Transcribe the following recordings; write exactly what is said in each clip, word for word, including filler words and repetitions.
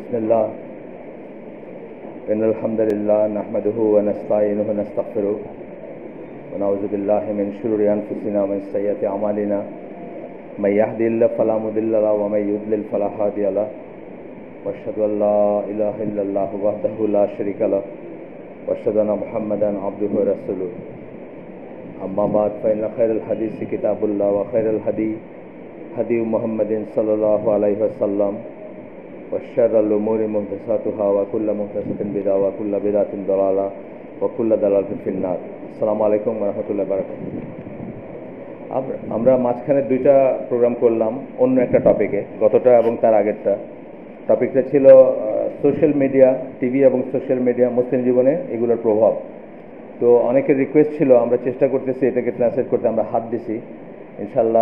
بسم الله إن الحمد لله نحمده ونستعينه ونستغفره ونعوذ بالله من شرور أنفسنا ومن سيئات أعمالنا من يهد الله فلا مضل له ومن يضلل فلا هادي له وأشهد أن لا إله إلا الله وحده لا شريك له وأشهد أن محمدا عبده ورسوله أما بعد فإن خير الحديث كتاب الله وخير الهدي هدي محمد صلى الله عليه وسلم وشر الأمور محدثاتها وكل محدثة بدعة وكل بدعة ضلالة وكل ضلالة في النار السلام عليكم ورحمة الله وبركاته আমরা মাঝখানে দুইটা প্রোগ্রাম করলাম অন্য একটা টপিকে গতটা এবং তার আগেরটা টপিকটা ছিল সোশ্যাল মিডিয়া টিভি এবং সোশ্যাল মিডিয়া মুসলিম জীবনে এগুলোর প্রভাব তো অনেকের রিকোয়েস্ট ছিল আমরা চেষ্টা করতেছি এটাকে ট্রান্সলেট করতে আমরা হাত দিছি ইনশাআল্লাহ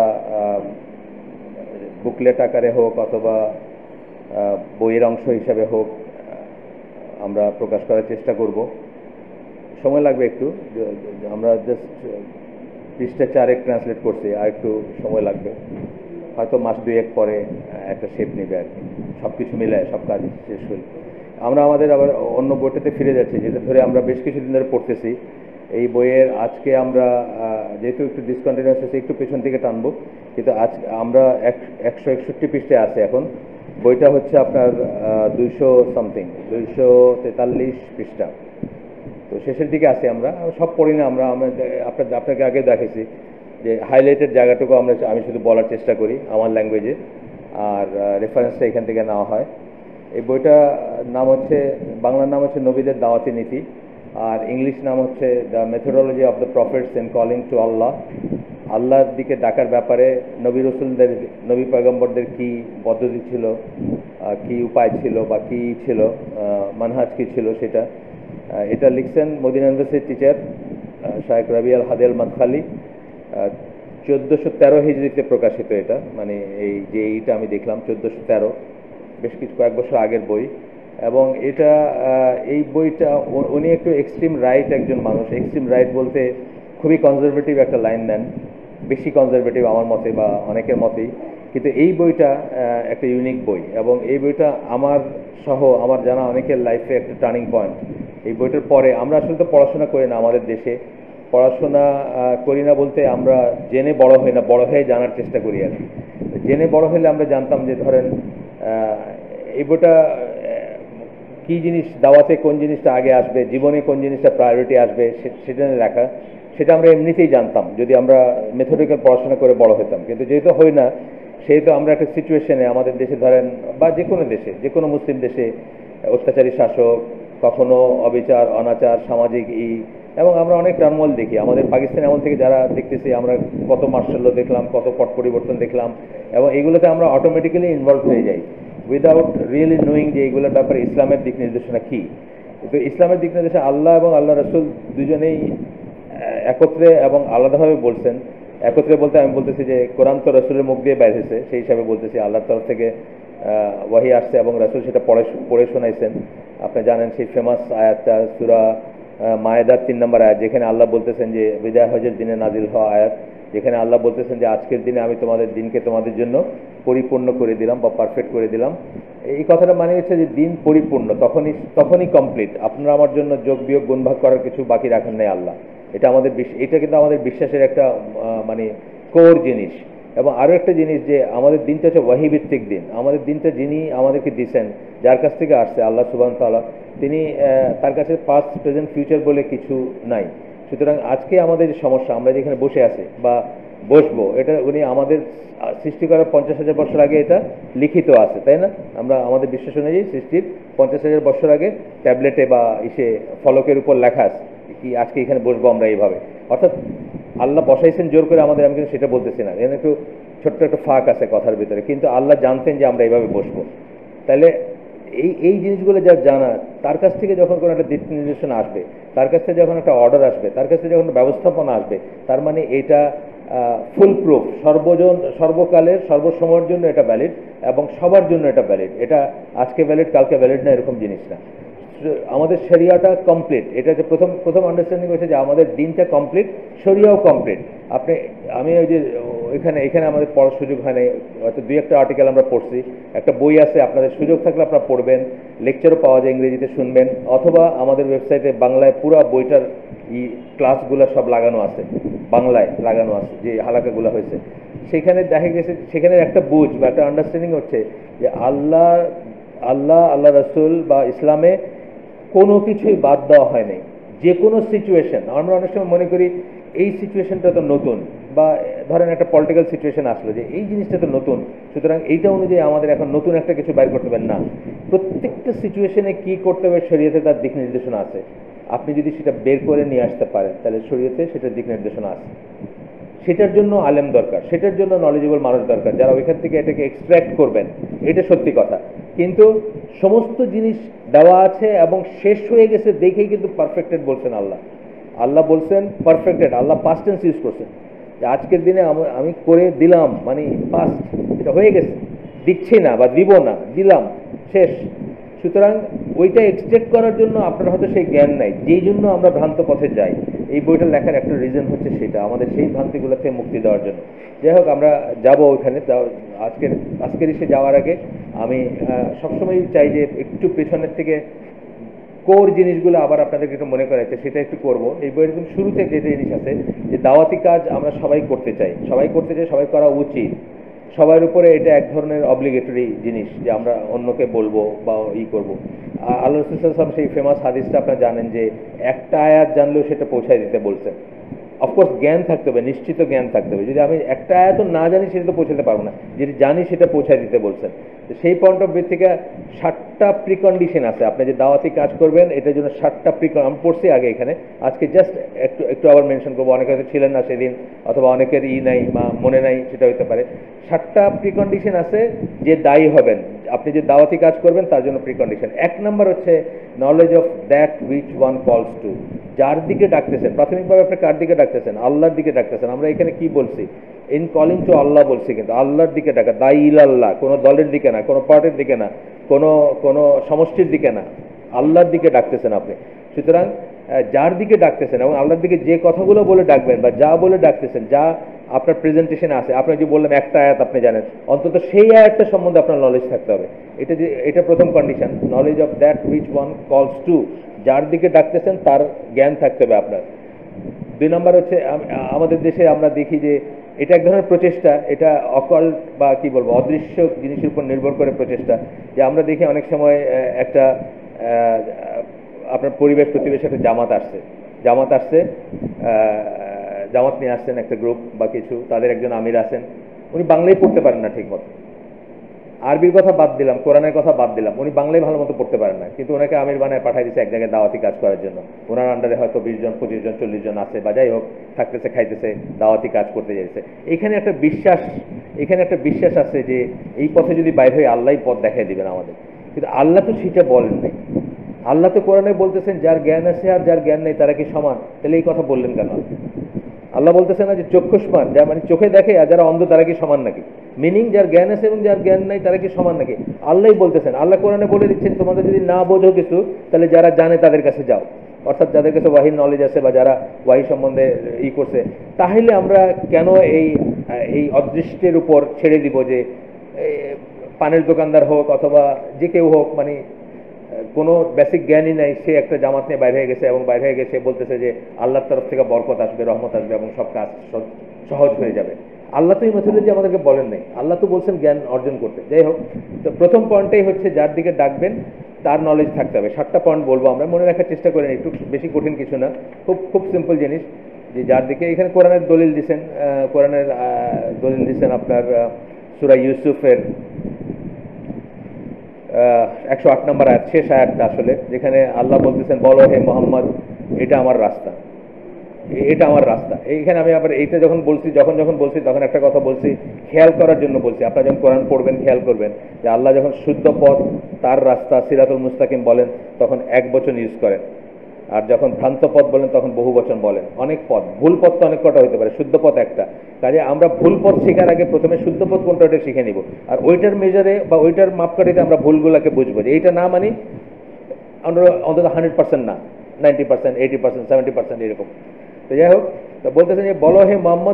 বুকলেট আকারে হোক অথবা বইয়ের অংশ হিসাবে হোক আমরা প্রকাশ করার চেষ্টা করব সময় লাগবে একটু আমরা জাস্ট পৃষ্ঠা চারেক ট্রান্সলেট করছি আর একটু সময় লাগবে হয়তো মাস দুয়েক পরে একটা শেপ নেবে আর কি সব কিছু মিলে সব কাজ শেষ হল আমরা আমাদের আবার অন্য বইটাতে ফিরে যাচ্ছি যেটা ধরে আমরা বেশ কিছুদিন ধরে পড়তেছি এই বইয়ের আজকে আমরা যেহেতু একটু ডিসকন্টিনিউয়াস আছে একটু পেছন থেকে টানবো কিন্তু আজ আমরা একশো একষট্টি পৃষ্ঠায় আছে এখন বইটা হচ্ছে আপনার দুইশো সামথিং দুইশো তেতাল্লিশ পৃষ্ঠা তো শেষের দিকে আছি আমরা সব পড়ি না আমরা আপনার আপনাকে আগে দেখেছি যে হাইলাইটেড জায়গাটুকু আমরা আমি শুধু বলার চেষ্টা করি আমার ল্যাঙ্গুয়েজে আর রেফারেন্সটা এখান থেকে নেওয়া হয় এই বইটা নাম হচ্ছে বাংলার নাম হচ্ছে নবীদের দাওয়াতি নীতি আর ইংলিশ নাম হচ্ছে the methodology of the prophets in calling to Allah আল্লাহর দিকে ডাকার ব্যাপারে নবী রসুলদের নবী পয়গম্বরদের কী পদ্ধতি ছিল কি উপায় ছিল বা কী ছিল মানহাজ কী ছিল সেটা এটা লিখছেন মদিনা ইউনিভার্সিটির টিচার শায়েখ রবি আল হাদি আল মাদখালি চোদ্দোশো তেরো হিজরিতে প্রকাশিত এটা মানে এই যে এইটা আমি দেখলাম চোদ্দোশো তেরো বেশ কিছু কয়েক বছর আগের বই এবং এটা এই বইটা উনি একটু এক্সট্রিম রাইট একজন মানুষ এক্সট্রিম রাইট বলতে খুবই কনজারভেটিভ একটা লাইন নেন বেশি কনজারভেটিভ আমার মতে বা অনেকের মতেই কিন্তু এই বইটা একটা ইউনিক বই এবং এই বইটা আমার সহ আমার জানা অনেকের লাইফে একটা টার্নিং পয়েন্ট এই বইটার পরে আমরা আসলে তো পড়াশোনা করি না আমাদের দেশে পড়াশোনা করি না বলতে আমরা জেনে বড় হই না বড় হয়ে জানার চেষ্টা করি আর কি জেনে বড় হলে আমরা জানতাম যে ধরেন এই বইটা কী জিনিস দাওয়াতে কোন জিনিসটা আগে আসবে জীবনে কোন জিনিসটা প্রায়োরিটি আসবে সেটা রাখা সেটা আমরা এমনিতেই জানতাম যদি আমরা মেথডিক্যাল পড়াশোনা করে বড় হতাম কিন্তু যেহেতু হই না সেহেতু আমরা একটা সিচুয়েশনে আমাদের দেশে ধরেন বা যে কোনো দেশে যে কোনো মুসলিম দেশে অত্যাচারী শাসক কখনো অবিচার অনাচার সামাজিক ই এবং আমরা অনেক টার্মোয়েল দেখি আমাদের পাকিস্তান এমন থেকে যারা দেখতেছি আমরা কত মার্শাল ল দেখলাম কত পট পরিবর্তন দেখলাম এবং এগুলোতে আমরা অটোমেটিক্যালি ইনভলভ হয়ে যাই উইদাউট রিয়েলি নোয়িং যে এইগুলোর ব্যাপারে ইসলামের দিক নির্দেশনা কী কিন্তু ইসলামের দিক নির্দেশনা আল্লাহ এবং আল্লাহ রসুল দুজনেই একত্রে এবং আলাদাভাবে বলছেন একত্রে বলতে আমি বলতেছি যে কোরআন তো রসুলের মুখ দিয়ে বের হয়েছে সেই হিসাবে বলতেছি আল্লাহর তরফ থেকে ওয়াহি আসছে এবং রসুল সেটা পড়ে পড়ে শোনাইছেন আপনি জানেন সেই ফেমাস আয়াতটা সূরা মায়েদার তিন নম্বর আয়াত যেখানে আল্লাহ বলতেছেন যে বিদায় হজের দিনে নাজিল হওয়া আয়াত যেখানে আল্লাহ বলতেছেন যে আজকের দিনে আমি তোমাদের দিনকে তোমাদের জন্য পরিপূর্ণ করে দিলাম বা পারফেক্ট করে দিলাম এই কথাটা মানে হচ্ছে যে দিন পরিপূর্ণ তখনই তখনই কমপ্লিট আপনারা আমার জন্য যোগ বিয়োগ গুণভাগ করার কিছু বাকি রাখেন নাই আল্লাহ এটা আমাদের এটা কিন্তু আমাদের বিশ্বাসের একটা মানে কোর জিনিস এবং আরও একটা জিনিস যে আমাদের দিনটা হচ্ছে ওয়াহিভিত্তিক দিন আমাদের দিনটা যিনি আমাদেরকে দিয়েছেন যার কাছ থেকে আসছে আল্লাহ সুবহান তাআলা তিনি তার কাছে পাস্ট প্রেজেন্ট ফিউচার বলে কিছু নাই সুতরাং আজকে আমাদের যে সমস্যা আমরা যেখানে বসে আছি বা বসবো এটা উনি আমাদের সৃষ্টি করার পঞ্চাশ হাজার বছর আগে এটা লিখিত আছে তাই না আমরা আমাদের বিশ্বাস অনুযায়ী সৃষ্টির পঞ্চাশ হাজার বছর আগে ট্যাবলেটে বা ইসে ফলকের উপর লেখা আছে কি আজকে এখানে বসবো আমরা এইভাবে অর্থাৎ আল্লাহ বসাইছেন জোর করে আমাদের আমি কিন্তু সেটা বলতেছি না এখানে একটু ছোট্ট একটা ফাঁক আছে কথার ভিতরে কিন্তু আল্লাহ জানতেন যে আমরা এইভাবে বসবো তাহলে এই এই জিনিসগুলো যা জানা তার কাছ থেকে যখন কোনো একটা দিক নির্দেশনা আসবে তার কাছ থেকে যখন একটা অর্ডার আসবে তার কাছ থেকে যখন ব্যবস্থাপনা আসবে তার মানে এটা ফুল প্রুফ সর্বজন সর্বকালের সর্বসময়ের জন্য এটা ভ্যালিড এবং সবার জন্য এটা ভ্যালিড এটা আজকে ভ্যালিড কালকে ভ্যালিড না এরকম জিনিস না আমাদের শরিয়াটা কমপ্লিট এটা যে প্রথম প্রথম আন্ডারস্ট্যান্ডিং হচ্ছে যে আমাদের দিনটা কমপ্লিট শরিয়াও কমপ্লিট আপনি আমি ওই যে এখানে এখানে আমাদের পড়ার সুযোগ হয় নাই, হয়তো দুই একটা আর্টিকেল আমরা পড়ছি, একটা বই আছে, আপনাদের সুযোগ থাকলে আপনারা পড়বেন, লেকচারও পাওয়া যায়, ইংরেজিতে শুনবেন, অথবা আমাদের ওয়েবসাইটে বাংলায় পুরো বইটার ই ক্লাসগুলো সব লাগানো আছে, বাংলায় লাগানো আছে যে হালাকাগুলো হয়েছে। সেখানে দেখা গেছে, সেখানে একটা বুঝ বা একটা আন্ডারস্ট্যান্ডিং হচ্ছে যে আল্লাহ আল্লাহ আল্লাহ রসুল বা ইসলামে কোনো কিছুই বাদ দেওয়া হয় নাই। যে কোনো সিচুয়েশন, আমরা অনেক সময় মনে করি এই সিচুয়েশনটা তো নতুন, বা ধরেন একটা পলিটিক্যাল সিচুয়েশন আসলো যে এই জিনিসটা তো নতুন, সুতরাং এইটা অনুযায়ী আমাদের এখন নতুন একটা কিছু বাইর করতে পারেন না। প্রত্যেকটা সিচুয়েশনে কি করতে হবে শরীয়তে তার দিক নির্দেশনা আছে। আপনি যদি সেটা বের করে নিয়ে আসতে পারেন তাহলে শরীয়তে সেটার দিক নির্দেশনা আছে। সেটার জন্য আলেম দরকার, সেটার জন্য নলেজেবল মানুষ দরকার যারা ওইখান থেকে এটাকে এক্সট্র্যাক্ট করবেন, এটা সত্যি কথা। কিন্তু সমস্ত জিনিস দেওয়া আছে এবং শেষ হয়ে গেছে দেখেই কিন্তু পারফেক্টেড বলছেন আল্লাহ। আল্লাহ বলছেন perfected, Allah past tense use করছেন যে আজকের দিনে আমি করে দিলাম, মানে পাস্ট, এটা হয়ে গেছে, দিচ্ছি না বা দিব না, দিলাম, শেষ। সুতরাং ওইটা এক্সট্রাক্ট করার জন্য আপনার হয়তো সেই জ্ঞান নাই, যেই জন্য আমরা ভ্রান্ত পথে যাই। এই বইটা লেখার একটা রিজন হচ্ছে সেটা, আমাদের সেই ভ্রান্তিগুলো থেকে মুক্তি দেওয়ার জন্য। যাই হোক, আমরা যাব ওইখানে। আজকের আজকের এসে যাওয়ার আগে আমি সবসময় চাই যে একটু পেছনের থেকে কোর জিনিসগুলো আবার আপনাদেরকে একটু মনে করাইছে, সেটা একটু করব। এই বইয়ের একদম শুরু থেকে যে জিনিস আছে যে দাওয়াতি কাজ আমরা সবাই করতে চাই, সবাই করতে চাই, সবাই করা উচিত, সবার উপরে এটা এক ধরনের অব্লিগেটরি জিনিস যে আমরা অন্যকে বলবো বা ই করবো। আল্লাহ রাসূল সাল্লাল্লাহু আলাইহি ওয়াসাল্লাম সেই ফেমাস হাদিসটা আপনারা জানেন যে একটা আয়াত জানলেও সেটা পৌঁছায় দিতে বলছেন। অফকোর্স জ্ঞান থাকতে হবে, নিশ্চিত জ্ঞান থাকতে হবে। যদি আমি একটা আয়াত না জানি সেটা তো পৌঁছাতে পারবো না, যদি জানি সেটা পৌঁছায় দিতে বলছেন। তো সেই পয়েন্ট অফ ভিউ থেকে ষাটটা প্রিকন্ডিশন আছে আপনি যে দাওয়াতি কাজ করবেন, এটার জন্য ষাটটা প্রিকন আমি পড়ছি আগে এখানে, আজকে জাস্ট একটু একটু আবার মেনশন করবো। অনেকে হয়তো ছিলেন না সেদিন, অথবা অনেকের ই নাই বা মনে নাই, সেটা হতে পারে। ষাটটা প্রিকন্ডিশন আছে যে দায়ী হবেন, আপনি যে দাওয়াতি কাজ করবেন তার জন্য প্রিকন্ডিশন। এক নম্বর হচ্ছে knowledge of that which one calls to. যার দিকে ডাকতেছেন, প্রাথমিকভাবে আপনি কার দিকে ডাকতেছেন? আল্লাহর দিকে ডাকতেছেন। আমরা এখানে কি বলছি? ইন কলিং টু আল্লাহ বলছি, কিন্তু আল্লাহর দিকে ডাকা, দায়ী ইলাল্লাহ, কোনো দলের দিকে না, কোনো পার্টির দিকে না, কোনো কোনো সমষ্টির দিকে না, আল্লাহর দিকে ডাকতেছেন আপনি। সুতরাং যার দিকে ডাকতেছেন এবং আল্লাহর দিকে যে কথাগুলো বলে ডাকবেন বা যা বলে ডাকতেছেন, যা আপনার প্রেজেন্টেশনে আছে, আপনি যে বললেন একটা আয়াত আপনি জানেন, অন্তত সেই আয়াতটা সম্বন্ধে আপনার নলেজ থাকতে হবে। এটা যে এটা প্রথম condition, knowledge of that which one calls to. যার দিকে ডাকতেছেন তার জ্ঞান থাকতে হবে আপনার। দুই নম্বর হচ্ছে আমাদের দেশে আমরা দেখি যে এটা এক ধরনের প্রচেষ্টা, এটা অকল বা কি বলবো অদৃশ্য জিনিসের উপর নির্ভর করে প্রচেষ্টা, যে আমরা দেখি অনেক সময় একটা আপনার পরিবেশ প্রতিবেশী একটা জামাত আসছে, জামাত আসছে জামাত নিয়ে আসছেন একটা গ্রুপ বা কিছু, তাদের একজন আমির আছেন, উনি বাংলাই পড়তে পারেন না ঠিক মতো, আরবির কথা বাদ দিলাম, কোরআনের কথা বাদ দিলাম, উনি বাংলায় ভালো মতো পড়তে পারেন না, কিন্তু ওনাকে আমির বানায় পাঠাই দিচ্ছে এক জায়গায় দাওয়াতি কাজ করার জন্য। ওনার আন্ডারে হয়তো বিশ জন পঁচিশ জন চল্লিশ জন আছে বা যাই হোক, থাকতেছে, খাইতেছে, দাওয়াতি কাজ করতে যাইছে। এখানে একটা বিশ্বাস, এখানে একটা বিশ্বাস আছে যে এই পথে যদি বাইর হয়ে আল্লাহই পথ দেখাই দিবেন আমাদের। কিন্তু আল্লাহ তো সেটা বলেন নাই। আল্লাহ তো কোরআনে বলতেছেন যার জ্ঞান আছে আর যার জ্ঞান নেই তারা কি সমান? তাহলে এই কথা বললেন কেন? আল্লাহ বলতেছে না যে চক্ষুষ্মান, যা মানে চোখে দেখে, আর যারা অন্ধ তারা কি সমান নাকি? মিনিং যার জ্ঞান আছে এবং যার জ্ঞান নাই তারা কি সমান নাকি? আল্লাহই বলতেছেন, আল্লাহ কোরআনে বলে দিচ্ছেন তোমাদের যদি না বোঝো কিছু তাহলে যারা জানে তাদের কাছে যাও, অর্থাৎ যাদের কাছে ওয়াহির নলেজ আছে বা যারা ওয়াহি সম্বন্ধে ই করছে। তাহলে আমরা কেন এই এই অদৃষ্টের উপর ছেড়ে দিব যে পানের দোকানদার হোক অথবা যে কেউ হোক, মানে কোনো বেসিক জ্ঞানই নাই, সে একটা জামাত নিয়ে বাইরে হয়ে গেছে এবং বাইরে হয়ে গেছে বলতেছে যে আল্লাহর তরফ থেকে বরকত আসবে, রহমত আসবে এবং সব কাজ সহজ হয়ে যাবে। আল্লাহ তো এই মেথডোলজি আমাদেরকে বলেন নাই, আল্লাহ তো বলছেন জ্ঞান অর্জন করতে। যাই হোক, তো প্রথম পয়েন্টটাই হচ্ছে যার দিকে ডাকবেন তার নলেজ থাকতে হবে। সাতটা পয়েন্ট বলবো, আমরা মনে রাখার চেষ্টা করেন, একটু বেশি কঠিন কিছু না, খুব খুব সিম্পল জিনিস। যে যার দিকে, এখানে কোরআনের দলিল দিচ্ছেন, কোরআনের দলিল দিচ্ছেন আপনার সূরা ইউসুফের একশো আট নম্বর আয়াত, শেষ আয়াতটা আসলে, যেখানে আল্লাহ বলতেছেন বলো হে মোহাম্মদ এটা আমার রাস্তা, এটা আমার রাস্তা। এইখানে আমি আবার এইটা যখন বলছি, যখন যখন বলছি তখন একটা কথা বলছি খেয়াল করার জন্য বলছি। আপনারা যখন কোরআন পড়বেন খেয়াল করবেন যে আল্লাহ যখন শুদ্ধ পথ, তার রাস্তা, সিরাতুল মুস্তাকিম বলেন তখন এক বচন ইউজ করেন, আর যখন ভ্রান্ত পথ বলেন তখন বহু বচন বলেন। অনেক পথ, ভুল পথ তো অনেক কটা হতে পারে, শুদ্ধ পথ একটা। কাজে আমরা ভুল পথ শেখার আগে প্রথমে শুদ্ধ পথ কোনটা ওইটা শিখে নিব, আর ওইটার মেজারে বা ওইটার মাপকাঠিতে আমরা ভুলগুলোকে বুঝবো যে এইটা না মানি আমরা অন্তত হান্ড্রেড পার্সেন্ট না, ninety percent, eighty percent, seventy percent এরকম। তো যাই হোক, তো বলতেছেন যে বলো হে Muhammad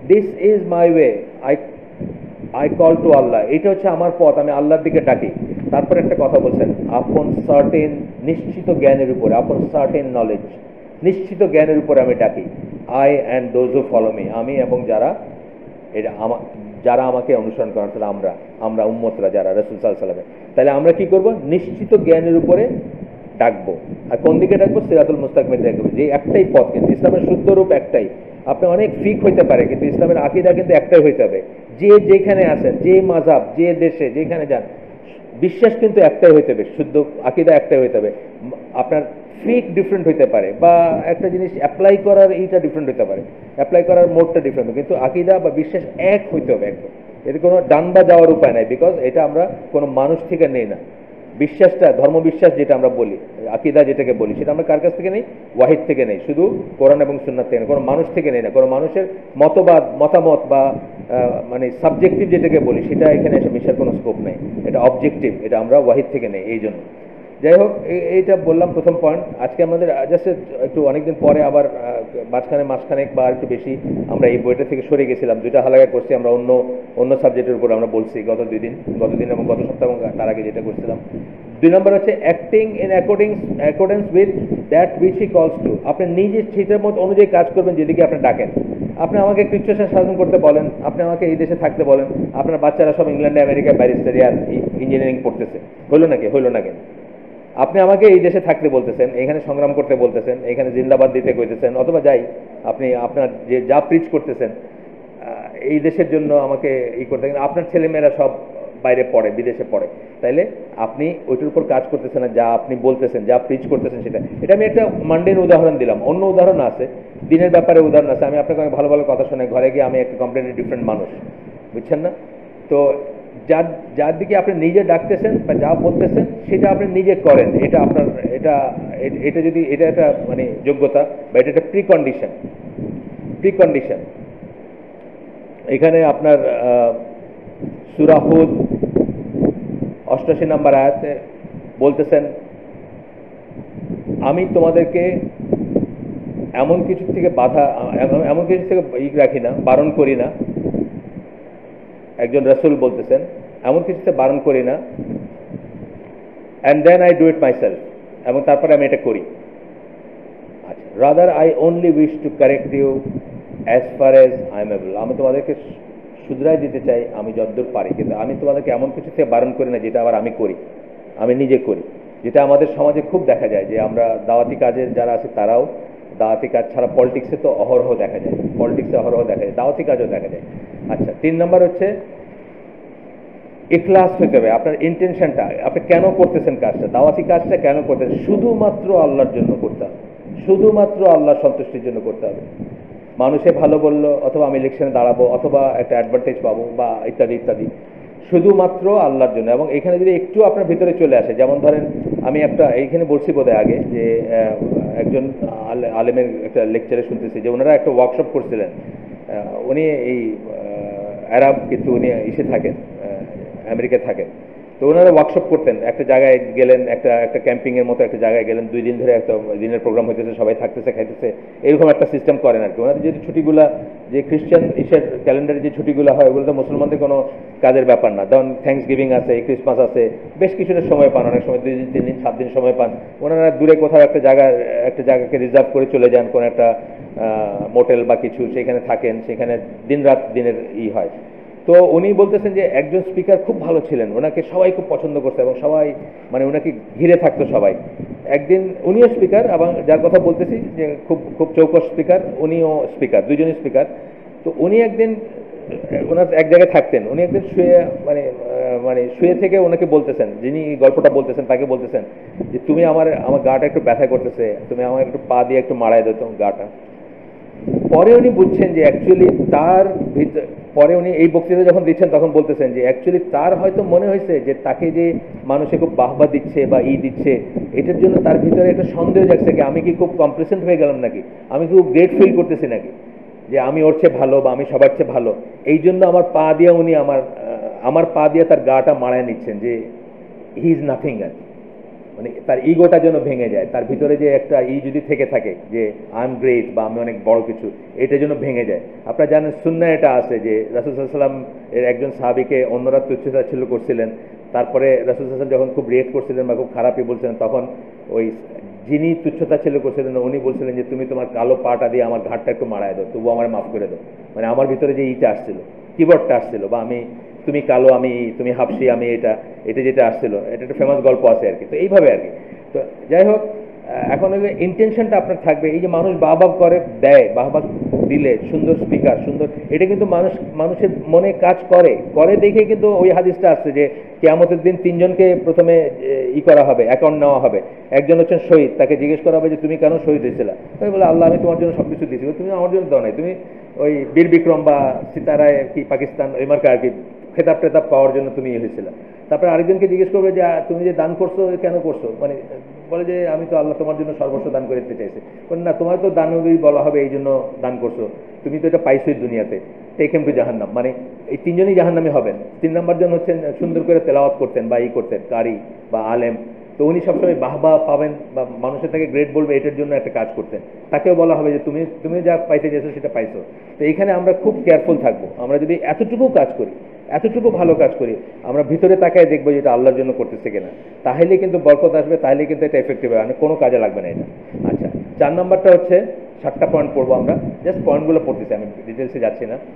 this is my way, I I call to Allah, এটা হচ্ছে আমার পথ, আমি আল্লাহর দিকে ডাকি। তারপর একটা কথা বলছেন, আপন সার্টেন নিশ্চিত জ্ঞানের উপরে, আপন সার্টেন নলেজ, নিশ্চিত জ্ঞানের উপরে আমি ডাকি। I and those who follow me, আমি এবং যারা এটা আমা যারা আমাকে অনুসরণ করেন, তাহলে আমরা আমরা উম্মতরা যারা রাসূল সাল্লাল্লাহু আলাইহি ওয়াসাল্লামের, তাহলে আমরা কি করব? নিশ্চিত জ্ঞানের উপরে ডাকবো। আর কোন দিকে ডাকবো? সিরাতুল মুস্তাকিমে ডাকবো, যে একটাই পথ, কিন্তু ইসলামের শুদ্ধ রূপ একটাই। আপনি অনেক ফিক হইতে পারে, কিন্তু ইসলামের আকীদা কিন্তু একটাই হইতে হবে। যে যেখানে আছেন, যে মাযহাব, যে দেশে যেখানে যান, বিশ্বাস কিন্তু একটাই হইতে হবে, শুদ্ধ আকীদা একটাই হইতে হবে। আপনার ফিক ডিফারেন্ট হইতে পারে, বা একটা জিনিস অ্যাপ্লাই করার এইটা ডিফারেন্ট হইতে পারে, অ্যাপ্লাই করার মোডটা ডিফারেন্ট, কিন্তু আকীদা বা বিশ্বাস এক হইতে হবে একদম। এতে কোনো ডান বা যাওয়ার উপায় নাই, বিকজ এটা আমরা কোনো মানুষ থেকে নেই না। বিশ্বাসটা, ধর্মবিশ্বাস যেটা আমরা বলি, আকীদা যেটাকে বলি, সেটা আমরা কার কাছ থেকে নেই? ওয়াহিদ থেকে নেই, শুধু কোরআন এবং সুন্নাত থেকে নেই, কোনো মানুষ থেকে নেই না, কোনো মানুষের মতবাদ, মতামত বা মানে সাবজেক্টিভ যেটাকে বলি, সেটা এখানে এসে মিশার কোনো স্কোপ নেই। এটা অবজেক্টিভ, এটা আমরা ওয়াহিদ থেকে নেই। এই জন্য যাই হোক, এইটা বললাম প্রথম পয়েন্ট। আজকে আমাদের জাস্ট একটু অনেকদিন পরে আবার মাঝখানে মাঝখানেক বা একটু বেশি আমরা এই বইটা থেকে সরে গেছিলাম, দুইটা হালাকা করছি আমরা, অন্য অন্য সাবজেক্টের উপর আমরা বলছি গত দুই দিন গত দিন এবং গত সপ্তাহ এবং তার আগে যেটা করছিলাম। দুই নম্বর হচ্ছে acting in according accordance with that which he calls to. আপনি নিজে সেটার মতো অনুযায়ী কাজ করবেন যেদিকে আপনি ডাকেন। আপনি আমাকে ক্রিশ্চিয়ান শাসন করতে বলেন, আপনি আমাকে এই দেশে থাকতে বলেন, আপনার বাচ্চারা সব ইংল্যান্ডে আমেরিকায় ব্যারিস্টারি আর ইঞ্জিনিয়ারিং পড়তেছে, হইল নাকি? হইল না কেন? আপনি আমাকে এই দেশে থাকতে বলতেছেন, এখানে সংগ্রাম করতে বলতেছেন, এখানে জিন্দাবাদ দিতে কইতেছেন, অথবা যাই আপনি আপনার যে যা প্রিচ করতেছেন এই দেশের জন্য আমাকে ই করতে, আপনার ছেলেমেয়েরা সব বাইরে পড়ে, বিদেশে পড়ে, তাইলে আপনি ওইটার উপর কাজ করতেছেন না, যা আপনি বলতেছেন, যা প্রিচ করতেছেন সেটা। এটা আমি একটা মান্ডেন উদাহরণ দিলাম, অন্য উদাহরণ আছে, দিনের ব্যাপারে উদাহরণ আছে। আমি আপনাকে অনেক ভালো ভালো কথা শোনাই, ঘরে গিয়ে আমি একটা কমপ্লিটলি ডিফারেন্ট মানুষ, বুঝছেন না? তো যার যার দিকে আপনি নিজে ডাকতেছেন বা যা বলতেছেন সেটা আপনি নিজে করেন, এটা আপনার, এটা এটা যদি এটা একটা মানে যোগ্যতা বা এটা একটা প্রিকন্ডিশন। প্রিকন্ডিশন এখানে আপনার সূরা হুদ অষ্টাশি নম্বর আয়াতে বলতেছেন, আমি তোমাদেরকে এমন কিছু থেকে বাধা, এমন কিছু থেকে ই রাখি না, বারণ করি না। একজন রাসূল বলতেছেন, এমন কিছুতে বারণ করি না, and then I do it myself, এবং তারপরে আমি এটা করি। আচ্ছা, rather I only wish to correct you as far as I am able. আমি তোমাদেরকে শুধরাই দিতে চাই আমি যতদূর পারি, কিন্তু আমি তোমাদেরকে এমন কিছু থেকে বারণ করি না যেটা আবার আমি করি, আমি নিজে করি। যেটা আমাদের সমাজে খুব দেখা যায়, যে আমরা দাওয়াতি কাজের যারা আছে তারাও দাওয়াতি কাজ ছাড়া পলিটিক্সে তো অহরহ দেখা যায়, পলিটিক্সে অহরহ দেখা যায়, দাওয়াতি কাজও দেখা যায়। আচ্ছা, তিন নম্বর হচ্ছে ইখলাস হতে হবে, আপনার ইন্টেনশনটা, আপনি কেন করতেছেন কাজটা, দাওয়াতি কাজটা কেন করতেছেন, শুধুমাত্র আল্লাহর জন্য করতে হবে, শুধুমাত্র আল্লাহর সন্তুষ্টির জন্য করতে হবে। মানুষে ভালো বললো, অথবা আমি ইলেকশনে দাঁড়াবো, অথবা একটা অ্যাডভান্টেজ পাবো, বা ইত্যাদি ইত্যাদি, শুধুমাত্র আল্লাহর জন্য। এবং এখানে যদি একটু আপনার ভিতরে চলে আসে, যেমন ধরেন আমি একটা এইখানে বলছি বোধহয় আগে, যে একজন আলেমের একটা লেকচারে শুনতেছি, যে ওনারা একটা ওয়ার্কশপ করছিলেন। উনি এই আরব, কিন্তু উনি ইসে থাকেন, আমেরিকায় থাকেন। তো ওনারা ওয়ার্কশপ করতেন, একটা জায়গায় গেলেন, একটা একটা ক্যাম্পিংয়ের মতো একটা জায়গায় গেলেন, দুই দিন ধরে একটা দিনের প্রোগ্রাম হইতেছে, সবাই থাকতেছে, খাইতেছে, এরকম একটা সিস্টেম করেন আর কি। ওনাদের যে ছুটিগুলা, যে খ্রিস্টান ইসের ক্যালেন্ডারে যে ছুটিগুলো হয়, ওগুলো তো মুসলমানদের কোনো কাজের ব্যাপার না। ধরুন থ্যাঙ্কস গিভিং আছে, ক্রিসমাস আছে, বেশ কিছুটা সময় পান, অনেক সময় দুই দিন, তিন দিন, সাত দিন সময় পান। ওনারা দূরে কোথাও একটা জায়গা, একটা জায়গাকে রিজার্ভ করে চলে যান, কোনো একটা মোটেল বা কিছু, সেখানে থাকেন, সেখানে দিন রাত দিনের ই হয়। তো উনি বলতেছেন যে একজন স্পিকার খুব ভালো ছিলেন, ওনাকে সবাই খুব পছন্দ করতো, এবং সবাই মানে ওনাকে ঘিরে থাকতো সবাই। একদিন উনিও স্পিকার, এবং যার কথা বলতেছি যে খুব খুব চৌকস স্পিকার, উনিও স্পিকার, দুইজনই স্পিকার। তো উনি একদিন ওনার এক জায়গায় থাকতেন, উনি একদিন শুয়ে মানে মানে শুয়ে থেকে ওনাকে বলতেছেন, যিনি গল্পটা বলতেছেন তাকে বলতেছেন যে তুমি আমার আমার গাটা একটু ব্যথা করতেছে, তুমি আমার একটু পা দিয়ে একটু মারায় দিত গাটা। পরে উনি বুঝছেন যে অ্যাকচুয়ালি তার ভিতর, পরে উনি এই বক্তৃতা যখন দিচ্ছেন তখন বলতেছেন যে অ্যাকচুয়ালি তার হয়তো মনে হয়েছে যে তাকে যে মানুষে খুব বাহবা দিচ্ছে বা ই দিচ্ছে, এটার জন্য তার ভিতরে একটা সন্দেহ জাগছে, কি আমি কি খুব কমপ্লেসেন্ট হয়ে গেলাম নাকি, আমি খুব গ্রেট ফিল করতেছি নাকি, যে আমি ওর চেয়ে ভালো বা আমি সবার চেয়ে ভালো। এই জন্য আমার পা দিয়ে উনি আমার আমার পা দিয়ে তার গাটা মারায় নিচ্ছেন, যে হি ইজ নাথিং আর। মানে তার ইগোটা যেন ভেঙে যায়, তার ভিতরে যে একটা ই যদি থেকে থাকে যে আই এম গ্রেট বা আমি অনেক বড় কিছু, এটা যেন ভেঙে যায়। আপনারা জানেন সুন্নাহ এটা আছে যে রাসূল সাল্লাল্লাহু আলাইহি ওয়াসাল্লাম এর একজন সাহাবীকে অন্যরা তুচ্ছতাচ্ছিল্য করছিলেন, তারপরে রাসূল সাল্লাল্লাহু আলাইহি ওয়াসাল্লাম যখন খুব রিয়েক্ট করছিলেন বা খুব খারাপই বলছিলেন, তখন ওই যিনি তুচ্ছতাচ্ছিল্য করছিলেন উনি বলছিলেন যে তুমি তোমার কালো পাটা দিয়ে আমার ঘাটটা একটু মারায় দাও, তবু আমার মাফ করে দাও। মানে আমার ভিতরে যে ইটা আসছিল, কিবোর্ডটা আসছিল, বা আমি তুমি কালো আমি তুমি হাফসি আমি এটা, এটা যেটা আসছিল, এটা একটা ফেমাস গল্প আছে আর কি। তো এইভাবে আর কি। তো যাই হোক, এখন ওই ইন্টেনশনটা আপনার থাকবে। এই যে মানুষ বাহবাহ করে দেয়, বাহবাহ দিলে সুন্দর স্পিকার সুন্দর, এটা কিন্তু মানুষ মানুষের মনে কাজ করে করে দেখে কিন্তু ওই হাদিসটা আসছে যে কিয়ামতের দিন তিনজনকে প্রথমে ই করা হবে, অ্যাকাউন্ট নেওয়া হবে। একজন হচ্ছেন শহীদ, তাকে জিজ্ঞেস করা হবে যে তুমি কেন শহীদ হয়েছিল? তাই বলে আল্লাহ আমি তোমার জন্য সব কিছু দিয়েছি। তুমি আমার জন্য দাও নাই, তুমি ওই বীর বিক্রম বা সিতারায় কি পাকিস্তান ওই মার্কা আর কি খেতাব টেতাব পাওয়ার জন্য তুমি ইয়ে হয়েছিল। তারপরে আরেকজনকে জিজ্ঞেস করবে যে তুমি যে দান করছো কেন করছো, মানে বলে যে আমি তো আল্লাহ তোমার জন্য সর্বস্ব দান করে দিতে চাইছি। না, তোমার তো দানবী বলা হবে এই জন্য দান করছো, তুমি তো এটা পাইছোই দুনিয়াতে, টেক হিম টু জাহান্নাম। মানে এই তিনজনই জাহান্নামী হবেন। তিন নম্বর জন হচ্ছেন সুন্দর করে তেলাওয়াত করতেন বা ই করতেন, কারি বা আলেম, তো উনি সবসময় বাহবা পাবেন বা মানুষের তাকে গ্রেট বলবে, এটার জন্য একটা কাজ করতেন, তাকেও বলা হবে যে তুমি তুমি যা পাইতে চেয়েছো সেটা পাইছো। তো এইখানে আমরা খুব কেয়ারফুল থাকবো। আমরা যদি এতটুকু কাজ করি, এতটুকু ভালো কাজ করি, আমরা ভিতরে তাকায় দেখবো যে এটা আল্লাহর জন্য করতেছে কিনা, তাহলে কিন্তু বরকত আসবে, তাহলে কিন্তু এটা এফেক্টিভ হবে, মানে কোনো কাজে লাগবে না এটা। আচ্ছা, চার নম্বরটা হচ্ছে, সাতটা পয়েন্ট পড়বো আমরা, জাস্ট পয়েন্টগুলো পড়তেছি, আমি ডিটেলসে যাচ্ছি না।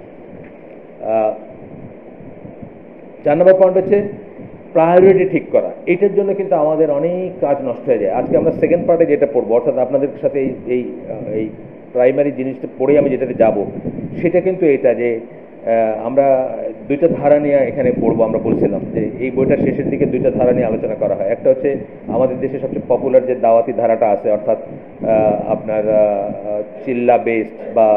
চার নম্বর পয়েন্ট হচ্ছে প্রায়োরিটি ঠিক করা। এটার জন্য কিন্তু আমাদের অনেক কাজ নষ্ট হয়ে যায়। আজকে আমরা সেকেন্ড পার্টে যেটা পড়বো, অর্থাৎ আপনাদের সাথে এই এই এই প্রাইমারি জিনিসটা পড়ে আমি যেটাতে যাব, সেটা কিন্তু এটা যে আমরা দুইটা ধারা নিয়ে এখানে পড়বো। আমরা বলছিলাম যে এই বইটার শেষের দিকে দুইটা ধারা নিয়ে আলোচনা করা হয়। একটা হচ্ছে আমাদের দেশে সবচেয়ে পপুলার যে দাওয়াতি ধারাটা আছে, অর্থাৎ আপনার চিল্লা বেসড বা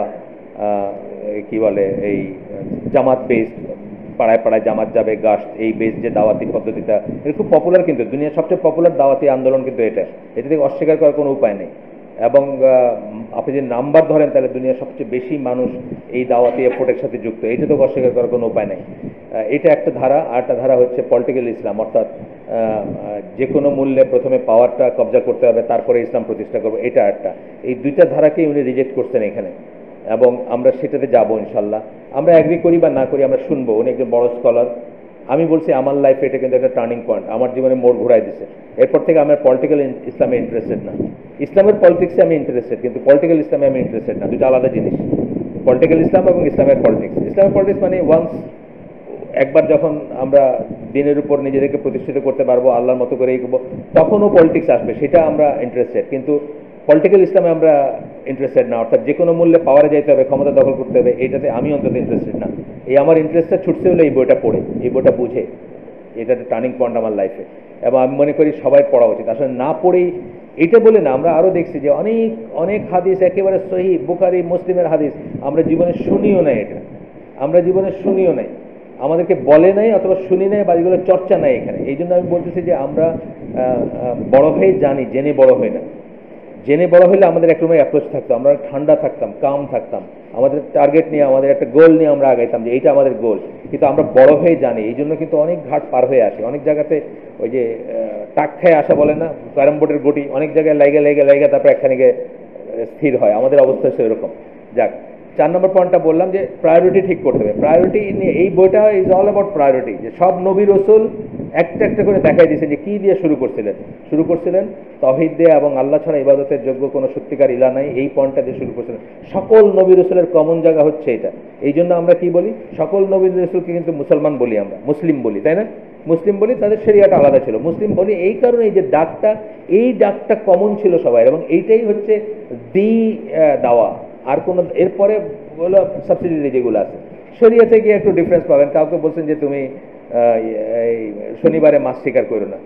কি বলে এই জামাত বেসড, পাড়ায় পাড়ায় জামাত যাবে গাছ, এই বেস যে দাওয়াতি পদ্ধতিটা, এটা খুব পপুলার, কিন্তু দুনিয়ার সবচেয়ে পপুলার দাওয়াতি আন্দোলন কিন্তু এটা, এটা থেকে অস্বীকার করার কোনো উপায় নেই। এবং আপনি যদি নাম্বার ধরেন তাহলে দুনিয়ার সবচেয়ে বেশি মানুষ এই দাওয়াতি এফোর্টের সাথে যুক্ত, এটা তো অস্বীকার করার কোনো উপায় নেই। এটা একটা ধারা। আর একটা ধারা হচ্ছে পলিটিক্যাল ইসলাম, অর্থাৎ যে কোনো মূল্যে প্রথমে পাওয়ারটা কবজা করতে হবে, তারপরে ইসলাম প্রতিষ্ঠা করবো, এটা একটা। এই দুইটা ধারাকেই উনি রিজেক্ট করছেন এখানে, এবং আমরা সেটাতে যাবো ইনশাল্লাহ। আমরা অ্যাগ্রি করি বা না করি, আমরা শুনবো। উনি একজন বড় স্কলার। আমি বলছি আমার লাইফে এটা কিন্তু একটা টার্নিং পয়েন্ট, আমার জীবনে মোড় ঘুরাই দিছে। এরপর থেকে আমার পলিটিক্যাল ইসলামে ইন্টারেস্টেড না। ইসলামের পলিটিক্সে আমি ইন্টারেস্টেড, কিন্তু পলিটিক্যাল ইসলামে আমি ইন্টারেস্টেড না। দুটো আলাদা জিনিস, পলিটিক্যাল ইসলাম এবং ইসলামের পলিটিক্স। ইসলামের পলিটিক্স মানে ওয়ান্স একবার যখন আমরা দিনের উপর নিজেদেরকে প্রতিষ্ঠিত করতে পারবো, আল্লাহর মতো করে এগোবো, তখনও পলিটিক্স আসবে, সেটা আমরা ইন্টারেস্টেড। কিন্তু পলিটিক্যাল ইসলামে আমরা ইন্টারেস্টেড না, অর্থাৎ যে কোনো মূল্যে পাওয়ারে যাইতে হবে, ক্ষমতা দখল করতে হবে, এইটাতে আমি অন্তত ইন্টারেস্টেড না। এই আমার ইন্টারেস্টটা ছুটছে হলো এই বইটা পড়ে, এই বইটা বুঝে। এটা একটা টার্নিং পয়েন্ট আমার লাইফে, এবং আমি মনে করি সবাই পড়া উচিত। আসলে না পড়েই এটা বলে না, আমরা আরও দেখছি যে অনেক অনেক হাদিস একেবারে সহিহ, বুখারী মুসলিমের হাদিস আমরা জীবনে শুনিও নাই, এটা আমরা জীবনে শুনিও নাই, আমাদেরকে বলে নাই অথবা শুনি নাই, বা এগুলো চর্চা নাই এখানে। এই জন্য আমি বলতেছি যে আমরা বড় হয়ে জানি, জেনে বড় হই না। জেনে বড় হলে আমাদের একরকম অ্যাপ্রোচ থাকতো, আমরা ঠান্ডা থাকতাম, কাম থাকতাম, আমাদের টার্গেট নিয়ে, আমাদের একটা গোল নিয়ে আমরা আগাইতাম যে এইটা আমাদের গোল। কিন্তু আমরা বড় হয়ে জানি, এই জন্য কিন্তু অনেক ঘাট পার হয়ে আসে। অনেক জায়গাতে ওই যে টাক খেয়ে আসা বলে না, ক্যারাম বোর্ডের গুটি, অনেক জায়গায় লাইগে লাইগে লাইগে তারপর একখানে স্থির হয়। আমাদের অবস্থা সেরকম। যাক, চার নম্বর পয়েন্টটা বললাম যে প্রায়োরিটি ঠিক করতে হবে। প্রায়োরিটি নিয়ে এই বইটা ইজ অল অ্যাবাউট প্রায়োরিটি, যে সব নবী রসুল একটা একটা করে দেখাই দিয়েছে যে কী দিয়ে শুরু করছিলেন। শুরু করছিলেন তাওহীদ দিয়ে, এবং আল্লাহ ছাড়া ইবাদতের যোগ্য কোনো সত্যিকার ইলা নাই, এই পয়েন্টটা দিয়ে শুরু করছিলেন। সকল নবী রসুলের কমন জায়গা হচ্ছে এটা। এই জন্য আমরা কি বলি, সকল নবী রসুলকে কিন্তু মুসলমান বলি, আমরা মুসলিম বলি, তাই না? মুসলিম বলি, তাদের শরিয়াটা আলাদা ছিল। মুসলিম বলি এই কারণে, এই যে ডাকটা, এই ডাকটা কমন ছিল সবাই, এবং এইটাই হচ্ছে দি দাওয়া। আর কোনো এরপরে হলো সাবসিডিয়ারি যেগুলো আছে, শরিয়াতে গিয়ে একটু ডিফারেন্স পাবেন। কাউকে বলছেন যে তুমি এই শনিবারে মাছ শিকার করো না,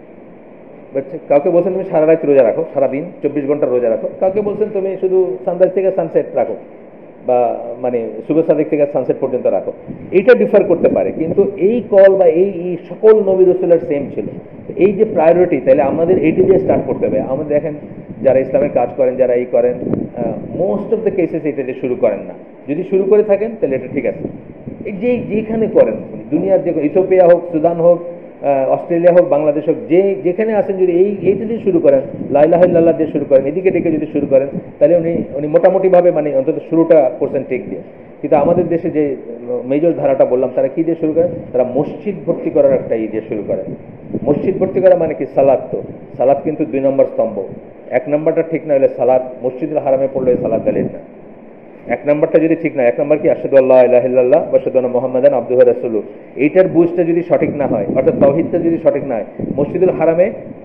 কাউকে বলছেন তুমি সারা রাত রোজা রাখো, সারাদিন চব্বিশ ঘন্টা রোজা রাখো। কাউকে বলছেন তুমি শুধু সানরাইজ থেকে সানসেট রাখো, বা মানে সুবহ সাদিক থেকে সানসেট পর্যন্ত রাখো। এইটা ডিফার করতে পারে, কিন্তু এই কল বা এই সকল নবী রসুলের সেম ছিল। এই যে প্রায়োরিটি, তাহলে আমাদের এইটি দিয়ে স্টার্ট করতে হবে। আমাদের দেখেন যারা ইসলামের কাজ করেন, যারা এই করেন, মোস্ট অফ দ্য কেসেস এটা দিয়ে শুরু করেন না। যদি শুরু করে থাকেন তাহলে এটা ঠিক আছে। এই যে যেখানে করেন, দুনিয়ার যে ইথিওপিয়া হোক, সুদান হোক, অস্ট্রেলিয়া হোক, বাংলাদেশ হোক, যে যেখানে আছেন যদি এই এইটা দিয়ে শুরু করেন, লা ইলাহা ইল্লাল্লাহ দিয়ে শুরু করেন, এদিকে ডেকে যদি শুরু করেন, তাহলে উনি উনি মোটামুটিভাবে মানে অন্তত শুরুটা করছেন ঠিক দিয়ে। কিন্তু আমাদের দেশে যে মেজর ধারাটা বললাম, তারা কি দিয়ে শুরু করেন? তারা মসজিদ ভর্তি করার একটা ই দিয়ে শুরু করেন। মসজিদ ভর্তি করা মানে কি? সালাদ। তো সালাদ কিন্তু দুই নম্বর স্তম্ভ। এক নম্বরটা ঠিক না হলে সালাদ, মসজিদুল হারামে পড়লে সালাদ দিলেন না। এক নম্বরটা যদি ঠিক না, এক নম্বর কি? আশহাদু আল্লা ইলাহা ইল্লাল্লাহ ওয়া আশহাদু আন্না মুহাম্মাদান আবদুহু ওয়া রাসূলুহু। এইটার বুঝটা যদি সঠিক না হয়, অর্থাৎ তাওহীদটা যদি সঠিক না হয়, মসজিদুল হারামে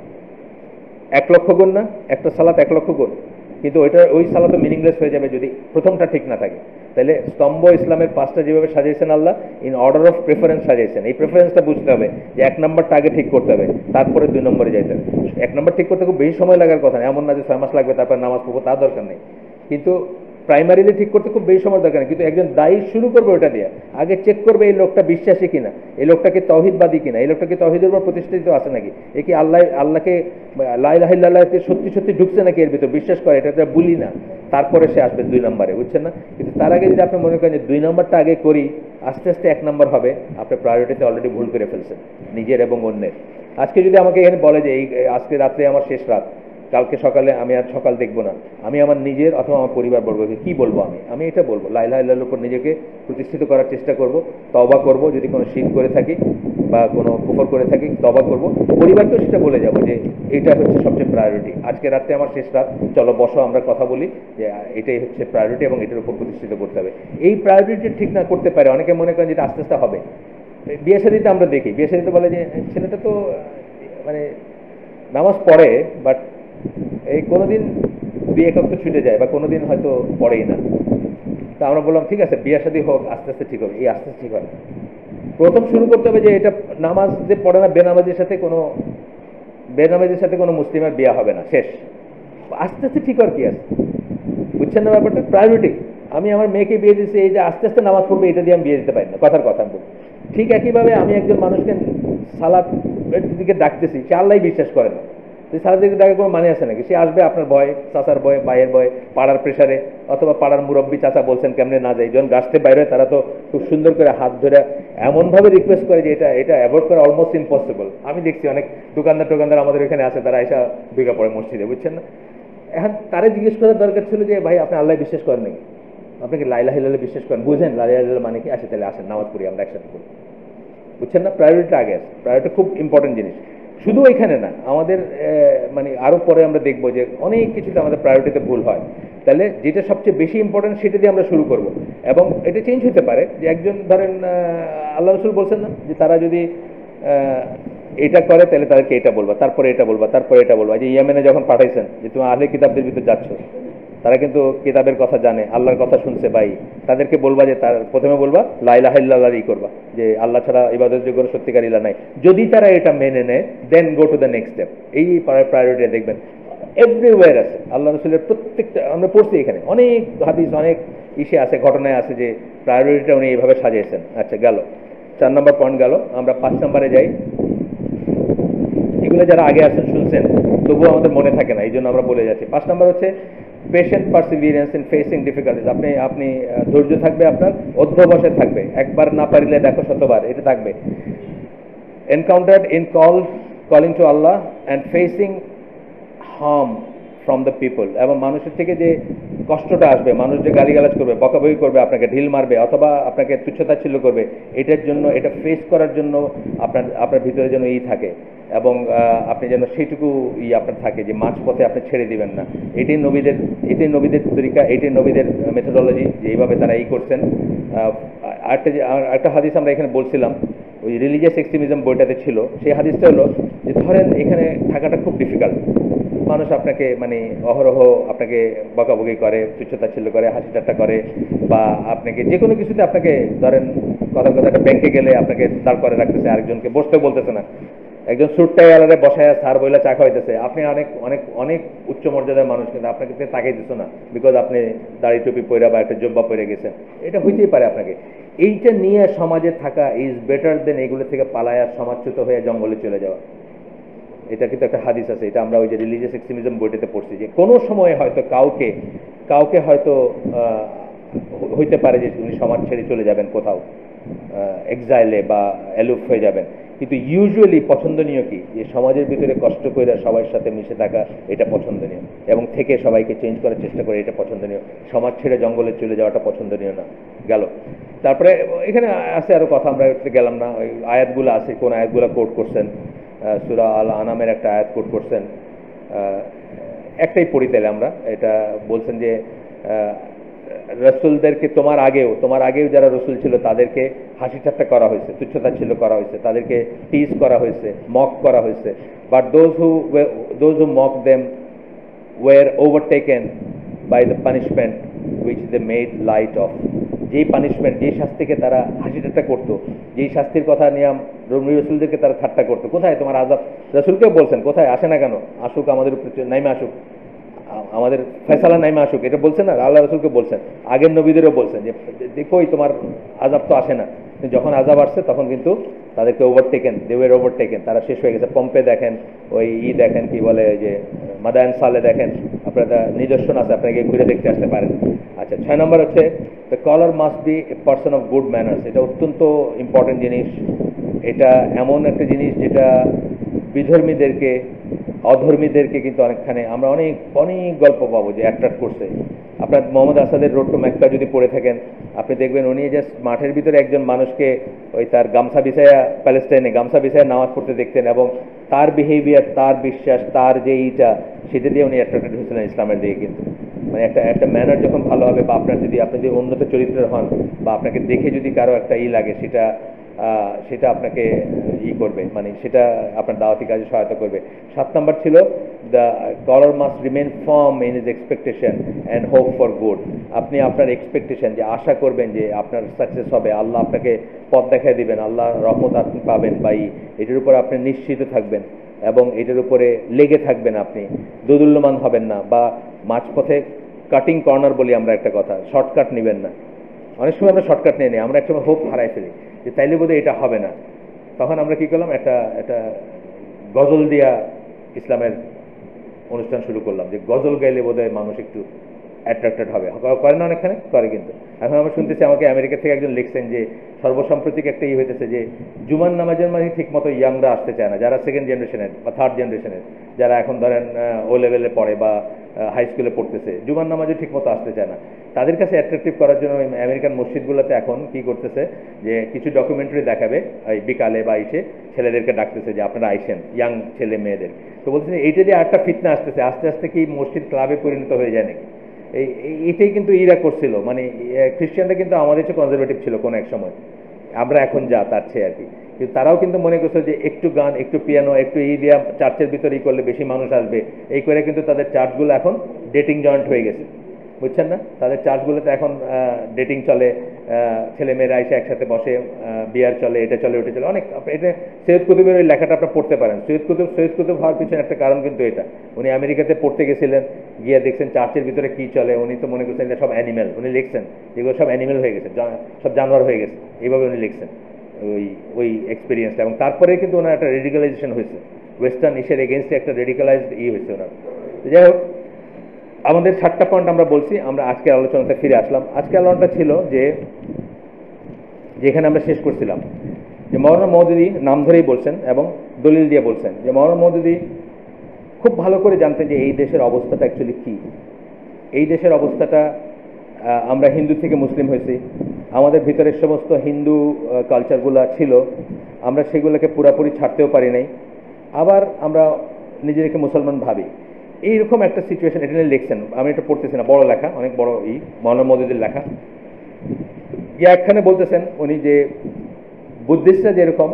এক লক্ষ গুণ না, একটা সালাত এক লক্ষ গুণ, কিন্তু ওইটা ওই সালাতও মিনিংলেস হয়ে যাবে যদি প্রথমটা ঠিক না থাকে। তাহলে স্তম্ভ ইসলামের পাঁচটা যেভাবে সাজিয়েছেন Allah, in order of preference সাজিয়েছেন। এই প্রেফারেন্সটা বুঝতে হবে যে এক নম্বরটা আগে ঠিক করতে হবে, তারপরে দুই নম্বরে যাইতে হবে। এক নম্বর ঠিক করতে খুব বেশি সময় লাগার কথা না, এমন না যে ছয় মাস লাগবে তারপর নামাজ পড়বো, তার দরকার নেই। কিন্তু প্রাইমারিলি ঠিক করতে খুব বেশি সময় দরকার নেই। কিন্তু একজন দায়ী শুরু করবে ওটা দিয়ে, আগে চেক করবে এই লোকটা বিশ্বাসী কিনা, এই লোকটাকে তৌহিদবাদী কিনা, এই লোকটাকে তৌহিদের উপর প্রতিষ্ঠিত আছে নাকি, এ কি আল্লাহ আল্লাহকে লা ইলাহা ইল্লাল্লাহকে সত্যি সত্যি ঢুকছে নাকি এর ভিতর, বিশ্বাস করে, এটা বলি না, তারপরে সে আসবে দুই নম্বরে, বুঝছেন না? কিন্তু তার আগে যদি আপনি মনে করেন যে দুই নম্বরটা আগে করি, আস্তে আস্তে এক নম্বর হবে, আপনি প্রায়োরিটিতে অলরেডি ভুল করে ফেলছেন, নিজের এবং অন্যের। আজকে যদি আমাকে এখানে বলে যে এই আজকে রাত্রে আমার শেষ রাত, কালকে সকালে আমি আর সকাল দেখবো না, আমি আমার নিজের অথবা আমার পরিবার বর্গকে কি বলবো? আমি আমি এটা বলবো, লা ইলাহা ইল্লাল্লাহর উপর নিজেকে প্রতিষ্ঠিত করার চেষ্টা করব, তওবা করব, যদি কোনো শিরক করে থাকি বা কোনো কুফর করে থাকি তওবা করব, পরিবারকেও সেটা বলে যাব যে এটা হচ্ছে সবচেয়ে প্রায়োরিটি, আজকে রাতে আমার শেষ রাত, চলো বসো আমরা কথা বলি যে এটাই হচ্ছে প্রায়োরিটি এবং এটার উপর প্রতিষ্ঠিত করতে হবে। এই প্রায়োরিটি ঠিক না করতে পারে, অনেকে মনে করেন যেটা আস্তে আস্তে হবে। বিয়ে শাদীতে আমরা দেখি, বিয়ে শাদীতে বলে যে ছেলেটা তো মানে নামাজ পড়ে, বাট এই কোনোদিন বিয়ে একক তো ছুটে যায় বা কোনোদিন হয়তো পড়েই না। তা আমরা বললাম ঠিক আছে, বিয়ে শাদী হোক, আস্তে আস্তে ঠিক হবে। এই আস্তে আস্তে ঠিক হয়, প্রথম শুরু করতে হবে যে এটা নামাজ যে পড়ে না, বেনামাজির সাথে কোনো বেনামাজির সাথে কোনো মুসলিমের বিয়ে হবে না, শেষ। আস্তে আস্তে ঠিক আর কি আছে, বুঝছেন না ব্যাপারটা? প্রায়োরিটি। আমি আমার মেয়েকে বিয়ে দিচ্ছি, এই যে আস্তে আস্তে নামাজ পড়বে, এটা দিয়ে আমি বিয়ে দিতে পারি না, কথার কথা বলি। ঠিক একইভাবে আমি একজন মানুষকে সালাতের দিকে ডাকতেছি, সে আল্লাহ বিশ্বাস করে না, তো সালাতের দিকে ডাকে কোনো মানে আছে নাকি? সে আসবে আপনার ভয়ে, চাচার ভয়ে, ভাইয়ের ভয়ে, পাড়ার প্রেশারে, অথবা পাড়ার মুরব্বী চাচা বলছেন কেমনে না যায়, যখন গাছতে বাইরে তারা তো খুব সুন্দর করে হাত ধরে এমনভাবে রিকোয়েস্ট করে যে এটা এটা অ্যাভয়েড করা অলমোস্ট ইম্পসিবল। আমি দেখছি অনেক দোকানদার টোকানদার আমাদের এখানে আছে, তারা এসে ঢুকে পড়ে মসজিদে, বুঝছেন না? এখন তারা জিজ্ঞেস করার দরকার ছিল যে ভাই আপনি আল্লাহ বিশ্বাস করেন নাকি, আপনি কি লা ইলাহা ইল্লাল্লাহ বিশ্বাস করেন, বুঝেন লা ইলাহা ইল্লাল্লাহ মানে কি? আসে তাহলে আসেন নামাজ পড়ি, আমরা একসাথে পড়ি, বুঝছেন না? প্রায়োরিটিটা আগে আছে, প্রায়োরিটি খুব ইম্পর্টেন্ট জিনিস। শুধু এখানে না, আমাদের মানে আরও পরে আমরা দেখবো যে অনেক কিছুতে আমাদের প্রায়োরিটিতে ভুল হয়। তাহলে যেটা সবচেয়ে বেশি ইম্পর্টেন্ট সেটা দিয়ে আমরা শুরু করব, এবং এটা চেঞ্জ হতে পারে যে একজন ধরেন আল্লাহ রসুল বলছেন না যে তারা যদি এটা করে তাহলে তাদেরকে এটা বলবা, তারপরে এটা বলবা, তারপরে এটা বলবা। যে ইয়েমেনে যখন পাঠাইছেন যে তুমি আহলে কিতাবদের ভিতরে যাচ্ছ, তারা কিন্তু কিতাবের কথা জানে, আল্লাহর কথা শুনছে ভাই, তাদেরকে বলবা যে তার প্রথমে বলবা লা ইলাহা ইল্লাল্লাহই করবা, যে আল্লাহ ছাড়া ইবাদতের যোগ্য সত্যিকার ইলা নাই। যদি তারা এটা মেনে নেয়, then go to the next step. এই প্রায়োরিটি দেখবেন এভরিওয়্যার আছে, আল্লাহ রসুলের প্রত্যেকটা, আমরা পড়ছি এখানে অনেক হাদিস, অনেক ইসে আছে, ঘটনায় আছে যে প্রায়োরিটিটা উনি এইভাবে সাজিয়েছেন। আচ্ছা গেল, চার নম্বর পয়েন্ট গেল, আমরা পাঁচ নম্বরে যাই। এগুলো যারা আগে আসেন শুনছেন, তবুও আমাদের মনে থাকে না, এই জন্য আমরা বলে যাচ্ছি। পাঁচ নম্বর হচ্ছে patient perseverance in facing difficulties. আপনি আপনি ধৈর্য থাকবে, আপনার অধ্যবসায় থাকবে, একবার না পারিলে দেখো শতবার, এটা থাকবে। Encountered in call calling to Allah and facing harm from the people, এবং মানুষের থেকে যে কষ্টটা আসবে, মানুষ যে গালিগালাজ করবে, বকাবকি করবে, আপনাকে ঢিল মারবে অথবা আপনাকে তুচ্ছতাচ্ছিল্য করবে, এটার জন্য, এটা ফেস করার জন্য আপনার আপনার ভিতরে যেন ই থাকে, এবং আপনি যেন সেইটুকু ই আপনার থাকে যে মাঝপথে আপনি ছেড়ে দিবেন না। এটাই নবীদের এটাই নবীদের তরিকা, এটাই নবীদের মেথোডোলজি, যে এইভাবে তারা এই করছেন। আরেকটা যে একটা হাদিস আমরা এখানে বলছিলাম, ওই রিলিজিয়াস এক্সট্রিমিজম বইটাতে ছিল, সেই হাদিসটা হলো যে ধরেন এখানে থাকাটা খুব ডিফিকাল্ট, মানুষ আপনাকে মানে অহরহ আপনাকে বকাবকি করে, তুচ্ছতাচ্ছিল্য করে, হাসি ঠাট্টা করে, বা আপনাকে যে কোনো কিছুতে আপনাকে ধরেন কথা কথা একটা ব্যাংকে গেলে আপনাকে দাঁড় করে রাখতেছে, আরেকজনকে বসতে বলতেছে না, একজন সুটটাই আলাদা বসায় সার বইলা চা খাওয়াইতেছে, আপনি অনেক অনেক অনেক উচ্চ মর্যাদার মানুষ, কিন্তু আপনাকে তাকাই দিচ্ছ না, বিকজ আপনি দাড়ি টুপি পরে বা একটা জব্বা পরে গেছেন, এটা হইতেই পারে আপনাকে। এইটা নিয়ে সমাজে থাকা ইজ বেটার দেন এইগুলো থেকে পালায়া সমাজচ্যুত হয়ে জঙ্গলে চলে যাওয়া। এটা কিন্তু একটা হাদিস আছে, এটা আমরা ওই যে রিলিজিয়াস এক্সট্রিমিজম বইটাতে পড়ছি, যে কোনো সময়ে হয়তো কাউকে কাউকে হয়তো হইতে পারে যে উনি সমাজ ছেড়ে চলে যাবেন কোথাও, এক্সাইলে বা এলুফ হয়ে যাবেন, কিন্তু ইউজুয়ালি পছন্দনীয় কি যে সমাজের ভিতরে কষ্ট করে সবার সাথে মিশে থাকা, এটা পছন্দনীয়, এবং থেকে সবাইকে চেঞ্জ করার চেষ্টা করে এটা পছন্দনীয়। সমাজ ছেড়ে জঙ্গলে চলে যাওয়াটা পছন্দনীয় না। গেল। তারপরে এখানে আছে আরো কথা, আমরা গেলাম না। ওই আয়াতগুলো আছে, কোন আয়াতগুলো কোট করছেন, সূরা আল আনামের একটা আয়াত কোট করছেন, একটাই পড়ি তাহলে আমরা। এটা বলছেন যে রসুলদেরকে তোমার আগেও তোমার আগেও যারা রসুল ছিল তাদেরকে হাসি ঠাট্টা করা হয়েছে, তুচ্ছতা ছিল করা হয়েছে, তাদেরকে টিজ করা হয়েছে, মক করা হয়েছে। But those who those who mock them were overtaken by the punishment which they made light of. যেই পানিশমেন্ট, যেই শাস্তিকে তারা হাসি ঠাট্টা করতো, যেই শাস্তির কথা নিয়ে রবি রসুলদেরকে তারা ঠাট্টা করতো, কোথায় তোমার আযাব? রসুলকেও বলছেন কোথায় আসে না কেন, আসুক আমাদের উপর, নাইমে আসুক, আমাদের ফয়সালা নাইমে আসুক, এটা বলছেন না আল্লাহ রসুলকে বলছেন, আগের নবীদেরও বলছেন যে দেখোই তোমার আযাব তো আসে না। যখন আযাব আসছে তখন কিন্তু তাদেরকে ওভারটেকেন, দে ওয়ার ওভারটেকেন, তারা শেষ হয়ে গেছে। পম্পে দেখেন, ওই ই দেখেন, কি বলে যে মাদায়ান সালে দেখেন, আপনারা নিদর্শন আছে, আপনাকে ঘুরে দেখতে আসতে পারেন। আচ্ছা, ছয় নম্বর হচ্ছে the caller must be a person of good manners. এটা অত্যন্ত ইম্পর্টেন্ট জিনিস। এটা এমন একটা জিনিস যেটা বিধর্মীদেরকে, অধর্মীদেরকে কিন্তু অনেকখানে আমরা অনেক অনেক গল্প পাবো যে অ্যাট্রাক্ট করছে। আপনার মোহাম্মদ আসাদের রোড টু মেক্কা যদি পড়ে থাকেন, আপনি দেখবেন উনি জাস্ট মাঠের ভিতরে একজন মানুষকে ওই তার গামছা বিছায়া, প্যালেস্টাইনে গামছা বিছায়া নামাজ পড়তে দেখতেন, এবং তার বিহেভিয়ার, তার বিশ্বাস, তার যে এইটা, সেটা দিয়ে উনি অ্যাট্রাক্টেড হয়েছিলেন ইসলামের দিকে। কিন্তু মানে একটা একটা ম্যানার যখন ভালো হবে, বা আপনার যদি আপনি যদি উন্নত চরিত্রের হন, বা আপনাকে দেখে যদি কারো একটা ই লাগে, সেটা সেটা আপনাকে ই করবে, মানে সেটা আপনার দাওয়াতি কাজে সহায়তা করবে। সাত নম্বর ছিল the scholar must remain firm in his expectation and hope for good. আপনি আপনার এক্সপেকটেশন, যে আশা করবেন যে আপনার সাকসেস হবে, আল্লাহ আপনাকে পথ দেখায় দিবেন, আল্লাহ রহমত আপনি পাবেন, বা এটার উপর আপনি নিশ্চিত থাকবেন, এবং এটার উপরে লেগে থাকবেন, আপনি দোদুল্যমান হবেন না, বা মাঝপথে কাটিং কর্নার বলি আমরা একটা কথা, শর্টকাট নেবেন না। অনেক সময় আমরা শর্টকাট নিয়ে নিই, আমরা এক সময় হোপ হারাই ফেলি যে তাইলে বোধহয় এটা হবে না। তখন আমরা কি করলাম, একটা একটা গজল দিয়া ইসলামের অনুষ্ঠান শুরু করলাম, যে গজল গাইলে বোধহয় মানুষ একটু অ্যাট্রাক্টেড হবে। করে না অনেকখানে করে। কিন্তু এখন আমরা শুনতেছি, আমাকে আমেরিকা থেকে একজন লিখছেন যে সর্বসাম্প্রতিক একটা ই হইতেছে যে জুমার নামাজের মানে ঠিক মতো ইয়াংরা আসতে চায় না, যারা সেকেন্ড জেনারেশনের বা থার্ড জেনারেশনের, যারা এখন ধরেন ও লেভেলে পড়ে বা হাই স্কুলে পড়তেছে, জুমার নামাজে ঠিক মতো আসতে চায় না। তাদের কাছে অ্যাট্রাকটিভ করার জন্য আমেরিকান মসজিদগুলোতে এখন কি করতেছে, যে কিছু ডকুমেন্টারি দেখাবে এই বিকালে বা এসে ছেলেদেরকে ডাকতেছে যে আপনারা আইসেন, ইয়াং ছেলে মেয়েদের। তো বলতেছে এইটা দিয়ে একটা ফিতনা আসতেছে, আস্তে আস্তে কি মসজিদ ক্লাবে পরিণত হয়ে যায় নাকি। এই এটাই কিন্তু ইরা করছিল, মানে খ্রিস্টানরা কিন্তু আমাদের চেয়ে কনজারভেটিভ ছিল কোনো এক সময়, আমরা এখন যা তার চেয়ে আর কি। কিন্তু তারাও কিন্তু মনে করছে যে একটু গান, একটু পিয়ানো, একটু ই দিয়া চার্চের ভিতরে ই করলে বেশি মানুষ আসবে, এই করে কিন্তু তাদের চার্চগুলো এখন ডেটিং জয়েন্ট হয়ে গেছে, বুঝছেন না? তাদের চার্চগুলোতে এখন ডেটিং চলে, ছেলেমেয়েরা এসে একসাথে বসে, বিয়ার চলে, এটা চলে, ওটা চলে, অনেক। এটা সৈয়দ কুতুবের ওই লেখাটা আপনার পড়তে পারেন। সৈয়দ কুতুব সৈয়দ কুতুব হওয়ার পিছনে একটা কারণ কিন্তু এটা, উনি আমেরিকাতে পড়তে গেছিলেন, গিয়ে দেখছেন চার্চের ভিতরে কি চলে, উনি তো মনে করছেন এটা সব অ্যানিম্যাল। উনি লিখছেন এগুলো সব অ্যানিম্যাল হয়ে গেছে, সব জানোয়ার হয়ে গেছে, এইভাবে উনি লিখছেন ওই ওই এক্সপিরিয়েন্সটা। এবং তারপরে কিন্তু ওনার একটা রেডিকালাইজেশন হয়েছে, ওয়েস্টার্ন ইসের এগেনস্টে একটা রেডিকালাইজড ই হয়েছে ওনার। যাই হোক, আমাদের সাতটা পয়েন্ট আমরা বলছি, আমরা আজকের আলোচনাতে ফিরে আসলাম। আজকের আলোচনাটা ছিল যে যেখানে আমরা শেষ করছিলাম, যে মওলানা মওদুদী নাম ধরেই বলছেন এবং দলিল দিয়ে বলছেন যে মওলানা মওদুদী খুব ভালো করে জানতেন যে এই দেশের অবস্থাটা অ্যাকচুয়ালি কী। এই দেশের অবস্থাটা, আমরা হিন্দু থেকে মুসলিম হয়েছি, আমাদের ভিতরের সমস্ত হিন্দু কালচারগুলো ছিল, আমরা সেগুলোকে পুরাপুরি ছাড়তেও পারি নাই, আবার আমরা নিজেদেরকে মুসলমান ভাবি। এইরকম একটা সিচুয়েশন এটা নিয়ে লিখছেন। আমি এটা পড়তেছি না, বড় লেখা, অনেক বড় ই, মওলানা মওদুদীর লেখা। ইয়া একখানে বলতেছেন উনি যে বুদ্ধিস্টরা যেরকম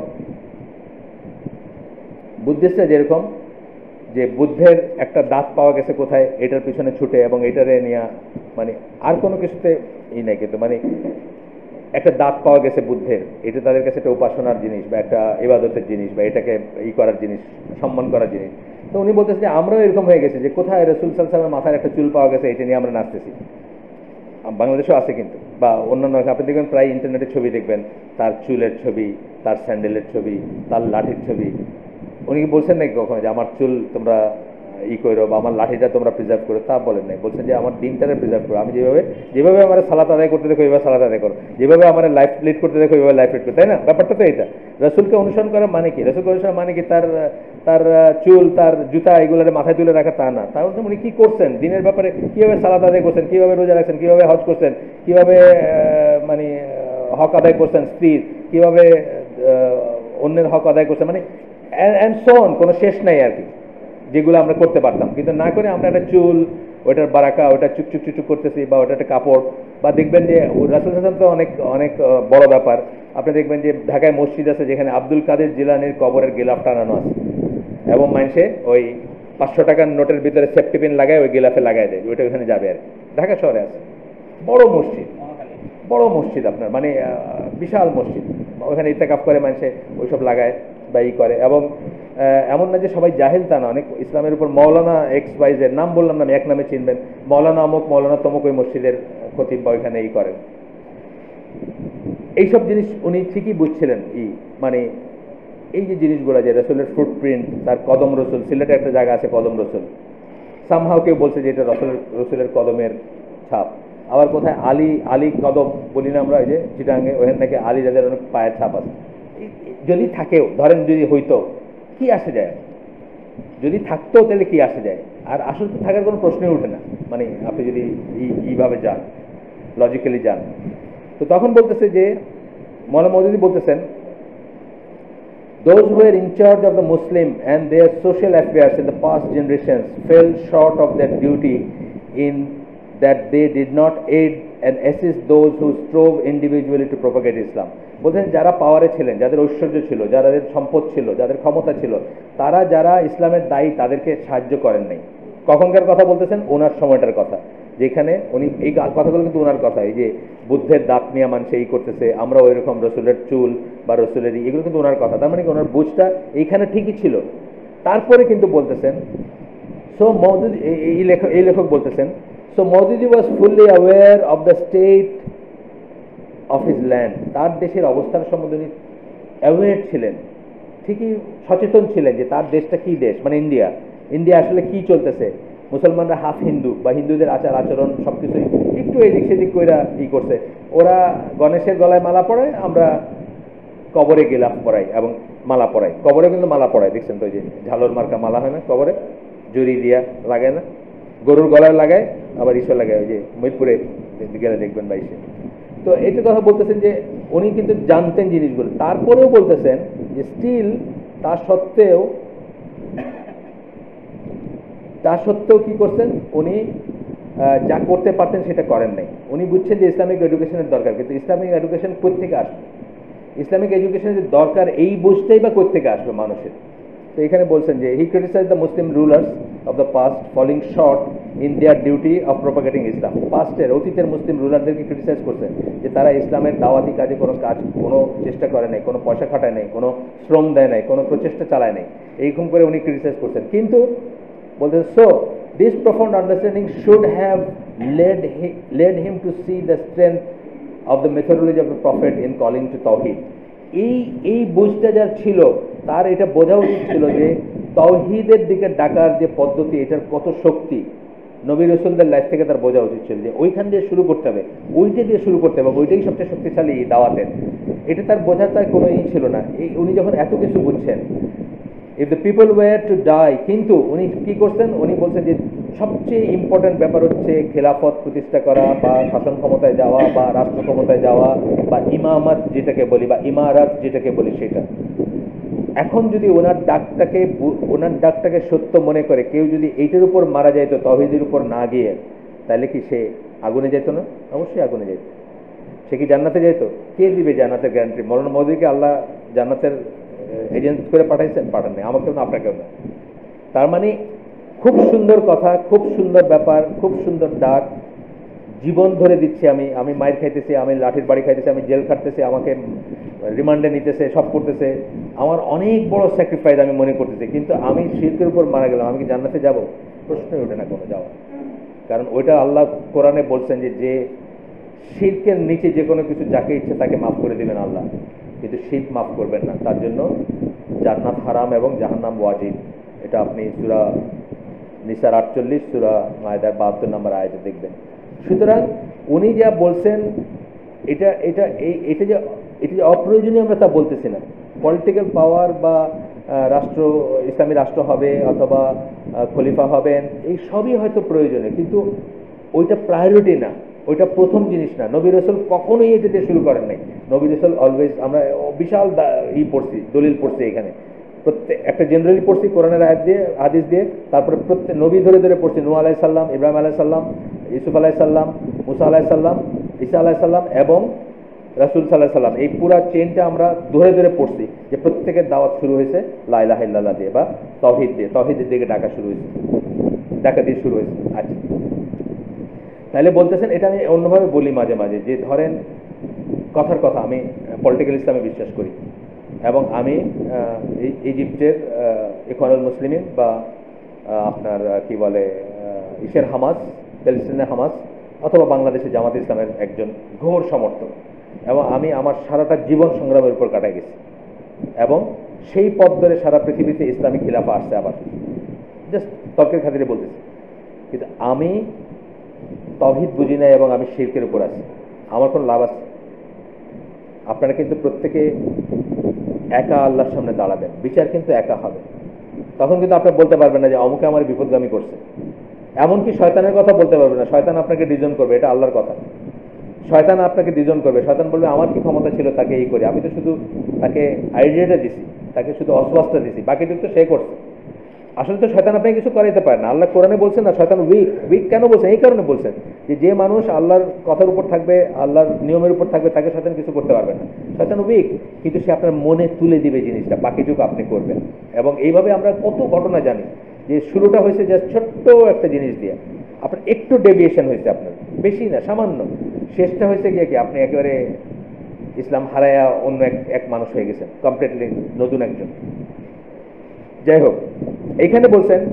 বুদ্ধিস্টরা যেরকম যে বুদ্ধের একটা দাঁত পাওয়া গেছে কোথায়, এটার পিছনে ছুটে, এবং এটারে নিয়ে মানে আর কোনো কিছুতে ই নাই, কিন্তু মানে একটা দাঁত পাওয়া গেছে বুদ্ধের, এটা তাদের কাছে একটা উপাসনার জিনিস, বা একটা ইবাদতের জিনিস, বা এটাকে ই করার জিনিস, সম্মান করার জিনিস। তো উনি বলতেছেন যে আমরাও এরকম হয়ে গেছে, যে কোথায় রসুল সাল্লাল্লাহু আলাইহি ওয়াসাল্লামের মাথার একটা চুল পাওয়া গেছে, এটা নিয়ে আমরা নাচতেছি। বাংলাদেশেও আছে কিন্তু, বা অন্যান্য আপনি দেখবেন প্রায় ইন্টারনেটে ছবি দেখবেন, তার চুলের ছবি, তার স্যান্ডেলের ছবি, তার লাঠির ছবি। উনি কি বলছেন নাকি কখনো যে আমার চুল তোমরা ই করো বা আমার লাঠিটা তোমরা প্রিজার্ভ করো, তা বলেন নাই। বলছেন যে আমার দিনটারে প্রিজার্ভ করো, আমি যেভাবে যেভাবে আমার সালাত আদায় করতে দেখো এইভাবে সালাত আদায় করো, যেভাবে আমার লাইফ লিড করতে দেখো এইভাবে লাইফ লিড করো, তাই না? ব্যাপারটা তো এটা। রসুলকে অনুসরণ করা মানে কি? রসুলকে অনুসরণ মানে কি তার তার চুল, তার জুতা এগুলোর মাথায় তুলে রাখা তা না। তার উনি কি করছেন, দিনের ব্যাপারে কীভাবে সালাত আদায় করছেন, কীভাবে রোজা রাখছেন, কীভাবে হজ করছেন, কীভাবে মানে হক আদায় করছেন স্ত্রীর, কীভাবে অন্যের হক আদায় করছেন, মানে অ্যান্ড সো অন, কোনো শেষ নাই আর কি, যেগুলো আমরা করতে পারতাম। কিন্তু না করে আমরা একটা চুল, ওইটার বারাকা, ওটা চুকচুক চুকচুক করতেছি, বা ওটা একটা কাপড়, বা দেখবেন যে রাসূল হাসান তো অনেক অনেক বড় ব্যাপার। আপনি দেখবেন যে ঢাকায় মসজিদ আছে যেখানে আব্দুল কাদের জিলানির কবরের গিলাফ টানানো আছে, এবং মানুষে ওই পাঁচশো টাকার নোটের ভিতরে সেফটি পিন লাগায় ওই গিলাফে লাগাই দেয়, ওইটা ওখানে যাবে আর কি। ঢাকা শহরে আছে বড় মসজিদ, বড় মসজিদ আপনার, মানে বিশাল মসজিদ, ওখানে ইত্তেকাফ করে মানুষে ওইসব লাগায় বা ই করে। এবং এমন না যে সবাই জাহেল তা না, অনেক ইসলামের উপর মৌলানা এক্স ওয়াইজের নাম বললাম না, আমি এক নামে চিনবেন, মৌলানা অমুক, মৌলানা তমুক ওই মসজিদের খতিব বা ওইখানে ই করেন। এইসব জিনিস উনি ঠিকই বুঝছিলেন। ই মানে এই যে জিনিসগুলো, যে রসুলের ফুটপ্রিন্ট, তার কদম রসুল, সিলেটে একটা জায়গা আছে কদম রসুল, সামহাও কেউ বলছে যে এটা রসুলের রসুলের কদমের ছাপ। আবার কোথায় আলী আলী কদম বলি না আমরা, ওই যে চিটাঙ্গে, ওখানে নাকি আলী যাদের অনেক পায়ের ছাপ আছে। যদি থাকেও, ধরেন যদি হইতো, কি আসে যায়? যদি থাকতো তাহলে কি আসে যায়? আর আসলে তো থাকার কোনো প্রশ্নই ওঠে না, মানে আপনি যদি এইভাবে যান, লজিক্যালি যান। তো তখন বলতেছে যে মৌলানা মওদুদি বলতেছেন, those who were in charge of the Muslim and their social affairs in the past generations fell short of their duty in that they did not aid and assist those who strove individually to propagate Islam. বলছেন যারা পাওয়ারে ছিলেন, যাদের ঐশ্বর্য ছিল, যাদের সম্পদ ছিল, যাদের ক্ষমতা ছিল, তারা যারা ইসলামের দায়ী তাদেরকে সাহায্য করেন নাই। কখনকার কথা বলতেছেন? ওনার সময়টার কথা, যেখানে উনি এই কথাগুলো কিন্তু ওনার কথা। এই যে বুদ্ধের দাঁত নিয়ে মানুষ এই করতেছে, আমরা ওই রকম রসুলের চুল বা রসুলের, এগুলো কিন্তু ওনার কথা। তার মানে কি ওনার বুঝটা এইখানে ঠিকই ছিল। তারপরে কিন্তু বলতেছেন, সো মওদুদি, এই লেখক এই লেখক বলতেছেন, so Maududi was fully aware of the state of his land. তার দেশের অবস্থার সম্বন্ধে উনি অ্যাওয়্যার ছিলেন, ঠিকই সচেতন ছিলেন যে তার দেশটা কি দেশ, মানে ইন্ডিয়া। ইন্ডিয়া আসলে কি চলতেছে, মুসলমানরা হাফ হিন্দু, বা হিন্দুদের আচার আচরণ সব কিছুই একটু এদিক সেদিক কইরা ই করছে। ওরা গণেশের গলায় মালা পরায়, আমরা কবরে গিলাফ পরাই এবং মালা পরাই। কবরে কিন্তু মালা পরাই, দেখছেন তো, ওই যে ঝালর মার্কা মালা হয় না কবরে, জুড়ি দিয়া লাগায় না, গরুর গলায় লাগায়, আবার ঈশ্বর লাগায়, ওই যে মৈদপুরে গেলে দেখবেন বাইশে। তো এইটা কথা বলতেছেন যে উনি কিন্তু জানতেন জিনিসগুলো। তারপরেও বলতেছেন যে স্টিল তা সত্ত্বেও তা সত্ত্বেও কি করছেন উনি, যা করতে পারতেন সেটা করেন নাই। উনি বুঝছেন যে ইসলামিক এডুকেশনের দরকার, কিন্তু ইসলামিক এডুকেশন কোত্থেকে আসবে? ইসলামিক এডুকেশনের দরকার এই বুঝতেই বা কোত্থেকে আসবে মানুষের? তো এখানে বলছেন যে he criticise the Muslim rulers of the past falling short in their duty of propagating Islam. পাস্টের, অতীতের মুসলিম রুলারদেরকে ক্রিটিসাইজ করছেন যে তারা ইসলামের দাওয়াতি কাজে কোনো কাজ, কোনো চেষ্টা করে নাই, কোনো পয়সা খাটায় নাই, কোনো শ্রম দেয় নাই, কোনো প্রচেষ্টা চালায় নাই, এইরকম করে উনি ক্রিটিসাইজ করছেন। কিন্তু বলতেন, so this profound understanding should have led led him to see the strength of the methodology of the prophet in calling to tawhid. এই এই বুঝটা যার ছিল, তার এটা বোঝা উচিত ছিল যে তাওহীদের দিকে ডাকার যে পদ্ধতি, এটার কত শক্তি নবী রাসূলদের লাইফ থেকে তার বোঝা উচিত ছিল, যে ওইখান দিয়ে শুরু করতে হবে, ওইটা দিয়ে শুরু করতে হবে, ওইটাই সবচেয়ে শক্তিশালী দাওয়াতের। এটা তার বোঝার তার কোনো ই ছিল না। এই উনি যখন এত কিছু বুঝছেন, if the people were to die, কিন্তু উনি কি করছেন, উনি বলছেন যে সবচেয়ে ইম্পর্টেন্ট ব্যাপার হচ্ছে খেলাফত প্রতিষ্ঠা করা, বা শাসন ক্ষমতায় যাওয়া, বা রাষ্ট্র ক্ষমতায় যাওয়া, বা ইমামত যেটাকে বলি, বা ইমারত যেটাকে বলি, সেটা। এখন যদি ওনার ডাকটাকে ওনার ডাকটাকে সত্য মনে করে কেউ যদি এইটার উপর মারা যাইতো, তাওহীদের উপর না গিয়ে, তাহলে কি সে আগুনে যেত না? অবশ্যই আগুনে যেত। সে কি জান্নাতে যেত? কে দিবে জান্নাতের গ্যারান্টি? মৌলানা মওদুদিকে আল্লাহ জান্নাতের এজেন্ট করে পাঠাইছেন? পাঠান নাই, আমাকেও না, আপনাকেও না। তার মানে খুব সুন্দর কথা, খুব সুন্দর ব্যাপার, খুব সুন্দর ডাক, জীবন ধরে দিচ্ছি আমি, আমি মাইর খাইতেছি, আমি লাঠির বাড়ি খাইতেছি, আমি জেল খাটতেছি, আমাকে রিমান্ডে নিতেছে, সব করতেছে, আমার অনেক বড় স্যাক্রিফাইস আমি মনে করতেছি, কিন্তু আমি শিরকের উপর মারা গেলাম, আমি কি জান্নাতে যাব? প্রশ্নই ওঠে না কোনো যাওয়া। কারণ ওইটা আল্লাহ কোরআনে বলছেন যে যে শিরকের নিচে যে কোনো কিছু যাকে ইচ্ছে তাকে মাফ করে দিবেন আল্লাহ, কিন্তু শিরক মাফ করবেন না। তার জন্য জান্নাত হারাম এবং জাহান্নাম ওয়াজিব। এটা আপনি সূরা নিসার আটচল্লিশ, সূরা মায়দার বাহাত্তর নম্বর আয়াতে দেখবেন। সুতরাং উনি যা বলছেন এটা এটা এই এটা যে এটা যে অপ্রয়োজনীয় আমরা তা বলতেছি না। পলিটিক্যাল পাওয়ার বা রাষ্ট্র, ইসলামী রাষ্ট্র হবে অথবা খলিফা হবেন, এই সবই হয়তো প্রয়োজনীয়, কিন্তু ওইটা প্রায়োরিটি না, ওইটা প্রথম জিনিস না। নবী রাসূল কখনোই এটা দিয়ে শুরু করেন নাই। নবী রাসূল অলওয়েজ, আমরা বিশাল ই পড়ছি, দলিল পড়ছি এখানে, প্রত্যেক একটা জেনারেলি পড়ছি কোরআনের আয়াত দিয়ে, হাদিস দিয়ে, তারপরে প্রত্যেক নবী ধরে ধরে পড়ছি, নূহ আলাইহিস সালাম, ইব্রাহিম আলাইহিস সালাম, ইউসুফ আলাইহিস সালাম, মুসা আলাইহিস সালাম, ঈসা আলাইহিস সালাম এবং রাসূল সাল্লাল্লাহু আলাইহি সাল্লাম। এই পুরো চেইনটা আমরা ধরে ধরে পড়ছি যে প্রত্যেকের দাওয়াত শুরু হয়েছে লা ইলাহা ইল্লাল্লাহ দিয়ে বা তাওহীদ দিয়ে, তাওহীদের দিকে ডাকা শুরু হয়েছে, ডাকা দিয়ে শুরু হয়েছে। আচ্ছা, তাহলে বলতেছেন, এটা আমি অন্যভাবে বলি মাঝে মাঝে, যে ধরেন কথার কথা, আমি পলিটিক্যাল ইসলামে বিশ্বাস করি এবং আমি ইজিপ্টের ইখওয়ানুল মুসলিমিন বা আপনার কি বলে ইসের হামাস, প্যালেস্টাইনের হামাস অথবা বাংলাদেশের জামাত ইসলামের একজন ঘোর সমর্থক, এবং আমি আমার সারাটা জীবন সংগ্রামের উপর কাটাই গেছি এবং সেই পথ ধরে সারা পৃথিবীতে ইসলামিক খিলাফা আসছে। আবার জাস্ট তর্কের খাতিরে বলতেছি, কিন্তু আমি তাওহীদ বুঝি নাই এবং আমি শিরকের উপর আছি, আমার কোনো লাভ আছে? আপনারা কিন্তু প্রত্যেকে একা আল্লাহর সামনে দাঁড়াবেন, বিচার কিন্তু একা হবে। তখন কিন্তু আপনি বলতে পারবেন না যে অমুকে আমার বিপদগামী করছে, এমনকি শয়তানের কথা বলতে পারবেন না। শয়তান আপনাকে ডিজন করবে, এটা আল্লাহর কথা। শয়তান আপনাকে ডিজন করবে, শয়তান বলবে আমার কি ক্ষমতা ছিল তাকে এই করে, আমি তো শুধু তাকে আইডিয়াটা দিছি, তাকে শুধু অসওয়াসটা দিছি, বাকিটুকু তো সে করছে। আসলে তো শয়তান আপনাকে কিছু করাইতে পারে না। আল্লাহ কোরআনে বলছেন না শয়তান উইক। উইক কেন বলছেন? এই কারণে বলছেন যে যে মানুষ আল্লাহর কথার উপর থাকবে, আল্লাহর নিয়মের উপর থাকবে, তাকে শয়তান কিছু করতে পারবে না। শয়তান উইক, কিন্তু সে আপনার মনে তুলে দিবে জিনিসটা, বাকিটুকু আপনি করবেন। এবং এইভাবে আমরা কত ঘটনা জানি যে শুরুটা হয়েছে জাস্ট ছোট্ট একটা জিনিস দিয়ে, আপনার একটু ডেভিয়েশন হয়েছে, আপনার বেশি না, সামান্য। শেষটা হয়েছে গিয়ে কি আপনি একেবারে ইসলাম হারায়া অন্য এক এক মানুষ হয়ে গেছেন, কমপ্লিটলি নতুন একজন। যাই হোক, এইখানে বলছেন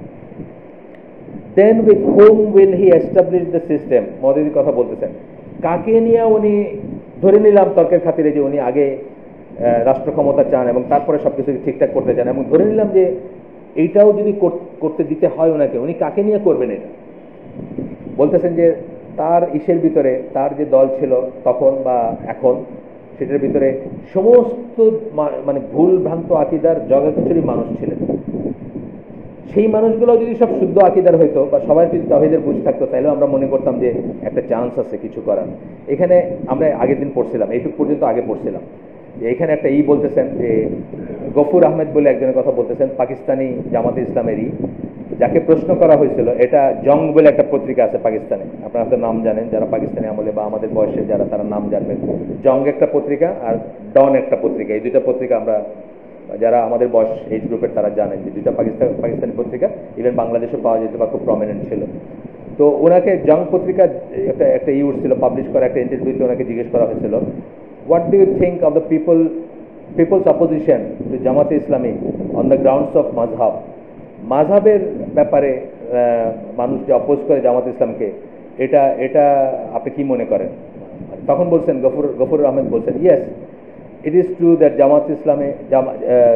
then with home will he establish the system. মোদির কথা বলতেছেন, কাকে নিয়ে উনি ধরে নিলাম তর্কের খাতিরে যে উনি আগে রাষ্ট্র ক্ষমতা চান এবং তারপরে সবকিছু ঠিকঠাক করতে চান, এবং ধরে নিলাম যে এইটাও যদি করতে দিতে হয় ওনাকে, উনি কাকে নিয়ে করবেন এটা বলতেছেন যে তার ইসের ভিতরে, তার যে দল ছিল তখন বা এখন, সেটার ভিতরে সমস্ত মানে ভুল ভ্রান্ত আকিদার জগাখিচুড়ি মানুষ ছিলেন। সেই মানুষগুলো যদি সব শুদ্ধ আকিদার হইতো বা সবাই যদি তাওহীদের বুঝ থাকতো, তাহলে আমরা মনে করতাম যে একটা চান্স আছে কিছু করার। এখানে আমরা আগের দিন পড়ছিলাম, এইটুকু পর্যন্ত আগে পড়ছিলাম যে এখানে একটা ই বলতেছেন যে গফুর আহমেদ বলে একজনের কথা বলতেছেন, পাকিস্তানি জামাতে ইসলামেরই, যাকে প্রশ্ন করা হয়েছিল। এটা জং বলে একটা পত্রিকা আছে পাকিস্তানে, আপনারা হয়তো নাম জানেন, যারা পাকিস্তানি আমলে বা আমাদের বয়সে যারা, তারা নাম জানবেন। জং একটা পত্রিকা আর ডন একটা পত্রিকা, এই দুইটা পত্রিকা আমরা যারা আমাদের বয়স এজ গ্রুপের তারা জানেন যে দুইটা পাকিস্তান পাকিস্তানি পত্রিকা, ইভেন বাংলাদেশে পাওয়া যেত বা খুব প্রমিনেন্ট ছিল। তো ওনাকে জং পত্রিকা একটা একটা ইউজ ছিল পাবলিশ করা একটা ইন্টারভিউতে ওনাকে জিজ্ঞেস করা হয়েছিল, what do you think of the people peoples opposition to Jamaate Islami on the grounds of madhhab. মাযহাবের ব্যাপারে মানুষ যে অপোজ করে জামাত ইসলামকে, এটা এটা আপনি কি মনে করেন? তখন বলছেন গফুর গফুর আহমেদ বলছেন, yes, it is true that Jamaat Islami, Jama, uh,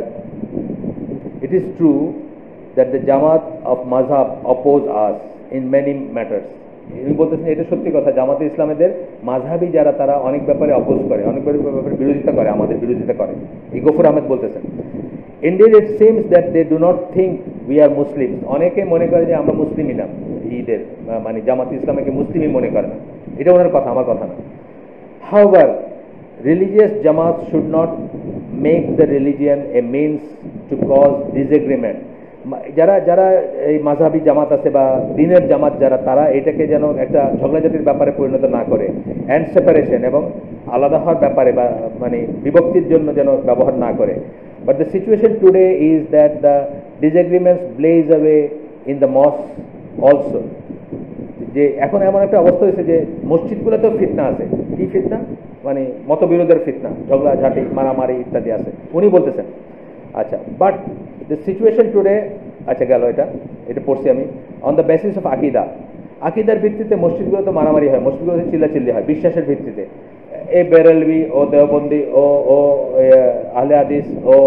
it is true that the Jamaat of Mazhab oppose us in many matters. উনি বলতেছেন এটা সত্যি কথা, জামাতে ইসলামীদের মাযহাবি যারা, তারা অনেক ব্যাপারে অপোজ করে, অনেক ব্যাপারে বিরোধিতা করে, আমাদের বিরোধিতা করে। এই গফুর আহমেদ বলতেছেন, indeed it seems that they do not think we are Muslims. অনেকে মনে করে যে আমরা মুসলিমই না, ঈদের মানে জামাতে ইসলামকে মুসলিমই মনে করে না। এটা ওনার কথা, আমার কথা না। However, religious Jamaat should not make the religion a means to cause disagreement. যারা যারা এই মাযহাবি জামাত আছে বা দিনের জামাত যারা, তারা এটাকে যেন একটা ঝগড়াঝাটির ব্যাপারে পরিণত না করে, অ্যান্ড সেপারেশন এবং আলাদা হওয়ার ব্যাপারে বা মানে বিভক্তির জন্য যেন ব্যবহার না করে। But the situation today is that the disagreements blaze away in the mosque also. যে এখন এমন একটা অবস্থা হয়েছে যে মসজিদগুলোতেও ফিতনা আছে। কি ফিতনা? মানে মতবিরোধের ফিতনা, ঝগড়া ঝাঁটি, মারামারি ইত্যাদি আছে, উনি বলতেছেন। আচ্ছা, বাট দ্য সিচুয়েশন টুডে, আচ্ছা গেল এটা, এটা পড়ছি আমি, অন দ্য বেসিস অফ আকিদা। আকিদার ভিত্তিতে মসজিদগুলোতে মারামারি হয়, মসজিদগুলোতে চিল্লাচিল্লি হয়, বিশ্বাসের ভিত্তিতে। এ বেরেলভি ও দেওবন্দি ও ও আহলে হাদিস ও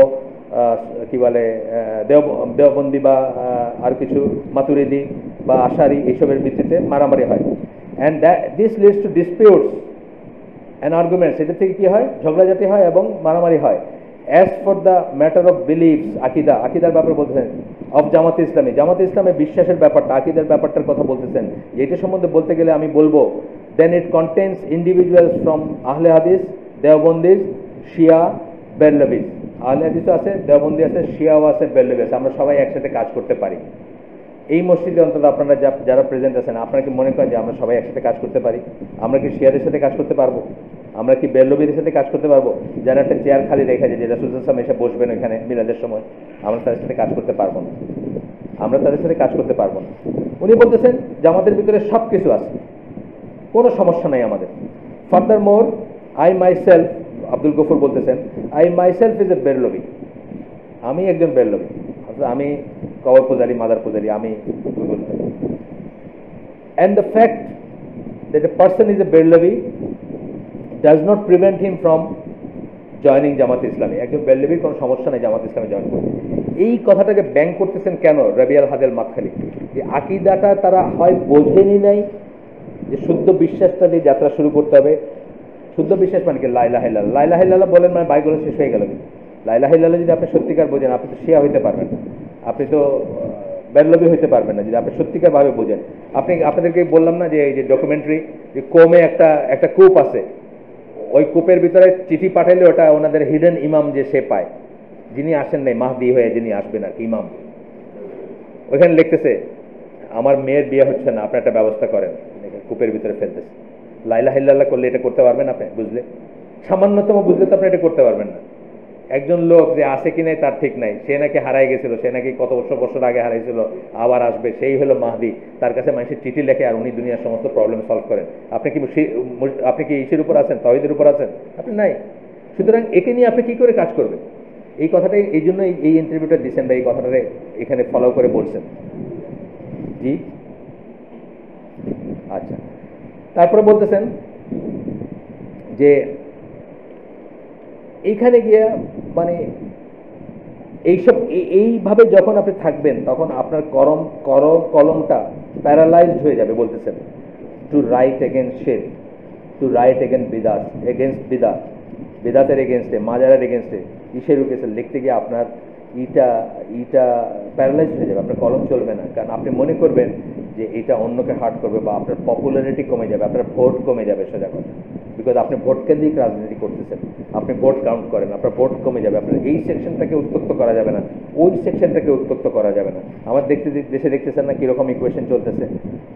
কি বলে দেও দেওবন্দি বা আর কিছু মাতুরিদি বা আশারি এইসবের ভিত্তিতে মারামারি হয়। And this leads to disputes and arguments, এটা থেকে কী হয়, ঝগড়াঝাটি হয় এবং মারামারি হয়। As for the matter of beliefs, আকিদা, আকিদার ব্যাপারে বলতেছেন, অফ জামাত ইসলামী, জামাত ইসলামের বিশ্বাসের ব্যাপারটা, আকিদার ব্যাপারটার কথা বলতেছেন, যেটা সম্বন্ধে বলতে গেলে আমি বলবো, then it contains individuals from Ahle Hadith, দেওবন্দিজ, শিয়া, বেরলভিজ। আহলে হাদিসও আছে, দেওবন্দি আছে, শিয়াও আছে, বেরলভি আছে, আমরা সবাই একসাথে কাজ করতে পারি। এই মসজিদে অন্তত আপনারা যারা প্রেজেন্ট আছেন, আপনারা কি মনে করেন যে আমরা সবাই একসাথে কাজ করতে পারি? আমরা কি শিয়াদের সাথে কাজ করতে পারবো? আমরা কি বেরলভিদের সাথে কাজ করতে পারবো? যারা একটা চেয়ার খালি রেখে যায় যে রাসূল সাল্লাল্লাহু আলাইহি ওয়াসাল্লাম এসে বসবেন এখানে মিলাদের সময়, আমরা তাদের সাথে কাজ করতে পারবো না, আমরা তাদের সাথে কাজ করতে পারবো না। উনি বলতেছেন জামাতের ভিতরে সব কিছু আছে, কোনো সমস্যা নাই আমাদের। Furthermore, I myself, Abdul Gafur বলতেছেন, I myself is a Barelvi, আমি একজন বেরলভি, আমি কবর পূজারি, মাদার পূজারি, আমি গুগল। And the fact that a person is a Barelvi does not prevent him from joining Jamaat Islami. একজন বেরলভির কোনো সমস্যা নেই জামাত ইসলামে জয়েন করতে। এই কথাটাকে ব্যাং করতেছেন কেন রাবিয়াল হাদেল মাতখালি? যে আকিদাটা তারা হয় বোঝেনি নাই, যে শুদ্ধ বিশ্বাসটা নিয়ে যাত্রা শুরু করতে হবে। শুদ্ধ বিশ্বাস মানে কি? লা ইলাহা ইল্লাল্লাহ, লা ইলাহা ইল্লাল্লাহ বলেন মানে বাইগুলো শেষ হয়ে গেল। লা ইলাহা ইল্লাল্লাহ যদি আপনি সত্যিকার বোঝেন, আপনি তো শিয়া হইতে পারবেন না, আপনি তো বেরলভি হইতে পারবেন না যদি আপনি সত্যিকারভাবে বোঝেন। আপনি আপনাদেরকে বললাম না যে এই যে ডকুমেন্টারি, যে কোমে একটা একটা কূপ আছে, ওই কূপের ভিতরে চিঠি পাঠাইলে ওটা ওনাদের হিডেন ইমাম যে সে পায়, যিনি আসেন নাই, মাহদি হয়ে যিনি আসবেন আর কি, ইমাম। ওইখানে লিখতেছে আমার মেয়ের বিয়ে হচ্ছে না, আপনি একটা ব্যবস্থা করেন, কূপের ভিতরে ফেলতেছে। লা ইলাহা ইল্লাল্লাহ করলে এটা করতে পারবেন আপনি? বুঝলে, সামান্যতম বুঝলে তো আপনি এটা করতে পারবেন না। একজন লোক যে আছে কি নাই তার ঠিক নাই, সে নাকি হারাই গেছিল, সে নাকি কত বছর বছর আগে হারাইছিল, আবার আসবে, সেই হলো মাহদি। তার কাছে মানুষের চিঠি লেখে আর উনি দুনিয়ার সমস্ত প্রবলেম সলভ করেন। আপনি কি আপনি কি ইসের উপর আছেন, তাওহীদের উপর আছেন? আপনি নাই। সুতরাং একে নিয়ে আপনি কি করে কাজ করবেন? এই কথাটাই, এই জন্য এই ইন্টারভিউটা দিচ্ছেন বা এই কথাটা এখানে ফলো করে বলছেন। জি আচ্ছা, তারপরে বলতেছেন যে এইখানে গিয়া মানে এইসব এইভাবে যখন আপনি থাকবেন তখন আপনার করম করম কলমটা প্যারালাইজড হয়ে যাবে। বলতেছেন to write against shirk, to write against bidat, against bidat, বিদাতের এগেনস্টে, মাজারের এগেনস্টে, ইসের উকেছে লিখতে গিয়ে আপনার ইটা ইটা প্যারালাইজ হয়ে যাবে, আপনার কলম চলবে না। কারণ আপনি মনে করবেন যে এটা অন্যকে হার্ট করবে বা আপনার পপুলারিটি কমে যাবে, আপনার ভোট কমে যাবে, সোজা কথা। বিকজ আপনি ভোট কেন্দ্রিক রাজনীতি করতেছেন, আপনি ভোট কাউন্ট করেন, আপনার ভোট কমে যাবে, আপনার এই সেকশনটাকে উত্তক্ত করা যাবে না, ওই সেকশনটাকে উত্তক্ত করা যাবে না। আমার দেখতে দেশে দেখতেছেন না কীরকম ইকুয়েশন চলতেছে,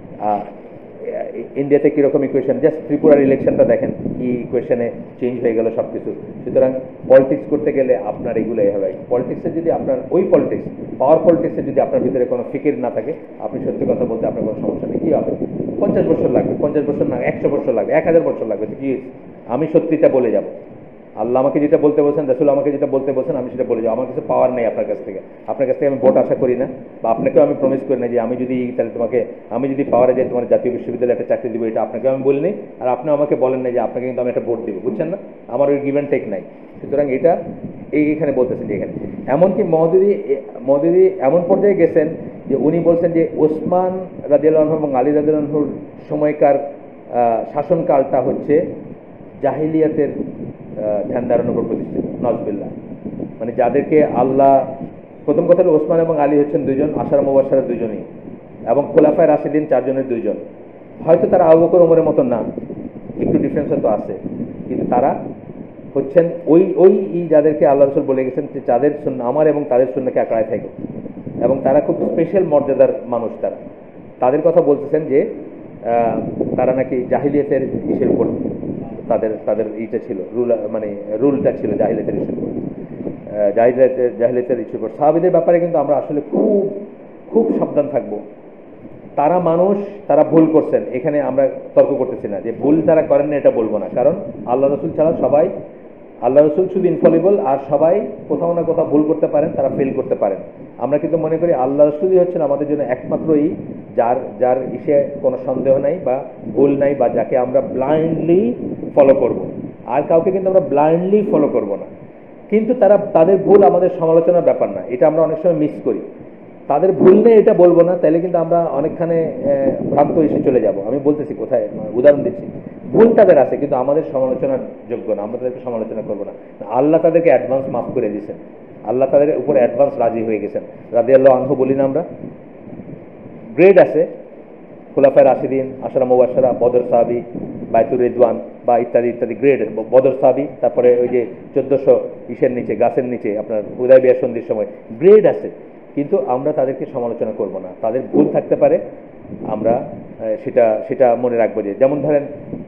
ইন্ডিয়াতে কীরকম ইকুয়েশন, জাস্ট ত্রিপুরার ইলেকশনটা দেখেন কি ইকুয়েশনে চেঞ্জ হয়ে গেল সব কিছু। সুতরাং পলিটিক্স করতে গেলে আপনার এগুলোই হবে। পলিটিক্সে যদি আপনার ওই পলিটিক্স, পাওয়ার পলিটিক্সে যদি আপনার ভিতরে কোনো ফিকির না থাকে, আপনি সত্যি কথা বলতে আপনার কোনো সমস্যা নেই। কী হবে? পঞ্চাশ বছর লাগবে, পঞ্চাশ বছর না, একশো বছর লাগবে, এক হাজার বছর লাগবে, কি আমি সত্যিটা বলে যাব। আল্লাহ আমাকে যেটা বলতে বলছেন, রাসূল আমাকে যেটা বলতে বলছেন, আমি সেটা বলে যাবো। আমার কাছে পাওয়ার নেই আপনার কাছ থেকে, আপনার কাছ থেকে আমি ভোট আশা করি না, বা আপনাকেও আমি প্রমিস করি না যে আমি যদি তাহলে তোমাকে, আমি যদি পাওয়ারে যাই তোমার জাতীয় বিশ্ববিদ্যালয়ে একটা চাকরি দিব, এটা আপনাকে আমি বলিনি। আর আপনিও আমাকে বলেন না যে আপনাকে কিন্তু আমি একটা ভোট দিব, বুঝছেন না? আমার ওই গিভ অ্যান্ড টেক নাই। সুতরাং এটা এই এখানে বলতেছেন যে এখানে এমনকি মওদুদি মওদুদি এমন পর্যায়ে গেছেন যে উনি বলছেন যে ওসমান রাদিয়াল্লাহু আনহু এবং আলী রাদিয়াল্লাহু আনহুর সময়কার শাসনকালটা হচ্ছে জাহিলিয়াতের ধ্যান ধারণার উপর প্রতিষ্ঠিত, নজবিল্লাহ। মানে যাদেরকে আল্লাহ, প্রথম কথা হলো ওসমান এবং আলী হচ্ছেন দুইজন আশারা মুবাশশারা দুইজনই, এবং খোলাফায়ে রাশিদিন চারজনের দুইজন। হয়তো তারা আবু বকর ওমরের মতো না, একটু ডিফারেন্স হয়তো আছে, কিন্তু তারা হচ্ছেন ওই ওই যাদেরকে আল্লাহ রাসূল বলে গেছেন যে যাদের সুন্নাহ আমার এবং তাদের সুন্নাহকে আঁকড়ায় থাকো, এবং তারা খুব স্পেশাল মর্যাদার মানুষ। তারা তাদের কথা বলতেছেন যে তারা নাকি জাহিলিয়াতের ইসের উপর তাদের তাদের ইটা ছিল, রুল, মানে রুলটা ছিল জাহিলিয়াতের ইস্যুর উপর, জাহিলিয়াতের জাহিলিয়াতের ইস্যুর উপর। সাহাবীদের ব্যাপারে কিন্তু আমরা আসলে খুব খুব সাবধান থাকবো। তারা মানুষ, তারা ভুল করছেন, এখানে আমরা তর্ক করতেছি না যে ভুল তারা করেন না, এটা বলবো না। কারণ আল্লাহ রাসূল ছাড়া সবাই, আল্লাহ রাসূল শুধু ইনফলিবল, আর সবাই কোথাও না কোথাও ভুল করতে পারেন, তারা ফেল করতে পারেন। আমরা কিন্তু মনে করি আল্লাহ রাসূলই হচ্ছেন আমাদের জন্য একমাত্রই যার যার ইসে কোনো সন্দেহ নাই বা ভুল নাই, বা যাকে আমরা ব্লাইন্ডলি ফলো করব। আর কাউকে কিন্তু আমরা ব্লাইন্ডলি ফলো করব না। কিন্তু তারা তাদের ভুল আমাদের সমালোচনার ব্যাপার না, এটা আমরা অনেক সময় মিস করি। তাদের ভুল নেই এটা বলবো না, তাহলে কিন্তু আমরা অনেকখানে ভ্রান্ত এসে চলে যাব। আমি বলতেছি কোথায়, উদাহরণ দিচ্ছি, ভুল তাদের আছে কিন্তু আমাদের সমালোচনার যোগ্য না, আমরা তাদেরকে সমালোচনা করবো না। আল্লাহ তাদেরকে অ্যাডভান্স মাফ করে দিয়েছেন, আল্লাহ তাদের উপরে অ্যাডভান্স রাজি হয়ে গেছেন। রাদিয়াল্লাহু আনহু বলি না আমরা, গ্রেড আছে, খুলাফায়ে রাশিদিন, আশরা মুবাশশারা, বদর সাহাবী, বাইতুর রিদওয়ান বা ইত্যাদি ইত্যাদি গ্রেড। বদর সাহাবী, তারপরে ওই যে চোদ্দশো ইসের নিচে, গাছের নিচে আপনার হুদায়বিয়া সন্ধির সময় গ্রেড আছে, কিন্তু আমরা তাদেরকে সমালোচনা করব না। তাদের ভুল থাকতে পারে, আমরা সেটা সেটা মনে রাখবো। যে যেমন ধরেন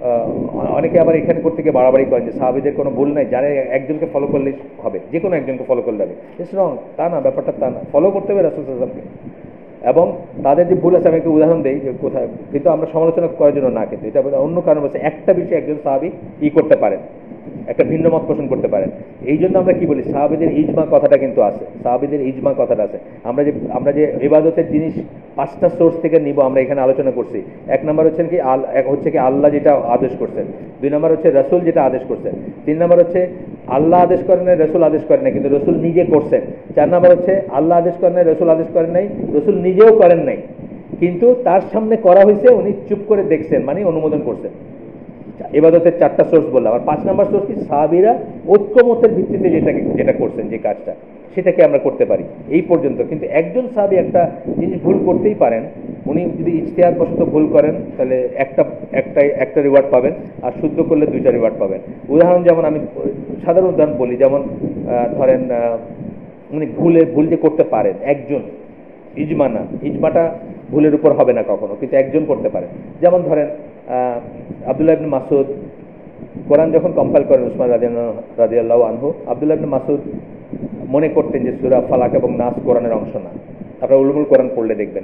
অনেকে আবার এখানে করতে গিয়ে বাড়াবাড়ি করেন যে সাহাবীদের কোনো ভুল নাই, যারা একজনকে ফলো করলেই হবে, যে কোনো একজনকে ফলো করলে হবে। ইটস রং, তা না, ব্যাপারটা তা না, ফলো করতে হবে রাসূল সাল্লাল্লাহু আলাইহি ওয়াসাল্লামকে। এবং তাদের যে ভুল আছে আমি একটা উদাহরণ দিই যে কোথায়, কিন্তু আমরা সমালোচনা করার জন্য না, কিন্তু এটা অন্য কারণ বলছে একটা বিষয়ে একজন সাহাবী ই করতে পারেন, একটা ভিন্ন মত পোষণ করতে পারেন। এই জন্য আমরা কি বলি, সাহাবীদের ইজমা কথাটা কিন্তু আছে, সাহাবীদের ইজমা কথাটা আছে। আমরা যে আমরা যে ইবাদতের জিনিস পাঁচটা সোর্স থেকে নিব, আমরা এখানে আলোচনা করছি। এক নম্বর হচ্ছে কি আল এক হচ্ছে কি আল্লাহ যেটা আদেশ করছেন, দুই নম্বর হচ্ছে রাসূল যেটা আদেশ করছেন, তিন নম্বর হচ্ছে আল্লাহ আদেশ করেন নাই, রাসূল আদেশ করেন নাই কিন্তু রাসূল নিজে করছেন, চার নম্বর হচ্ছে আল্লাহ আদেশ করেন নাই, রাসূল আদেশ করেন নাই, রাসূল নিজেও করেন নাই কিন্তু তার সামনে করা হয়েছে, উনি চুপ করে দেখছেন, মানে অনুমোদন করছেন। ইবাদতের চারটা সোর্স বললাম। আর পাঁচ নাম্বার সোর্স কি, সাহাবীরা ঐক্যমতের ভিত্তিতে যেটা যেটা করছেন, যে কাজটা, সেটাকে আমরা করতে পারি এই পর্যন্ত। কিন্তু একজন সাহাবী একটা জিনিস ভুল করতেই পারেন, উনি যদি ইজতিহাদ বশত ভুল করেন তাহলে একটা একটা একটা রিওয়ার্ড পাবেন, আর শুদ্ধ করলে দুইটা রিওয়ার্ড পাবেন। উদাহরণ যেমন আমি সাধারণ উদাহরণ বলি, যেমন ধরেন উনি ভুলে ভুল যে করতে পারেন একজন, ইজমা না, ইজমাটা ভুলের উপর হবে না কখনো, কিন্তু একজন করতে পারেন। যেমন ধরেন আব্দুল্লাহ ইবনে মাসউদ কোরআন যখন কম্পাইল করেন উসমান রাদিয়াল্লাহু আনহু, আব্দুল্লাহ ইবনে মাসউদ মনে করতেন যে সূরা ফালাক এবং নাস কোরআনের অংশ না। আপনারা উলুমুল কোরআন পড়লে দেখবেন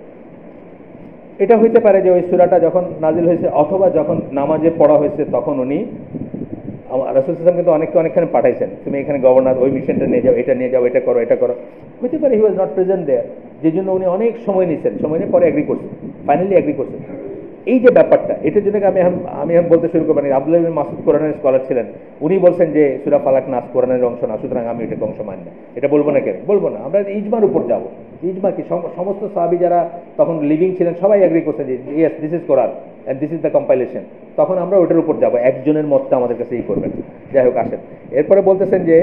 এটা হইতে পারে যে ওই সূরাটা যখন নাজিল হয়েছে অথবা যখন নামাজে পড়া হয়েছে তখন উনি, রাসূল সাল্লাল্লাহু আলাইহি ওয়াসাল্লাম কিন্তু অনেককে অনেকখানে পাঠাইছেন, তুমি এখানে গভর্নর, ওই মিশনটা নিয়ে যাও, এটা নিয়ে যাও, এটা করো, এটা করো। হইতে পারে হি ওয়াজ নট প্রেজেন্ট দেয়ার, যে জন্য উনি অনেক সময় নিয়েছেন, সময় নিয়ে পরে এগ্রি করছেন, ফাইনালি এগ্রি করছেন। এই যে ব্যাপারটা, এটার জন্য আমি আমি বলতে শুরু করবেন, আব্দুল্লাহ ইবনে মাসউদ কোরআনের স্কলার ছিলেন, উনি বলছেন যে সূরা ফালাক নাস কোরআনের অংশ না, সুতরাং আমি এটাকে অংশ মানি না। এটা বলবো না, কেন বলবো না, আমরা ইজমার উপর যাব। ইজমা কি, সমস্ত সাহাবী যারা তখন লিভিং ছিলেন সবাই এগ্রি করছেন যে yes this is Quran and this is the compilation, তখন আমরা ওটার উপর যাব, একজনের মতটা আমাদের কাছে ই করবেন। যাই হোক, আসেন এরপরে বলতেছেন যে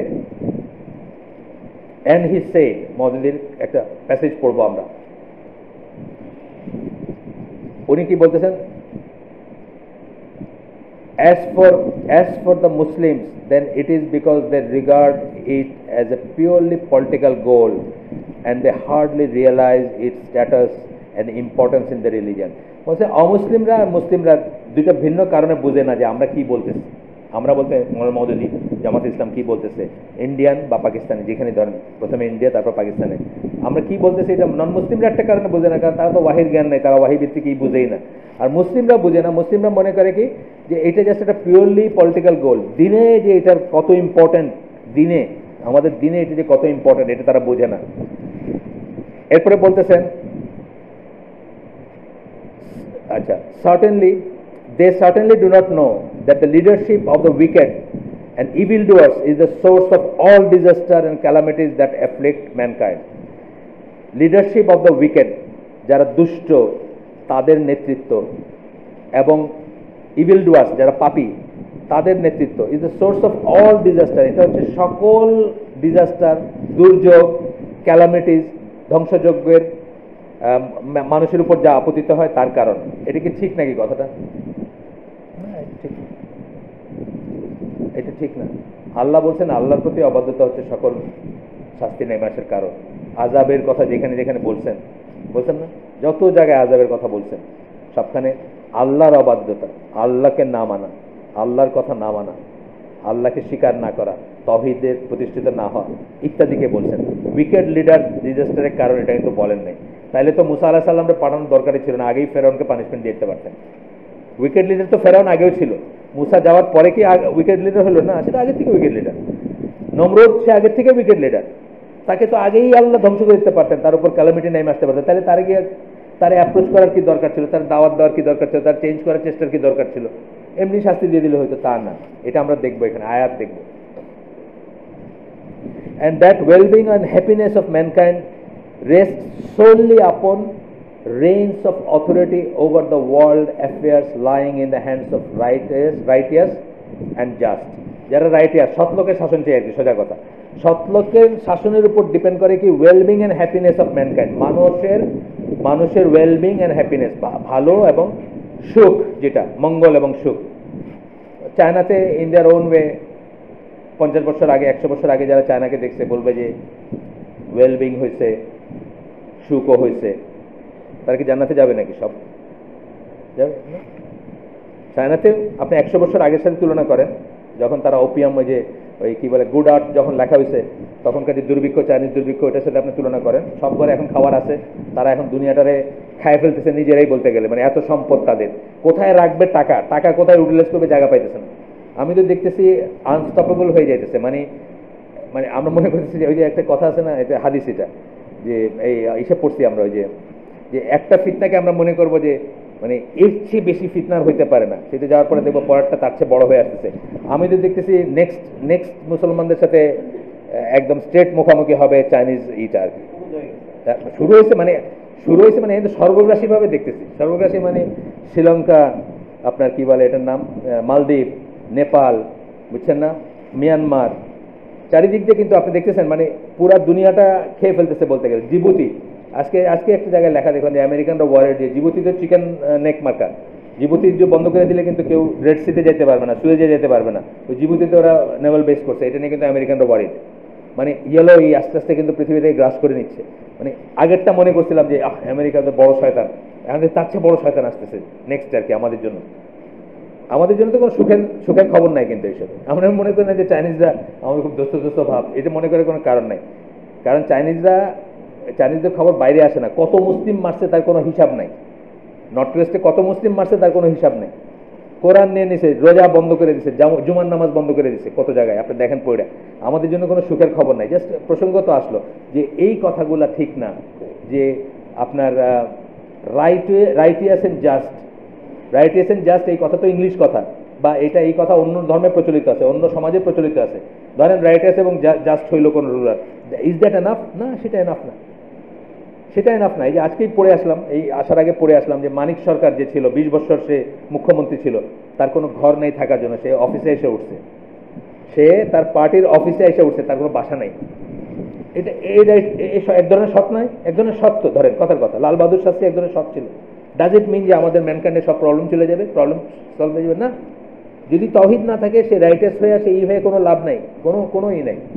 and he said, মওদুদির একটা প্যাসেজ পড়বো আমরা। উনি কি বলতেছেন, as for as for the Muslims then it is because they regard it as a purely political goal and they hardly realize its status and importance in the religion। বলছে অমুসলিমরা আর মুসলিমরা দুইটা ভিন্ন কারণে বুঝে না যে আমরা কি বলতেছি। আমরা বলতে মওদুদি জামাত ইসলাম কি বলতেছে, ইন্ডিয়ান বা পাকিস্তানি, যেখানে ধরেন প্রথমে ইন্ডিয়া তারপর পাকিস্তানে, আমরা কি বলতেছি এটা নন মুসলিমরা একটা কারণে বোঝে না, কারণ তারা তো ওয়াহির জ্ঞান নেই, তারা ওয়াহি ভিত্তিক এই বুঝেই না। আর মুসলিমরা বুঝে না, মুসলিমরা মনে করে কি যে এটা জাস্ট একটা পিওরলি পলিটিক্যাল গোল, দিনে যে এটার কত ইম্পর্টেন্ট, দিনে আমাদের দিনে এটা যে কত ইম্পর্টেন্ট এটা তারা বোঝে না। এরপরে বলতেছেন আচ্ছা, certainly they certainly do not know that the leadership of the wicked and evildoers is the source of all disaster and calamities that afflict mankind। Leadership of the wicked, যারা দুষ্ট তাদের নেতৃত্ব, এবং ইভিল ডুয়ার্স যারা পাপী তাদের নেতৃত্ব, is the source of all disaster, এটা হচ্ছে সকল ডিজাস্টার, দুর্যোগ, ক্যালামিটিস, ধ্বংসযজ্ঞের মানুষের উপর যা আপতিত হয় তার কারণ। এটা কি ঠিক নাকি কথাটা? এটা ঠিক না। আল্লাহ বলছেন আল্লাহর প্রতি অবাধ্যতা হচ্ছে সকল শাস্তি নেমে আসার কারণ। আযাবের কথা যেখানে যেখানে বলছেন, বলছেন না, যত জায়গায় আযাবের কথা বলছেন সবখানে আল্লাহর অবাধ্যতা, আল্লাহকে না মানা, আল্লাহর কথা না মানা, আল্লাহকে স্বীকার না করা, তাওহীদের প্রতিষ্ঠিত না হওয়া ইত্যাদিকে বলছেন। উইকেড লিডার ডিজাস্টারের কারণ এটা কিন্তু বলেন নাই। তাইলে তো মুসা আলাইহিস সালামকে পাঠানোর দরকারই ছিল না, আগেই ফেরাউনকে পানিশমেন্ট দিয়ে দিতে পারতেন। উইকেড লিডার তো ফেরাউন আগেও ছিল, মুসা যাওয়ার পরে কি উইকেড লিডার হলো না? সেটা আগে থেকে উইকেড লিডার। নমরুদ সে আগের থেকে উইকেড লিডার, তাকে তো আগেই আল্লাহ ধ্বংস করে দিতে পারতেন, তার উপর ক্যালামিটি নেমে আসতে পারতেন। তাহলে তার গিয়ে তার অ্যাপ্রোচ করার কি দরকার ছিল, তার দাওয়াত দেওয়ার কি দরকার ছিল, তার চেঞ্জ করার চেষ্টার কি দরকার ছিল? এমনি শাস্তি দিয়ে দিলে হয়তো, তা না। এটা আমরা দেখবো, এখানে আয়াত দেখবো। and that well-being and happiness of mankind rests solely upon reigns of authority over the world affairs lying in the hands of righteous, righteous and just. যারা রাইটিয়াস, সৎ লোকের শাসন চাই আর কি, সোজা কথা। সৎ লোকের শাসনের উপর ডিপেন্ড করে কি wellbeing and happiness of mankind, মানুষের মানুষের ওয়েলবিং অ্যান্ড হ্যাপিনেস, ভালো এবং সুখ, যেটা মঙ্গল এবং সুখ। চায়নাতে ইন্ডিয়ার ওন ওয়ে পঞ্চাশ বছর আগে, একশো বছর আগে যারা চায়নাকে দেখছে বলবে যে ওয়েলবিং হয়েছে, সুখও হয়েছে। তারা কি জান্নাতে যাবে নাকি? সব যাবে না। চায়নাতে আপনি একশো বছর আগের সাথে তুলনা করেন, যখন তারা ওপিয়াম, ওই যে ওই কী বলে গুড আর্ট যখন লেখা হয়েছে, তখনকার যে দুর্ভিক্ষ, চাইনিজ দুর্ভিক্ষ, ওইটার সাথে আপনি তুলনা করেন। সব ঘরে এখন খাবার আছে, তারা এখন দুনিয়াটারে খায় ফেলতেছে নিজেরাই বলতে গেলে, মানে এত সম্পদ তাদের। কোথায় রাখবে টাকা, টাকা কোথায় ইউটিলাইজ করবে জায়গা পাইতেছে না। আমি তো দেখতেছি আনস্টপেবল হয়ে যাইতেছে, মানে মানে আমরা মনে করতেছি যে ওই যে একটা কথা আছে না, এটা হাদিস, এটা যে এই হিসেব পড়ছি আমরা, ওই যে যে একটা ফিতনাকে আমরা মনে করবো যে মানে এর চেয়ে বেশি ফিতনার হইতে পারে না, সেটা যাওয়ার পরে দেখবো পরেরটা তার চেয়ে বড় হয়ে আসতেছে। আমি তো দেখতেছি নেক্সট নেক্সট মুসলমানদের সাথে একদম স্ট্রেট মুখোমুখি হবে চাইনিজ ইটা আর কি। শুরু হয়েছে মানে শুরু হয়েছে মানে সর্বগ্রাসীভাবে দেখতেছি, সর্বগ্রাসী মানে শ্রীলঙ্কা, আপনার কি বলে এটার নাম, মালদ্বীপ, নেপাল, বুঝছেন না, মিয়ানমার, চারিদিক দিয়ে কিন্তু আপনি দেখতেছেন মানে পুরা দুনিয়াটা খেয়ে ফেলতেছে বলতে গেলে। জিবুতি, আজকে আজকে একটা জায়গায় লেখা দেখুন যে আমেরিকানরা ওয়ারেড দিয়ে জিবুতিতে চিকেন নেক মার্কা, জিবুতি যে বন্ধ করে দিলে কিন্তু কেউ রেড সিতে যেতে পারবে না, সুয়েজে যেতে পারবে না, ওই জিবুতিতে ওরা নেভাল বেস করছে, এটা নিয়ে কিন্তু আমেরিকানরা ওয়ারেড। মানে ইয়েলো এই আস্তে আস্তে কিন্তু পৃথিবীতে গ্রাস করে নিচ্ছে। মানে আগেরটা মনে করছিলাম যে আহ আমেরিকা তো বড় শয়তান, এখন তার চেয়ে বড় শয়তান আসতেছে নেক্সট আর কি আমাদের জন্য। আমাদের জন্য তো কোনো সুখের সুখের খবর নাই কিন্তু এইসব। আমরা মনে করি না যে চাইনিজরা আমাদের খুব দোস্ত দোস্ত ভাব, এটা মনে করে কোনো কারণ নাই। কারণ চাইনিজরা, চাইনিজদের খবর বাইরে আসে না, কত মুসলিম মারছে তার কোনো হিসাব নাই, নর্থ ওয়েস্টে কত মুসলিম মারছে তার কোনো হিসাব নেই। কোরআন নিয়ে নিছে, রোজা বন্ধ করে দিছে, জুমার নামাজ বন্ধ করে দিছে কত জায়গায়, আপনি দেখেন পড়ে। আমাদের জন্য কোনো সুখের খবর নাই। জাস্ট প্রসঙ্গত আসলো যে এই কথাগুলা ঠিক না, যে আপনার right righteous and just, righteous and just এই কথা তো ইংলিশ কথা, বা এটা এই কথা অন্য ধর্মে প্রচলিত আছে, অন্য সমাজে প্রচলিত আছে। ধরেন রাইটিয়াস এবং জাস্ট হইল কোনো রুলার, ইজ দ্যাট এনাফ? না, সেটা এনাফ না, সেটা এনাফ না। এই যে আজকেই পড়ে আসলাম, এই আসার আগে পড়ে আসলাম যে মানিক সরকার যে ছিল বিশ বছর সে মুখ্যমন্ত্রী ছিল, তার কোনো ঘর নেই থাকার জন্য, সে অফিসে এসে উঠছে, সে তার পার্টির অফিসে এসে উঠছে, তার কোনো বাসা নেই। এটা এক ধরনের সৎ নয়, এক ধরনের সত্য। ধরেন কথার কথা, লাল বাহাদুর শাস্ত্রী এক ধরনের সৎ ছিল। ডাজ ইট মিন যে আমাদের ম্যানকাইন্ডের সব প্রবলেম চলে যাবে, প্রবলেম সলভ হয়ে যাবে? না। যদি তৌহিদ না থাকে, সে রাইটার্স হয়ে আসে, এই হয়ে কোনো লাভ নাই, কোনো কোনো ই নাই।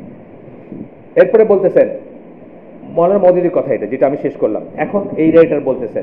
এরপরে বলতেছেন মৌলানা মওদুদির কথা, এটা যেটা আমি শেষ করলাম। এখন এই রাইটার বলতেছেন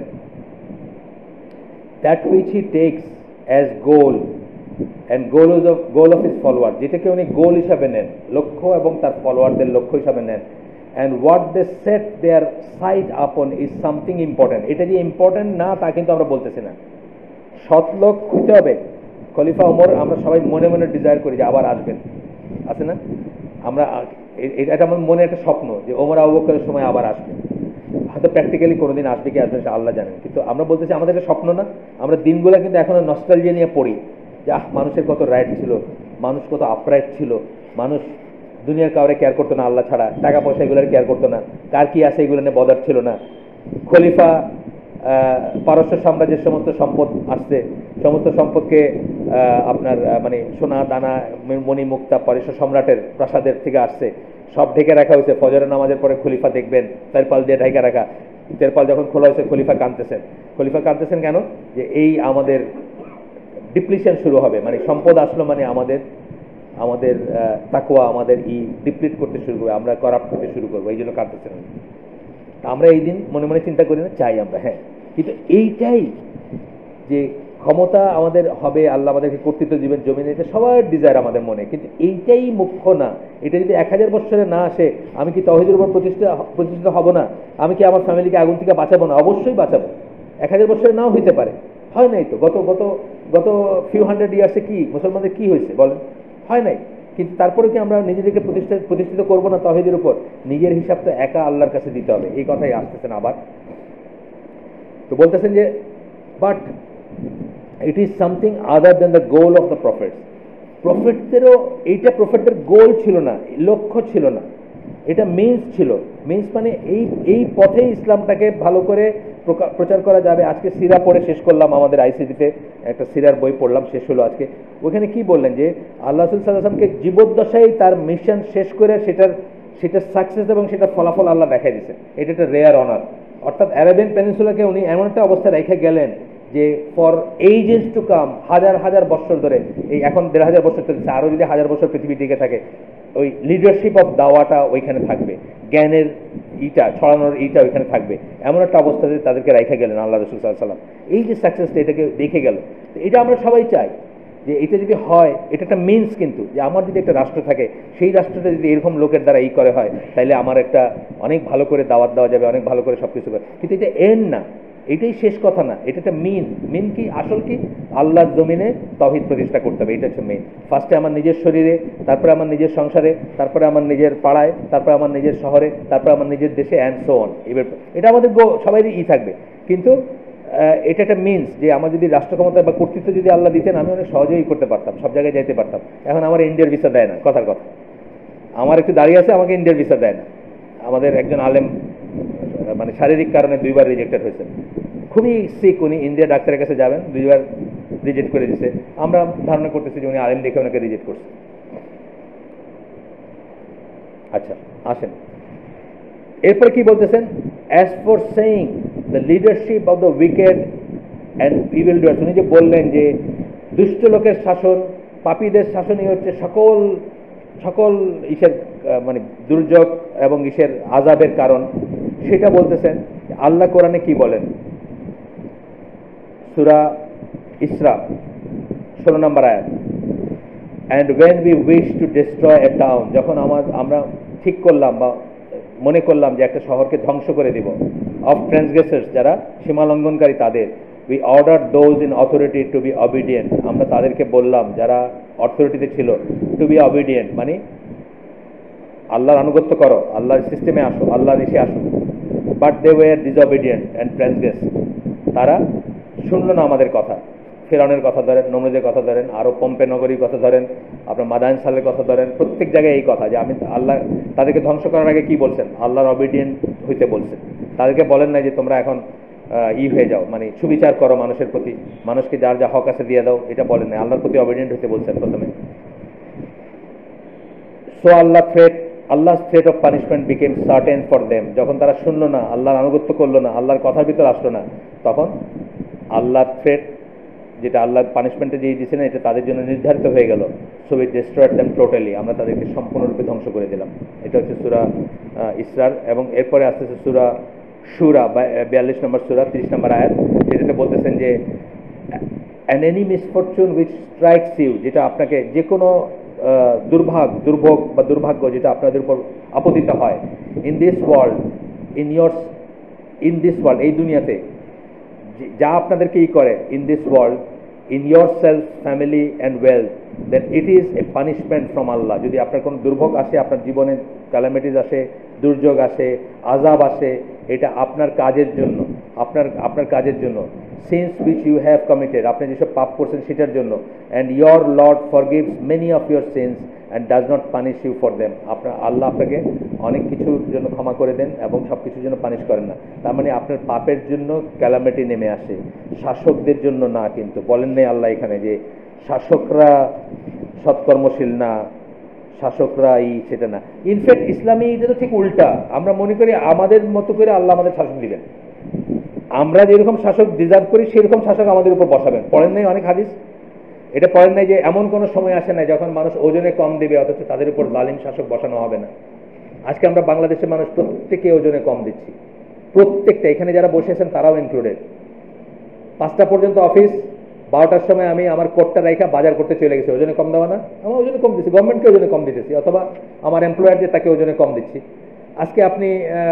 that which he takes as goal and goal of goal of his follower, যেটাকে উনি গোল হিসাবে নেন, লক্ষ্য এবং তার ফলোয়ারদের লক্ষ্য হিসাবে নেন, and what they set their sight upon is something important. এটা যে ইম্পর্টেন্ট না তা কিন্তু আমরা বলতেছি না। সৎ লোক হতে হবে। খলিফা ওমর আমরা সবাই মনে মনে ডিজায়ার করি যে আবার আসবেন, আছে না? আমরা এটা আমার মনে একটা স্বপ্ন যে ওমর আবু বকরের সময় আবার আসবে। হয়তো প্র্যাকটিক্যালি কোনোদিন আসবে কি আসবে আল্লাহ জানেন, কিন্তু আমরা বলতেছি আমাদের একটা স্বপ্ন না। আমরা দিনগুলো কিন্তু এখনো নস্টালজিয়া নিয়ে পড়ি যে আহ মানুষের কত রাইট ছিল, মানুষ কত আপরাইট ছিল, মানুষ দুনিয়ার কাউরে কেয়ার করতো না আল্লাহ ছাড়া, টাকা পয়সা এগুলোর কেয়ার করতো না, কার কি আছে এগুলো নিয়ে বদার ছিল না। খলিফা পারস্য সাম্রাজ্যের সমস্ত সম্পদ আসছে, সমস্ত সম্পদকে আপনার মানে সোনা দানা মণি মুক্তা পারস্য সম্রাটের প্রাসাদের থেকে আসছে, সব ঢেকে রাখা হয়েছে। ফজরের নামাজের পরে খলিফা দেখবেন তেরপাল দিয়ে ঢেকে রাখা, তেরপাল যখন খোলা হয়েছে খলিফা কাঁদতেছেন। খলিফা কাঁদতেছেন কেন? যে এই আমাদের ডিপ্লিশন শুরু হবে, মানে সম্পদ আসলো মানে আমাদের আমাদের তাকওয়া আমাদের ই ডিপ্লিট করতে শুরু করবে, আমরা করাপ্ট করতে শুরু করবো, এই জন্য কাঁদতেছেন। আমরা এই দিন মনে মনে চিন্তা করি না, চাই আমরা, হ্যাঁ, কিন্তু এইটাই যে ক্ষমতা আমাদের হবে, আল্লাহ আমাদেরকে কর্তৃত্ব দিবেন জমিনে, এটা সবার ডিজায়ার আমাদের মনে, কিন্তু এইটাই মুখ্য না। এটা যদি এক হাজার বছরে না আসে, আমি কি তৌহিদের উপর প্রতিষ্ঠিত প্রতিষ্ঠিত হব না? আমি কি আমার ফ্যামিলিকে আগুন থেকে বাঁচাবো না? অবশ্যই বাঁচাবো। এক হাজার বছরে নাও হইতে পারে, হয় নাই তো। গত গত গত ফিউ হান্ড্রেড ইয়ার্সে কি মুসলমানদের কি হয়েছে বলেন? হয় নাই। কিন্তু তারপরে কি আমরা নিজেদেরকে প্রতিষ্ঠিত প্রতিষ্ঠিত করবো না তৌহিদের উপর? নিজের হিসাব তো একা আল্লাহর কাছে দিতে হবে। এই কথাই আসতেছেন আবার। তো বলতেছেন যে but it is something other than the goal of the prophets. প্রফেটদেরও এইটা প্রফেটদের গোল ছিল না, লক্ষ্য ছিল না। এটা মিন্স ছিল। মিন্স মানে এই এই পথে ইসলামটাকে ভালো করে প্রচার করা যাবে। আজকে সিরা পড়ে শেষ করলাম, আমাদের আইসিডিতে একটা সিরার বই পড়লাম, শেষ হলো আজকে। ওখানে কি বললেন যে আল্লাহ রাসূল সাল্লাল্লাহু আলাইহি ওয়াসাল্লামকে জীবদ্দশায় তার মিশন শেষ করে সেটার সেটার সাকসেস এবং সেটার ফলাফল আল্লাহ দেখাই দিয়েছেন। এটা একটা রেয়ার অনার। অর্থাৎ অ্যারাবিয়ান পেনিনসুলাকে উনি এমন একটা অবস্থায় রেখে গেলেন যে ফর এইজেস টু কাম, হাজার হাজার বছর ধরে, এই এখন দেড় হাজার বছর চলছে, আরও যদি হাজার বছর পৃথিবী টিকে থাকে, ওই লিডারশিপ অফ দাওয়াটা ওইখানে থাকবে, জ্ঞানের ইটা ছড়ানোর ইটা ওইখানে থাকবে। এমন একটা অবস্থাতে তাদেরকে রেখে গেলেন আল্লাহ রাসূল সাল্লাল্লাহু আলাইহি ওয়াসাল্লাম। এই যে সাকসেসটা, এটাকে দেখে গেল। এটা আমরা সবাই চাই যে এটা যদি হয়, এটা একটা মিন্স, কিন্তু যে আমার যদি একটা রাষ্ট্র থাকে, সেই রাষ্ট্রটা যদি এরকম লোকের দ্বারা ই করে হয়, তাহলে আমার একটা অনেক ভালো করে দাওয়াত দেওয়া যাবে, অনেক ভালো করে সব কিছু করে। কিন্তু এটা এন্ড না, এটাই শেষ কথা না, এটা একটা মিন। মিন কি, আসল কি? আল্লাহর জমিনে তাওহীদ প্রতিষ্ঠা করতে হবে, এটা হচ্ছে মেইন। ফার্স্টে আমার নিজের শরীরে, তারপরে আমার নিজের সংসারে, তারপরে আমার নিজের পাড়ায়, তারপরে আমার নিজের শহরে, তারপরে আমার নিজের দেশে, অ্যান্ড সো অন। এবার এটা আমাদের সবাইরই ই থাকবে, কিন্তু এটা একটা মিনস যে আমার যদি রাষ্ট্র ক্ষমতা বা কর্তৃত্ব যদি আল্লাহ দিতেন, আমি অনেক সহজেই করতে পারতাম, সব জায়গায় যাইতে পারতাম। এখন আমার ইন্ডিয়ার ভিসা দেয় না, কথার কথা। আমার একটু দাঁড়িয়ে আছে, আমাকে ইন্ডিয়ার ভিসা দেয় না। আমাদের একজন আলেম মানে শারীরিক কারণে দুইবার রিজেক্টেড হয়েছে, খুবই সিক, উনি ইন্ডিয়া ডাক্তারের কাছে যাবেন, দুইবার রিজেক্ট করে দিচ্ছে। আমরা ধারণা করতেছি যে উনি আলেম দেখে ওনাকে রিজেক্ট করছে। আচ্ছা, আসেন এরপরে কি বলতেছেন, as for saying the leadership of the wicked and evil doers, উনি যে বললেন যে দুষ্ট লোকের শাসন, পাপীদের শাসনই হচ্ছে সকল সকল ইসের মানে দুর্যোগ এবং ইসের আযাবের কারণ, সেটা বলতেছেন। আল্লাহ কোরআনে কি বলেন, সূরা ইসরা ষোলো নম্বর আয়াত, and when we wish to destroy a town, যখন আমার আমরা ঠিক করলাম বা মনে করলাম যে একটা শহরকে ধ্বংস করে দিব, অফ ট্রান্সগ্রেসার্স, যারা সীমা লঙ্ঘনকারী তাদের, we order those in authority to be obedient, আমরা তাদেরকে বললাম যারা অথরিটিতে ছিল, টু বি অবিডিয়েন্ট মানে আল্লাহর আনুগত্য করো, আল্লাহর সিস্টেমে আসো, আল্লাহর এসে আসো। But they were disobedient and transgress, তারা শুনল না আমাদের কথা। ফিরআউনের কথা ধরেন, নমরুদের কথা ধরেন, আরও পম্পে নগরীর কথা ধরেন, আপনার মাদায়েন সালের কথা ধরেন, প্রত্যেক জায়গায় এই কথা যে আমি আল্লাহ তাদেরকে ধ্বংস করার আগে কি বলছেন, আল্লাহর অবিডিয়েন্ট হইতে বলছেন। তাদেরকে বলেন নাই যে তোমরা এখন ই হয়ে যাও, মানে সুবিচার করো মানুষের প্রতি, মানুষকে যার যা হক আছে দিয়ে দাও, এটা বলেন নাই। আল্লাহর প্রতি অবিডিয়েন্ট হইতে বলছেন প্রথমে। সো আল্লাহ থ্রেট আল্লাহর threat of punishment became certain for them, যখন তারা শুনলো না, আল্লাহর আনুগত্য করলো না, আল্লাহর কথার ভিতর আসলো না, তখন আল্লাহর থ্রেট, যেটা আল্লাহর পানিশমেন্টে যে দিয়েছেন, এটা তাদের জন্য নির্ধারিত হয়ে গেল। So we destroyed them totally, আমরা তাদেরকে সম্পূর্ণরূপে ধ্বংস করে দিলাম। এটা হচ্ছে সূরা ইসরার। এবং এরপরে আসতেছে সূরা শুরা, বিয়াল্লিশ নম্বর সূরা, তিরিশ নম্বর আয়াত, যেটাতে বলতেছেন যে an any misfortune which strikes you, যেটা আপনাকে যে কোনো দুর্ভাগ দুর্ভোগ বা দুর্ভাগ্য যেটা আপনাদের উপর আপতিত হয়, in this world in your in this world, এই দুনিয়াতে যা আপনাদেরকে ই করে, in this world in yourself, family and wealth, then it is a punishment from Allah. যদি আপনার কোনো দুর্ভোগ আসে, আপনার জীবনে ক্যালামিটিস আসে, দুর্যোগ আসে, আযাব আসে, এটা আপনার কাজের জন্য, আপনার আপনার কাজের জন্য। Sins which you have committed, আপনি যেসব পাপ করছেন সেটার জন্য। And your lord forgives many of your sins and does not punish you for them, আপনার আল্লাহ আপনাকে অনেক কিছুর জন্য ক্ষমা করে দেন এবং সব কিছুর জন্য পানিশ করেন না। তার মানে আপনার পাপের জন্য ক্যালামিটি নেমে আসে, শাসকদের জন্য না। কিন্তু বলেন নেই আল্লাহ এখানে যে শাসকরা সৎকর্মশীল না, শাসকরা ই সেটা না। ইনফ্যাক্ট ইসলামী এটা তো ঠিক উল্টা। আমরা মনে করি আমাদের মতো করে আল্লাহ আমাদের শাসক দিবেন, আমরা যেরকম শাসক ডিজার্ভ করি সেরকম শাসক আমাদের উপর বসাবেন। পড়েন নাই অনেক হাদিস, এটা পড়েন নাই যে এমন কোনো সময় আসে না যখন মানুষ ওজনে কম দেবে অথচ তাদের উপর জালিম শাসক বসানো হবে না। আজকে আমরা বাংলাদেশের মানুষ প্রত্যেকে ওজনে কম দিচ্ছি, প্রত্যেকটা, এখানে যারা বসেছেন তারাও ইনক্লুডেড। পাঁচটা পর্যন্ত অফিস, বারোটার সময় আমি আমার কোটটা রাইখা বাজার করতে চলে গেছি, ওজনে কম দেওয়া না, আমার ওজনে কম দিচ্ছি, গভর্নমেন্টকে ওজনে কম দিতেছি, অথবা আমার এমপ্লয়ার যে তাকে ওজনে কম দিচ্ছি। আজকে আপনি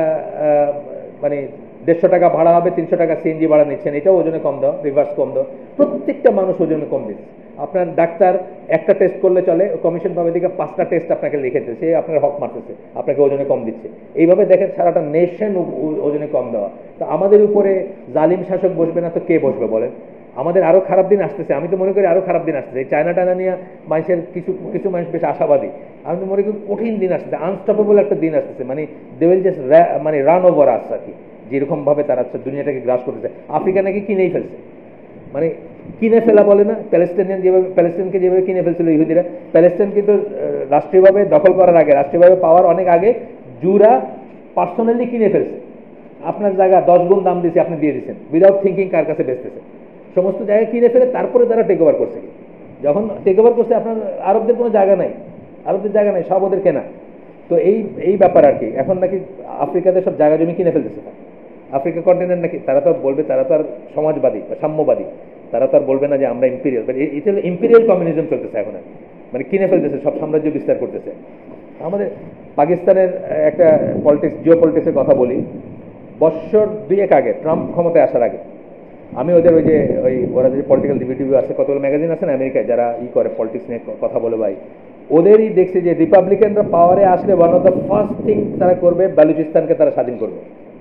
মানে দেড়শো টাকা ভাড়া হবে, তিনশো টাকা সিএনজি ভাড়া নিচ্ছেন, এটাও ওজনে কম দাও, রিভার্স কম দাও, প্রত্যেকটা মানুষ ওজনে কম দিচ্ছে। আপনার ডাক্তার একটা টেস্ট করলে চলে, কমিশন পাবে দিকে পাঁচটা টেস্ট আপনাকে লিখে দিচ্ছে, সে আপনার হক মারতেছে, আপনাকে ওজনে কম দিচ্ছে। এইভাবে দেখেন সারাটা নেশন ওজনে কম দেওয়া। তো আমাদের উপরে জালিম শাসক বসবে না তো কে বসবে বলেন? আমাদের আরও খারাপ দিন আসতেছে, আমি তো মনে করি আরও খারাপ দিন আসতেছে। এই চায়না টায়না নিয়ে মানুষের কিছু কিছু মানুষ বেশ আশাবাদী, আমি তো মনে করি কঠিন দিন আসতেছে, আনস্টপেবল একটা দিন আসতেছে, মানে দে উইল জাস্ট মানে রান ওভার আস আর কি, যেরকমভাবে তারা দুনিয়াটাকে গ্রাস করতেছে। আফ্রিকা নাকি কিনেই ফেলছে, মানে কিনে ফেলা বলে না, প্যালেস্টাইনিয়ান যেভাবে প্যালেস্টাইনকে যেভাবে কিনে ফেলছিল ইহুদিরা, প্যালেস্টাইন কিন্তু রাষ্ট্রীয়ভাবে দখল করার আগে, রাষ্ট্রীয়ভাবে পাওয়ার অনেক আগে জুরা পার্সোনালি কিনে ফেলছে। আপনার জায়গা দশ গুণ দাম দিয়েছে, আপনি দিয়ে দিচ্ছেন, উইদাউট থিঙ্কিং কার কাছে বেচতেছে, সমস্ত জায়গায় কিনে ফেলে তারপরে তারা টেক ওভার করছে। যখন টেক ওভার করছে আপনার আরবদের কোনো জায়গা নাই, আরবদের জায়গা নাই, সব ওদের কেনা। তো এই এই ব্যাপার আর কি। এখন নাকি আফ্রিকাতে সব জায়গা জমি কিনে ফেলতেছে, আফ্রিকা কন্টিনেন্ট নাকি, তারা তো বলবে তারা তো আর সমাজবাদী বা সাম্যবাদী, তারা তো আর বলবে না যে আমরা ইম্পিরিয়াল, বাট এটা হলো ইম্পিরিয়াল কমিউনিজম চলতেছে এখন, মানে কিনে ফেলতেছে, সব সাম্রাজ্য বিস্তার করতেছে। আমাদের পাকিস্তানের একটা পলিটিক্স, জিও পলিটিক্সের কথা বলি, বৎসর দুয়েক আগে ট্রাম্প ক্ষমতায় আসার আগে আমি ওদের ওই যে ওই ওরা যে পলিটিক্যাল টিভি টিভি আছে, কতগুলো ম্যাগাজিন আছে না আমেরিকায় যারা ই করে পলিটিক্স নিয়ে কথা বলে, ভাই ওদেরই দেখছি যে রিপাবলিকানরা পাওয়ারে আসলে one of the first thing তারা করবে বালুচিস্তানকে তারা স্বাধীন করবে,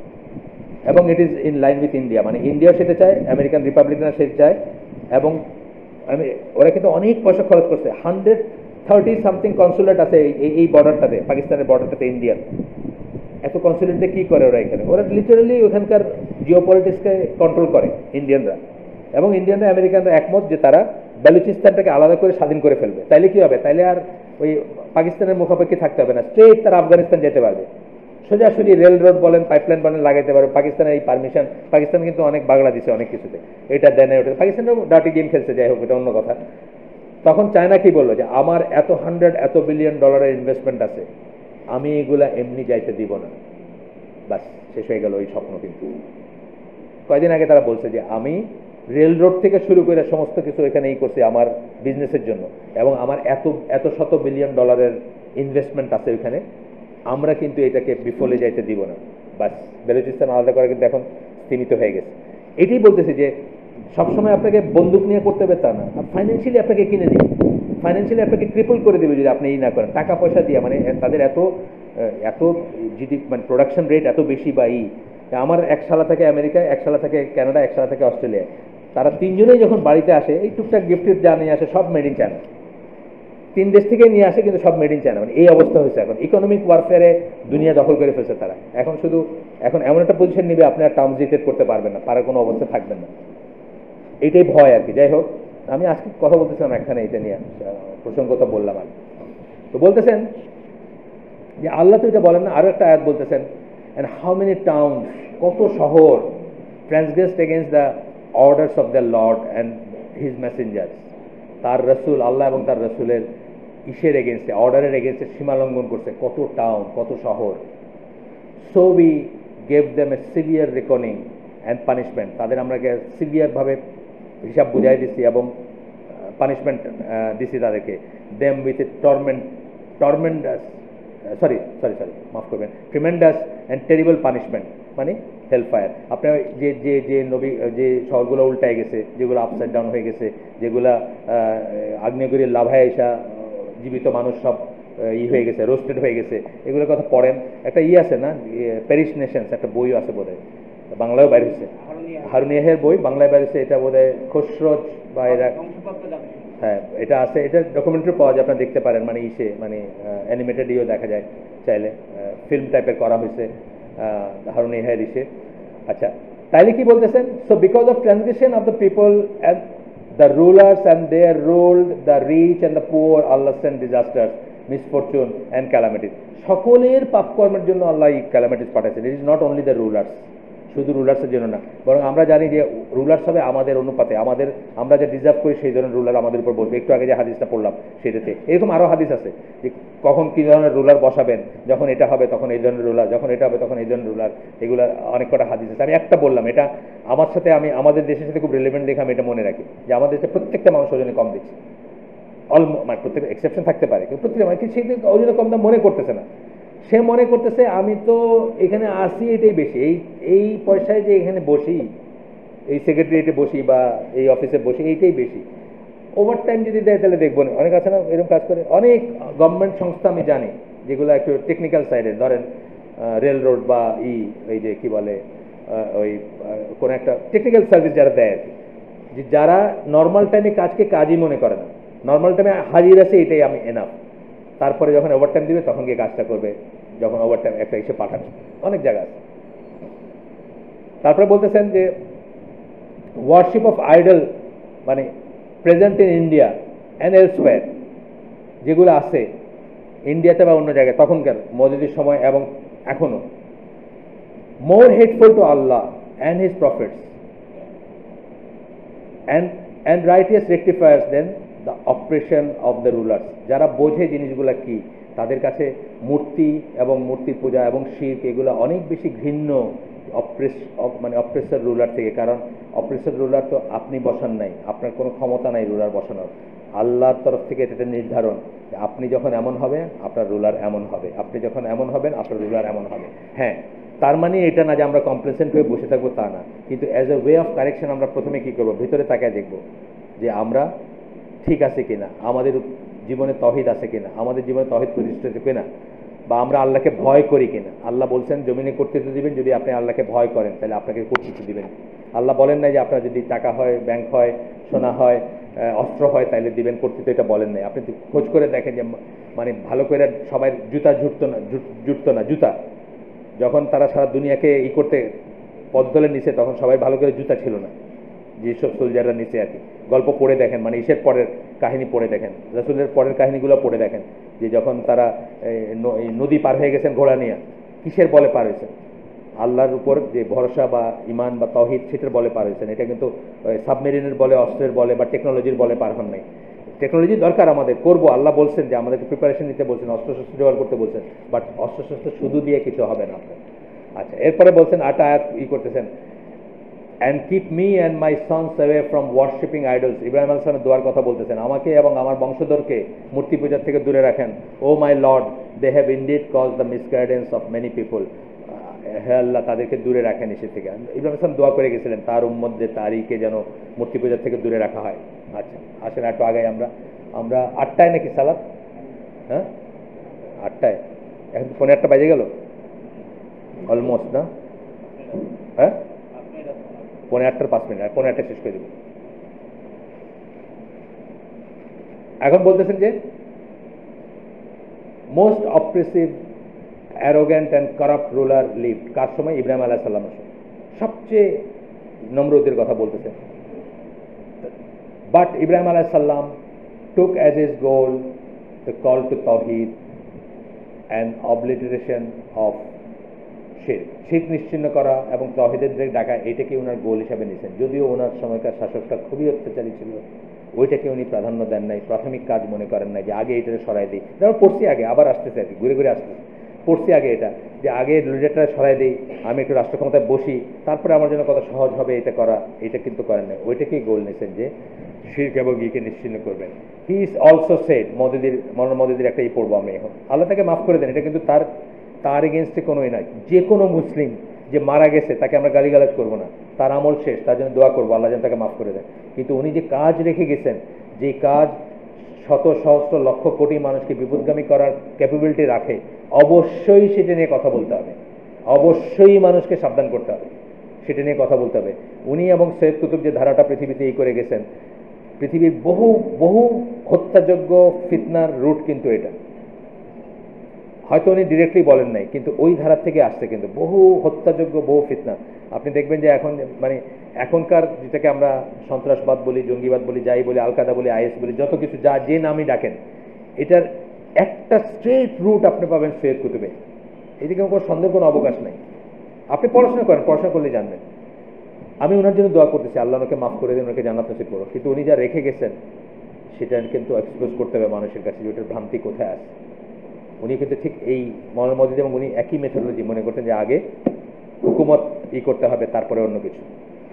এবং it is in line with India, মানে ইন্ডিয়াও সেটা চায়, আমেরিকান রিপাবলিকানরা সেটা চায়। এবং আমি ওরা কিন্তু অনেক পয়সা খরচ করছে, হান্ড্রেড থার্টি সামথিং কনসুলেট আছে এই এই বর্ডারটাতে, পাকিস্তানের বর্ডারটাতে ইন্ডিয়ান। এত কনসুলেটে কী করে ওরা এখানে? ওরা লিটারালি ওখানকার জিও পলিটিক্সকে কন্ট্রোল করে ইন্ডিয়ানরা, এবং ইন্ডিয়ানরা আমেরিকানরা একমত যে তারা বালুচিস্তানটাকে আলাদা করে স্বাধীন করে ফেলবে। তাইলে কী হবে? তাইলে আর ওই পাকিস্তানের মুখাপেক্ষি থাকতে হবে না, স্ট্রেট তারা আফগানিস্তান যেতে পারবে, সোজাসুজি রেল রোড বলেন পাইপলাইন বলেন লাগাইতে পারবে। পাকিস্তানের এই পারমিশন, পাকিস্তান কিন্তু অনেক বাগড়া দিচ্ছে অনেক কিছুতে, এটা দেয় না ওটা, পাকিস্তানও ডার্টি গেম খেলছে, যাই হোক এটা অন্য কথা। তখন চায়না কি বললো যে আমার এত হান্ড্রেড এত বিলিয়ন ডলারের ইনভেস্টমেন্ট আছে, আমি এগুলা এমনি যাইতে দিব না। বাস শেষ হয়ে গেল ওই স্বপ্ন। কিন্তু কয়দিন আগে তারা বলছে যে আমি রেল রোড থেকে শুরু করে সমস্ত কিছু এখানে এই করছি আমার বিজনেসের জন্য, এবং আমার এত এত শত বিলিয়ন ডলারের ইনভেস্টমেন্ট আছে ওইখানে, আমরা কিন্তু এটাকে বিফলে যাইতে দিব না। বাস বেলুচিস্তান আলাদা করা কিন্তু এখন সীমিত হয়ে গেছে। এটাই বলতেছে যে সবসময় আপনাকে বন্দুক নিয়ে করতে হবে তা না, ফাইন্যান্সিয়ালি আপনাকে কিনে দিবে, ফাইন্যান্সিয়ালি আপনাকে ট্রিপল করে দেবে যদি আপনি এই না করেন, টাকা পয়সা দিয়ে। মানে তাদের এত এত জিডি মানে প্রোডাকশন রেট এত বেশি, বা ই আমার এক শালা থাকে আমেরিকায়, এক শালা থাকে কানাডা, এক শালা থাকে অস্ট্রেলিয়ায়, তারা তিনজনেই যখন বাড়িতে আসে এই টুকটাক গিফটের যা নিয়ে আসে সব মেড ইন চায়না, তিন দেশ থেকে নিয়ে আসে কিন্তু সব মেড ইন চায়না। মানে এই অবস্থা হয়েছে এখন, ইকোনমিক ওয়ারফেয়ারে দুনিয়া দখল করে ফেলছে তারা। এখন শুধু এখন এমন একটা পজিশন নিবে আপনি আর টার্মস ডিটেট করতে পারবেন না, পারার কোনো অবস্থা থাকবেন না, এইটাই ভয় আর কি। যাই হোক, আমি আজকে কথা বলতেছিলাম একখানে এটা নিয়ে, প্রসঙ্গতা বললাম আর তো বলতেছেন যে আল্লাহ তো এটা বলেন না, আরও একটা আয়াত বলতেছেন, অ্যান্ড হাউ মেনি টাউনস, কত শহর, transgressed against the orders of the lord and his messengers, তার রসুল আল্লাহ এবং তার রসুলের ইসের এগেনস্টে, অর্ডারের এগেনস্টে সীমা লঙ্ঘন করছে, কত টাউন, কত শহর। So we gave them a severe reckoning and punishment, তাদের আমরা সিভিয়ারভাবে হিসাব বুঝাই দিচ্ছি এবং পানিশমেন্ট দিছি তাদেরকে। Them with a torment tremendous sorry sorry sorry মাফ করবেন ট্রিমেন্ডাস অ্যান্ড টেরিবল পানিশমেন্ট, মানে হেল ফায়ার। আপনার যে যে যে নবী যে শহরগুলো উল্টায় গেছে, যেগুলো আপসাইড ডাউন হয়ে গেছে, যেগুলা আগ্নেয়গিরির লাভায় এসা জীবিত মানুষ সব ই হয়ে গেছে, রোস্টেড হয়ে গেছে, এগুলোর কথা পড়েন। একটা ই আছে না, প্যারিস নেশনস একটা বইও আছে বোধহয়, বাংলায়ও বাইরে হয়েছে, হারুন ইয়াহিয়ার বই, বাংলায় বাইরে হয়েছে, এটা বোধহয় খসরোজ বা এরা, হ্যাঁ এটা আছে, এটা ডকুমেন্টারি পাওয়া যায়, আপনারা দেখতে পারেন, মানে ইসে মানে অ্যানিমেটেড ইও দেখা যায় চাইলে, ফিল্ম টাইপের করা হয়েছে হারুন ইয়াহিয়ার ইসে। আচ্ছা, তাইলে কি বলতেছেন? So because of transgression of the people and the rulers and they are ruled the rich and the poor, Allah send disasters, misfortune and calamities, সকলের পাপকর্মের জন্য আল্লাহ এই ক্যালামিটিস পাঠাইছেন। It is not only the rulers, শুধু রুলার্সের জন্য না, বরং আমরা জানি যে রুলার্স হবে আমাদের অনুপাতে, আমাদের আমরা যা ডিজার্ভ করি সেই ধরনের রুলার আমাদের উপর বসবে। একটু আগে যে হাদিসটা পড়লাম সেটাতে এরকম আরও হাদিস আছে যে কখন কী ধরনের রুলার বসাবেন, যখন এটা হবে তখন এই ধরনের রুলার, যখন এটা হবে তখন এই ধরনের রুলার, এগুলো অনেক কটা হাদিস আছে। আমি একটা বললাম, এটা আমার সাথে আমি আমাদের দেশের সাথে খুব রিলেভেন্ট দেখে আমি এটা মনে রাখি যে আমাদের দেশে প্রত্যেকটা মানুষ ওজনে কম দিচ্ছে, অল মানে প্রত্যেক এক্সেপশন থাকতে পারে, কিন্তু প্রত্যেকটা মানে সেই ওজনে কম দাম মনে করতেছে না, সে মনে করতেছে আমি তো এখানে আসি এটাই বেশি, এই এই পয়সায় যে এখানে বসি, এই সেক্রেটারিয়েটে বসি বা এই অফিসে বসি, এইটাই বেশি। ওভার টাইম যদি দেয় তাহলে দেখবো না, অনেক আছে না এরকম কাজ করে। অনেক গভর্নমেন্ট সংস্থা আমি জানি যেগুলো একটু টেকনিক্যাল সাইডে, ধরেন রেল রোড বা ই এই যে কি বলে ওই কোনো একটা টেকনিক্যাল সার্ভিস যারা দেয় আর কি, যে যারা নর্মাল টাইমে কাজকে কাজই মনে করে না, নর্মাল টাইমে হাজির আছে এটাই আমি এনাফ, তারপরে যখন ওভারটাইম দিবে তখন গিয়ে কাজটা করবে, যখন ওভারটাইম একটা এসে পাঠাবে, অনেক জায়গা আছে। তারপরে বলতেছেন যে ওয়ার্শিপ অফ আইডল মানে present in India and elsewhere, যেগুলো আছে ইন্ডিয়াতে বা অন্য জায়গায় তখনকার মোদির সময় এবং এখনো, more hateful to Allah and his prophets and and righteous rectifiers than the operation of the rulers. যারা বোঝে জিনিসগুলো কি, তাদের কাছে মূর্তি এবং মূর্তি পূজা এবং শির্ক এগুলো অনেক বেশি ঘৃণ্য অপ্রেস মানে অপ্রেসর রুলার থেকে। কারণ অপ্রেসর রুলার তো আপনি বসান নাই, আপনার কোনো ক্ষমতা নাই রুলার বসানোর, আল্লাহর তরফ থেকে এটা নির্ধারণ। আপনি যখন এমন হবে আপনার রুলার এমন হবে, আপনি যখন এমন হবেন আপনার রুলার এমন হবে। হ্যাঁ, তার মানে এটা না যে আমরা কমপ্লেসেন্ট হয়ে বসে থাকবো, তা না, কিন্তু as a way of correction আমরা প্রথমে কী করবো, ভিতরে তাকায় দেখবো যে আমরা ঠিক আছে কিনা, আমাদের জীবনে তহিদ আছে কিনা, আমাদের জীবনে তহিদ প্রতিষ্ঠিত কিনা, বা আমরা আল্লাহকে ভয় করি কিনা। আল্লাহ বলছেন জমিনে কর্তৃত্ব দিবেন যদি আপনি আল্লাহকে ভয় করেন, তাহলে আপনাকে কর্তৃত্ব দিবেন। আল্লাহ বলেন নাই যে আপনার যদি টাকা হয়, ব্যাংক হয়, সোনা হয়, অস্ত্র হয় তাহলে দিবেন কর্তৃত্ব, এটা বলেন নাই। আপনি খোঁজ করে দেখেন যে মানে ভালো করে সবাই জুতা জুটতো না, জুটতো না জুতা, যখন তারা সারা দুনিয়াকে ই করতে পদ্মলের নিচে, তখন সবাই ভালো করে জুতা ছিল না, যেসব সোলজাররা নিচে আর কি। গল্প পড়ে দেখেন, মানে ঈশের পরের কাহিনী পড়ে দেখেন, রাসূলের পরের কাহিনীগুলো পড়ে দেখেন, যে যখন তারা নদী পার হয়ে গেছেন ঘোড়া নিয়ে, কিসের বলে পার হয়েছেন? আল্লাহর উপর যে ভরসা বা ইমান বা তৌহিদ, সেটার বলে পার হয়েছেন। এটা কিন্তু সাবমেরিনের বলে, অস্ত্রের বলে বা টেকনোলজির বলে পার হন নাই। টেকনোলজি দরকার আমাদের, করবো, আল্লাহ বলছেন যে আমাদেরকে প্রিপারেশন নিতে বলছেন, অস্ত্রশস্ত্র জোগাড় করতে বলছেন, বাট অস্ত্রশস্ত্র শুধু দিয়ে কিছু হবে না আপনার। আচ্ছা, এরপরে বলছেন আটা আয়াত ই করতেছেন, and keep me and my sons away from worshipping idols. Ibrahim আলাইহিস সালামের দোয়ার কথা বলতেছেন, আমাকে এবং আমার বংশধরকে মূর্তি পূজার থেকে দূরে রাখেন। O my lord, they have indeed cause the misguidance of many people. হে আল্লাহ, তাদেরকে দূরে রাখেন এসে থেকে। ইব্রাহিম আলাইহিস সালাম দোয়া করে গেছিলেন তার উম্মতদের, তারিখে যেন মূর্তি পূজার থেকে দূরে রাখা হয়। আচ্ছা, আসেন একটু আগে আমরা আমরা আটটায় নাকি সালাত? হ্যাঁ, আটটায়। এখন পনেরো আটটা বাজে গেল অলমোস্ট, না? হ্যাঁ, পনেরো আটটার পাঁচ মিনিট, আর পনেরো আটটা শেষ করে দেব। এখন বলতেছেন যে most oppressive, arrogant and corrupt ruler live. কার সময়? ইব্রাহিম আলাইহিস সালাম। সবচেয়ে নম্রদের কথা বলতেছেন। বাট ইব্রাহিম আলাইহিস সালাম took as his goal the call to Tawheed and obliteration of শিরক, শিরক নিশ্চিহ্ন করা এবং তৌহিদের দিকে ডাকা, এটাকে ওনার গোল হিসাবে নিয়েছেন। যদিও ওনার সময়কার শাসকটা খুবই অত্যাচারী ছিল, ওইটাকে উনি প্রাধান্য দেন নাই, প্রাথমিক কাজ মনে করেন নাই যে আগে এটাকে সরাই দিই। যেমন পড়ছি আগে, আবার আসতেছে আর কি, ঘুরে ঘুরে আসতেছে, পড়ছি আগে এটা যে আগে লিডারটা সরাই দিই, আমি একটু রাষ্ট্র ক্ষমতায় বসি, তারপরে আমার জন্য কত সহজ হবে এটা করা, এটা কিন্তু করেন নাই। ওইটাকেই গোল নিয়েছেন যে শিরক এবং ইকে নিশ্চিহ্ন করবেন। হি ইজ অলসো সেড, মোদিদির মনোর মোদিদির একটা ই পড়বো আমি এখন, আল্লাহ তাকে মাফ করে দেন। এটা কিন্তু তার তার এগেনস্টে কোনোই নাই। যে কোনো মুসলিম যে মারা গেছে তাকে আমরা গালিগালাজ করবো না, তার আমল শেষ, তার জন্য দোয়া করবো আল্লাহ যেন তাকে মাফ করে দেন। কিন্তু উনি যে কাজ রেখে গেছেন, যে কাজ শত সহস্র লক্ষ কোটি মানুষকে বিপদগামী করার ক্যাপাবিলিটি রাখে, অবশ্যই সেটা নিয়ে কথা বলতে হবে, অবশ্যই মানুষকে সাবধান করতে হবে, সেটা নিয়ে কথা বলতে হবে। উনি এবং সৈয়দ কুতুব যে ধারাটা পৃথিবীতে এই করে গেছেন, পৃথিবীর বহু বহু হত্যাযোগ্য ফিতনার রুট কিন্তু এটা। হয়তো উনি ডিরেক্টলি বলেন নাই, কিন্তু ওই ধারা থেকে আসছে কিন্তু বহু হত্যাযোগ্য, বহু ফিতনা। আপনি দেখবেন যে এখন মানে এখনকার যেটাকে আমরা সন্ত্রাসবাদ বলি, জঙ্গিবাদ বলি, যাই বলি, আল কায়দা বলি, আইএস বলি, যত কিছু যা যে নামই ডাকেন, এটার একটা স্ট্রেট রুট আপনি পাবেন সৈয়দ কুতুবে। এদিকে কোনো সন্দেহ, কোনো অবকাশ নাই। আপনি পড়াশোনা করেন, পড়াশোনা করলে জানবেন। আমি ওনার জন্য দোয়া করতেছি, আল্লাহ ওনাকে মাফ করে দিন, ওনাকে জান্নাত নসিব করো। কিন্তু উনি যা রেখে গেছেন সেটা কিন্তু এক্সপোজ করতে হবে মানুষের কাছে, যে ওটার ভ্রান্তি কোথায় আছে। উনি কিন্তু ঠিক এই মনোর মধ্যে, এবং উনি একই মেথোডোলজি মনে করতেন যে আগে হুকুমত ই করতে হবে, তারপরে অন্য কিছু।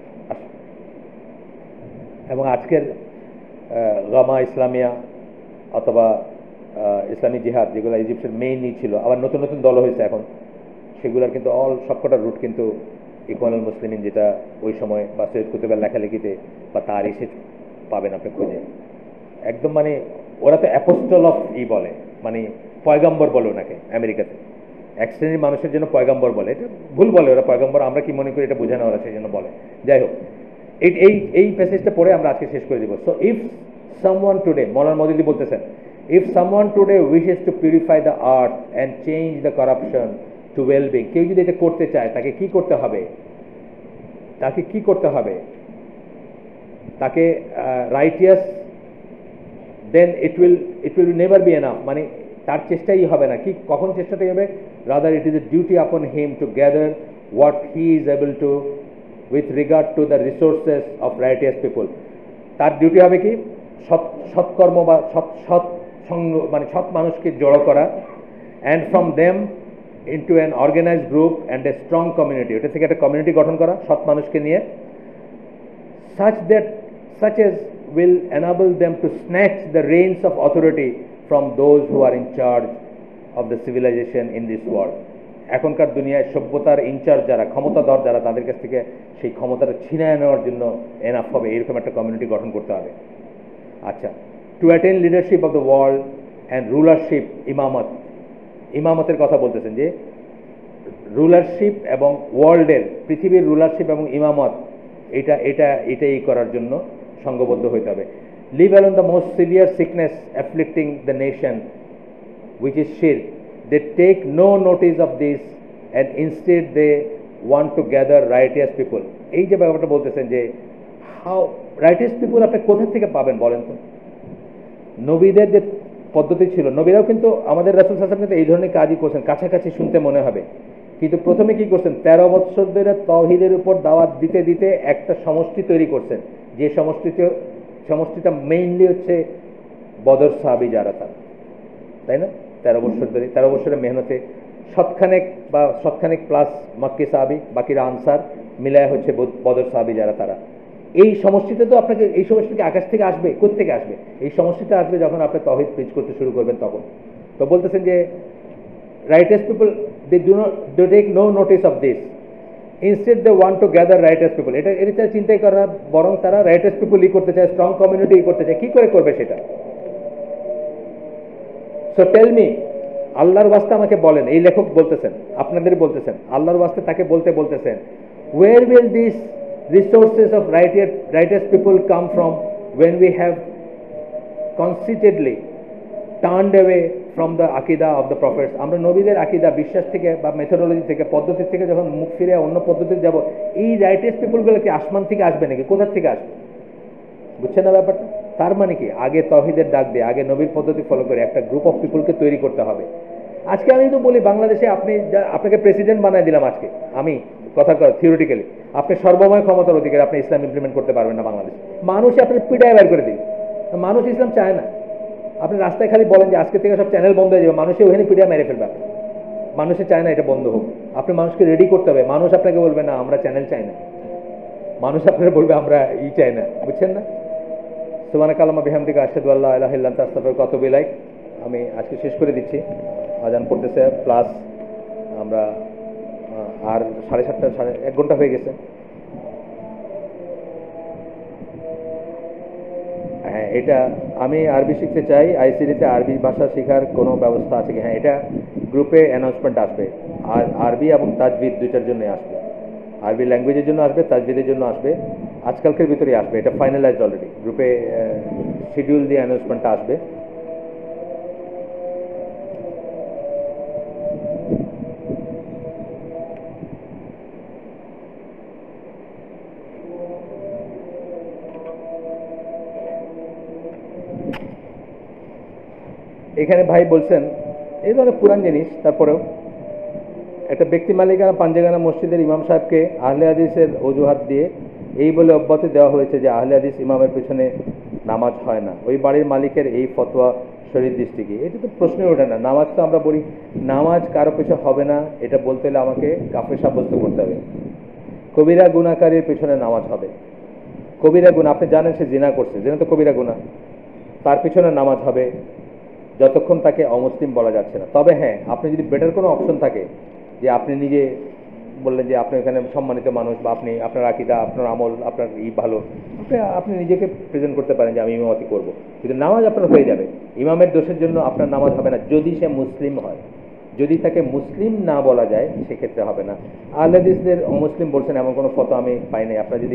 এবং আজকের গামা ইসলামিয়া অথবা ইসলামী জিহাদ, যেগুলো ইজিপ্টের মেইন ই ছিল, আবার নতুন নতুন দল হয়েছে এখন, সেগুলোর কিন্তু অল সবকটা রুট কিন্তু ইকওয়ানুল মুসলিমিন, যেটা ওই সময় বা সৈয়দ কুতুবের লেখালেখিতে বা তার এসে পাবেন আপনি খুঁজে। একদম মানে ওরা তো অ্যাপোস্টল অফ ই বলে, মানে পয়গম্বর বলে ওনাকে আমেরিকাতে। এক শ্রেণীর মানুষের জন্য পয়গম্বর বলে, এটা ভুল বলে ওরা পয়গম্বর, আমরা কি মনে করি এটা বোঝানো, ওরা সেই জন্য বলে। যাই হোক, এই এই এই প্যাসেজটা পড়ে আমরা আজকে শেষ করে দিব। So if someone today, Maulana Maududi বলতেছেন, if someone today wishes to purify the earth and change the corruption to wellbeing, কেউ যদি এটা করতে চায় তাকে কি করতে হবে? তাকে কি করতে হবে? তাকে righteous, then it will it will never be enough, মানে তার চেষ্টাই হবে না। কি কখন চেষ্টাটাই হবে? Rather it is a duty upon him to gather what he is able to with regard to the resources of righteous people. তার ডিউটি হবে কি? সৎ সৎকর্ম বা সৎ সৎ সঙ্গ, মানে সৎ মানুষকে জড়ো করা, and from them into an organised group and a strong community, ওটা থেকে একটা কমিউনিটি গঠন করা সৎ মানুষকে নিয়ে, such that such as will enable them to snatch the reins of authority from those who are in charge of the civilization in this world. এখনকার দুনিয়ায় সভ্যতার ইনচার্জ যারা, ক্ষমতাধর যারা, তাদের কাছ থেকে সেই ক্ষমতাটা ছিনিয়ে নেওয়ার জন্য এনাফ হবে, এরকম একটা কমিউনিটি গঠন করতে হবে। আচ্ছা, to attain leadership of the world and rulership, ইমামত, ইমামতের কথা বলতেছেন যে রুলারশিপ এবং ওয়ার্ল্ডের, পৃথিবীর রুলারশিপ এবং ইমামত, এটা এটা এটাই করার জন্য সংঘবদ্ধ হইতে হবে। Leave alone the most severe sickness afflicting the nation which is শিরক, they take no notice of this and instead they want to gather righteous people. এই যে ব্যাপারটা বলতেছেন যে হাউ রাইটিয়াস পিপল আপনি কোথা থেকে পাবেন বলেন তো? নবীদের যে পদ্ধতি ছিল, নবীরাও কিন্তু, আমাদের রাসূল সাল্লাল্লাহু আলাইহি ওয়াসাল্লাম কিন্তু এই ধরনের কাজই করছেন, কাছাকাছি শুনতে মনে হবে, কিন্তু প্রথমে কি করছেন? তেরো বৎসর ধরে তাওহীদের উপর দাওয়াত দিতে দিতে একটা সমষ্টি তৈরি করছেন, যে সমষ্টিতে সমষ্টিটা মেইনলি হচ্ছে বদর সাহাবী যারা, তারা, তাই না? তেরো বছর ধরে, তেরো বছরের মেহনতে শতখানেক বা শতখানেক প্লাস মক্কি সাহাবী, বাকিরা আনসার, মিলায় হচ্ছে বদর সাহাবী যারা, তারা। এই সমষ্টিটা তো আপনাকে, এই সমষ্টিকে আকাশ থেকে আসবে, কোত্থেকে আসবে? এই সমষ্টিটা আসবে যখন আপনি তাওহীদ প্রিচ করতে শুরু করবেন তখন। তো বলতেছেন যে righteous people, they do not, they take no notice of this, instead they want to gather righteous people, এটা এটা চিন্তাই করে না, বরং তারা righteous people ই করতে চায়, স্ট্রং কমিউনিটি ই করতে চায়। কি করে করবে সেটা? সো টেল মি, আল্লাহর ওয়াস্তে আমাকে বলেন, এই লেখক বলতেছেন, আপনাদের বলতেছেন, আল্লাহর ওয়াস্তে তাকে বলতে বলতেছেন, where will these resources of righteous righteous people come from when we have conceitedly turned away from the akida of the prophets? আমরা নবীদের আকিদা, বিশ্বাস থেকে বা মেথোডোলজি থেকে, পদ্ধতি থেকে যখন মুখ ফিরে অন্য পদ্ধতিতে যাব, এই রাইটিয়াস পিপলগুলো কি আসমান থেকে আসবে নাকি? কোথা থেকে আসবে? বুঝছেন না ব্যাপারটা? তার মানে কি, আগে তাওহীদের ডাক দিয়ে, আগে নবীর পদ্ধতি ফলো করে একটা গ্রুপ অফ পিপলকে তৈরি করতে হবে। আজকে আমি তো বলি, বাংলাদেশে আপনি, আপনাকে প্রেসিডেন্ট বানায় দিলাম আজকে, আমি কথা কর থিওরিটিক্যালি, আপনি সর্বময় ক্ষমতার অধিকারী, আপনি ইসলাম ইমপ্লিমেন্ট করতে পারবেন না বাংলাদেশে। মানুষ আপনার পিটায় বের করে দিবে, মানুষ ইসলাম চায় না। আপনি রাস্তায় খালি বলেন যে আজকে থেকে সব চ্যানেল বন্ধ হয়ে যাবে, মানুষে ওখানে পিটায় মেরে ফেলবে। মানুষে চায় না এটা বন্ধ হোক, আপনি মানুষকে রেডি করতে হবে। মানুষ আপনাকে বলবে না আমরা চ্যানেল চাই না, মানুষ আপনারা বলবে আমরা ই চাই না। বুঝছেন না? সুবহানাকা আল্লাহুম্মা বিহামদিকা আশহাদু আল্লা ইলাহা ইল্লা আনতা আস্তাগফিরুকা ওয়া আতুবু ইলাইক। আমি আজকে শেষ করে দিচ্ছি, আজান পড়তেছে, প্লাস আমরা আর সাড়ে সাতটা, সাড়ে এক ঘন্টা হয়ে গেছে। হ্যাঁ, এটা আমি আরবি শিখতে চাই, আইসিডিতে আরবি ভাষা শেখার কোনো ব্যবস্থা আছে কি? হ্যাঁ, এটা গ্রুপে অ্যানাউন্সমেন্ট আসবে, আর আরবি এবং তাজবিদ দুইটার জন্য আসবে। আরবি ল্যাঙ্গুয়েজের জন্য আসবে, তাজবিদের জন্য আসবে, আজকালকের ভিতরেই আসবে। এটা ফাইনালাইজড অলরেডি, গ্রুপে শিডিউল দিয়ে অ্যানাউন্সমেন্টটা আসবে। এখানে ভাই বলছেন, এই ধরনের পুরান জিনিস, তারপরেও একটা ব্যক্তি মালিকানা পাঞ্জেগানা মসজিদের ইমাম সাহেবকে আহলে হাদিসের অজুহাত দিয়ে এই বলে অব্যাহতি দেওয়া হয়েছে যে আহলে হাদিস ইমামের পেছনে নামাজ হয় না। ওই বাড়ির মালিকের এই ফতোয়া শরীর দৃষ্টি কি? এটা তো প্রশ্নই ওঠে না। নামাজ তো আমরা বলি, নামাজ কারো পেছনে হবে না, এটা বলতে হলে আমাকে কাফের সাব্যস্ত করতে হবে। কবিরা গুনাহকারীর পেছনে নামাজ হবে। কবিরা গুনাহ, আপনি জানেন সে জিনা করছে, জিনা তো কবিরা গুনাহ, তার পেছনে নামাজ হবে যতক্ষণ তাকে অমুসলিম বলা যাচ্ছে না। তবে হ্যাঁ, আপনি যদি বেটার কোনো অপশন থাকে, যে আপনি নিজে বললেন যে আপনি এখানে সম্মানিত মানুষ, বা আপনি আপনার আকীদা, আপনার আমল, আপনার ই ভালো, আপনি আপনি নিজেকে প্রেজেন্ট করতে পারেন যে আমি ইমামতি করব, কিন্তু নামাজ আপনার হয়ে যাবে। ইমামের দোষের জন্য আপনার নামাজ হবে না যদি সে মুসলিম হয়। যদি তাকে মুসলিম না বলা যায় সেক্ষেত্রে হবে না। আহলে হাদিসদের অমুসলিম বলছেন এমন কোনো ফতোয়া আমি পাই নাই। আপনারা যদি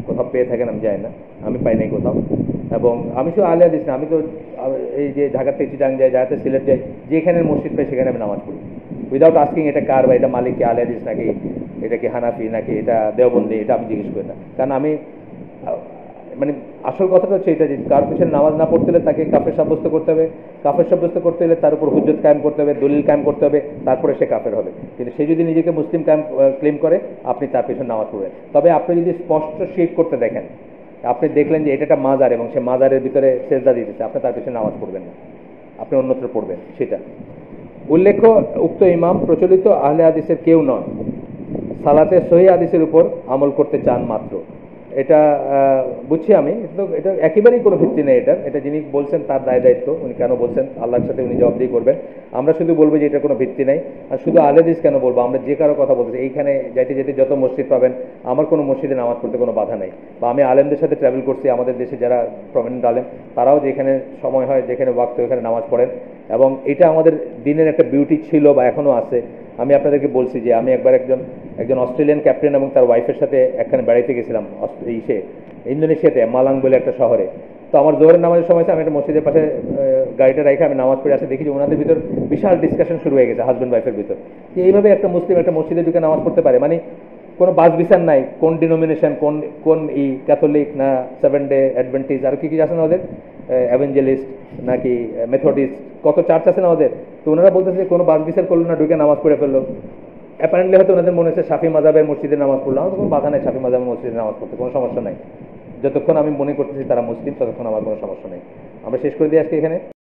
কোথাও পেয়ে থাকেন আমি জানি না, আমি পাই নাই কোথাও। এবং আমি শুধু আহলে হাদিস না, আমি তো এই যে ঢাকা থেকে চিটাং যাই, ঢাকাতে সিলেট যাই, যেখানে মসজিদ পাই সেখানে আমি নামাজ পড়ি উইদাউট আস্কিং এটা কার বা এটা মালিক কি, আহলে হাদিস নাকি, এটা কি হানাফি নাকি এটা দেওবন্দি, এটা আমি জিজ্ঞেস করি না। কারণ আমি মানে আসল কথাটা হচ্ছে এটা যে কার পিছনে নামাজ না পড়তে হলে তাকে কাফের সাব্যস্ত করতে হবে, কাফের সাব্যস্ত করতে হলে তার উপর হুজ্জত কায়েম করতে হবে, দলিল কায়েম করতে হবে, তারপরে সে কাফের হবে। কিন্তু সে যদি নিজেকে মুসলিম কায়েম ক্লেম করে, আপনি তার পিছনে নামাজ পড়বেন। তবে আপনি যদি স্পষ্ট শিরক করতে দেখেন, আপনি দেখলেন যে এটা একটা মাজার এবং সে মাজারের ভিতরে সেজদা দিতেছে, আপনি তার পিছনে নামাজ পড়বেন না, আপনি অন্যত্র পড়বেন সেটা। উল্লেখ্য, উক্ত ইমাম প্রচলিত আহলে হাদিসের কেউ নন, সালাতে সহি হাদিসের উপর আমল করতে চান মাত্র। এটা বুঝছি আমি, তো এটা একেবারেই কোনো ভিত্তি নেই এটার। এটা যিনি বলছেন তার দায় দায়িত্ব, উনি কেন বলছেন আল্লাহর সাথে উনি জবাবদিহি করবেন। আমরা শুধু বলবো যে এটা কোনো ভিত্তি নেই। আর শুধু আহলে হাদিস কেন বলবো, আমরা যে কারো কথা বলতেছি, এইখানে যাইতে যেতে যত মসজিদ পাবেন, আমার কোনো মসজিদে নামাজ পড়তে কোনো বাধা নেই। বা আমি আলেমদের সাথে ট্রাভেল করছি, আমাদের দেশে যারা প্রমিনেন্ট আলেম, তারাও যেখানে সময় হয়, যেখানে ওয়াক্ত, ওখানে নামাজ পড়েন। এবং এটা আমাদের দিনের একটা বিউটি ছিল বা এখনও আছে। আমি আপনাদেরকে বলছি যে আমি একবার একজন একজন অস্ট্রেলিয়ান ক্যাপ্টেন এবং তার ওয়াইফের সাথে একখানে বেড়াইতে গেছিলাম ইসে ইন্দোনেশিয়াতে, মালাং বলে একটা শহরে। তো আমার জোহরের নামাজের সময় আমি একটা মসজিদের পাশে গাড়িটা রেখে আমি নামাজ পড়ে আসতে দেখি যে ওনাদের ভিতর বিশাল ডিসকাশন শুরু হয়ে গেছে হাজব্যান্ড ওয়াইফের ভিতর, যে এইভাবে একটা মুসলিম একটা মসজিদে ঢুকে নামাজ পড়তে পারে। মানে কোনো বাস বিচার নাই, কোন ডিনোমিনেশন, কোন কোন ই ক্যাথলিক না সেভেন ডে অ্যাডভেন্টিস, আর কি কি আছে না ওদের, অ্যাভেঞ্জেলিস্ট নাকি মেথডিস্ট, কত চার্চ আছে না ওদের। তো ওনারা বলতেছে যে কোনো বাস বিচার করলো না, ঢুকে নামাজ পড়ে ফেললো। অ্যাপারেন্টলি হয়তো ওনাদের মনে হচ্ছে শাফি মাযহাবের মসজিদে নামাজ পড়লো, আমার কোনো বাধা নেই শাফি মাযহাবের মসজিদে নামাজ পড়তে, কোনো সমস্যা নাই। যতক্ষণ আমি মনে করতেছি তারা মুসলিম, ততক্ষণ আমার কোনো সমস্যা নেই। আমরা শেষ করে দিয়ে আজকে এখানে।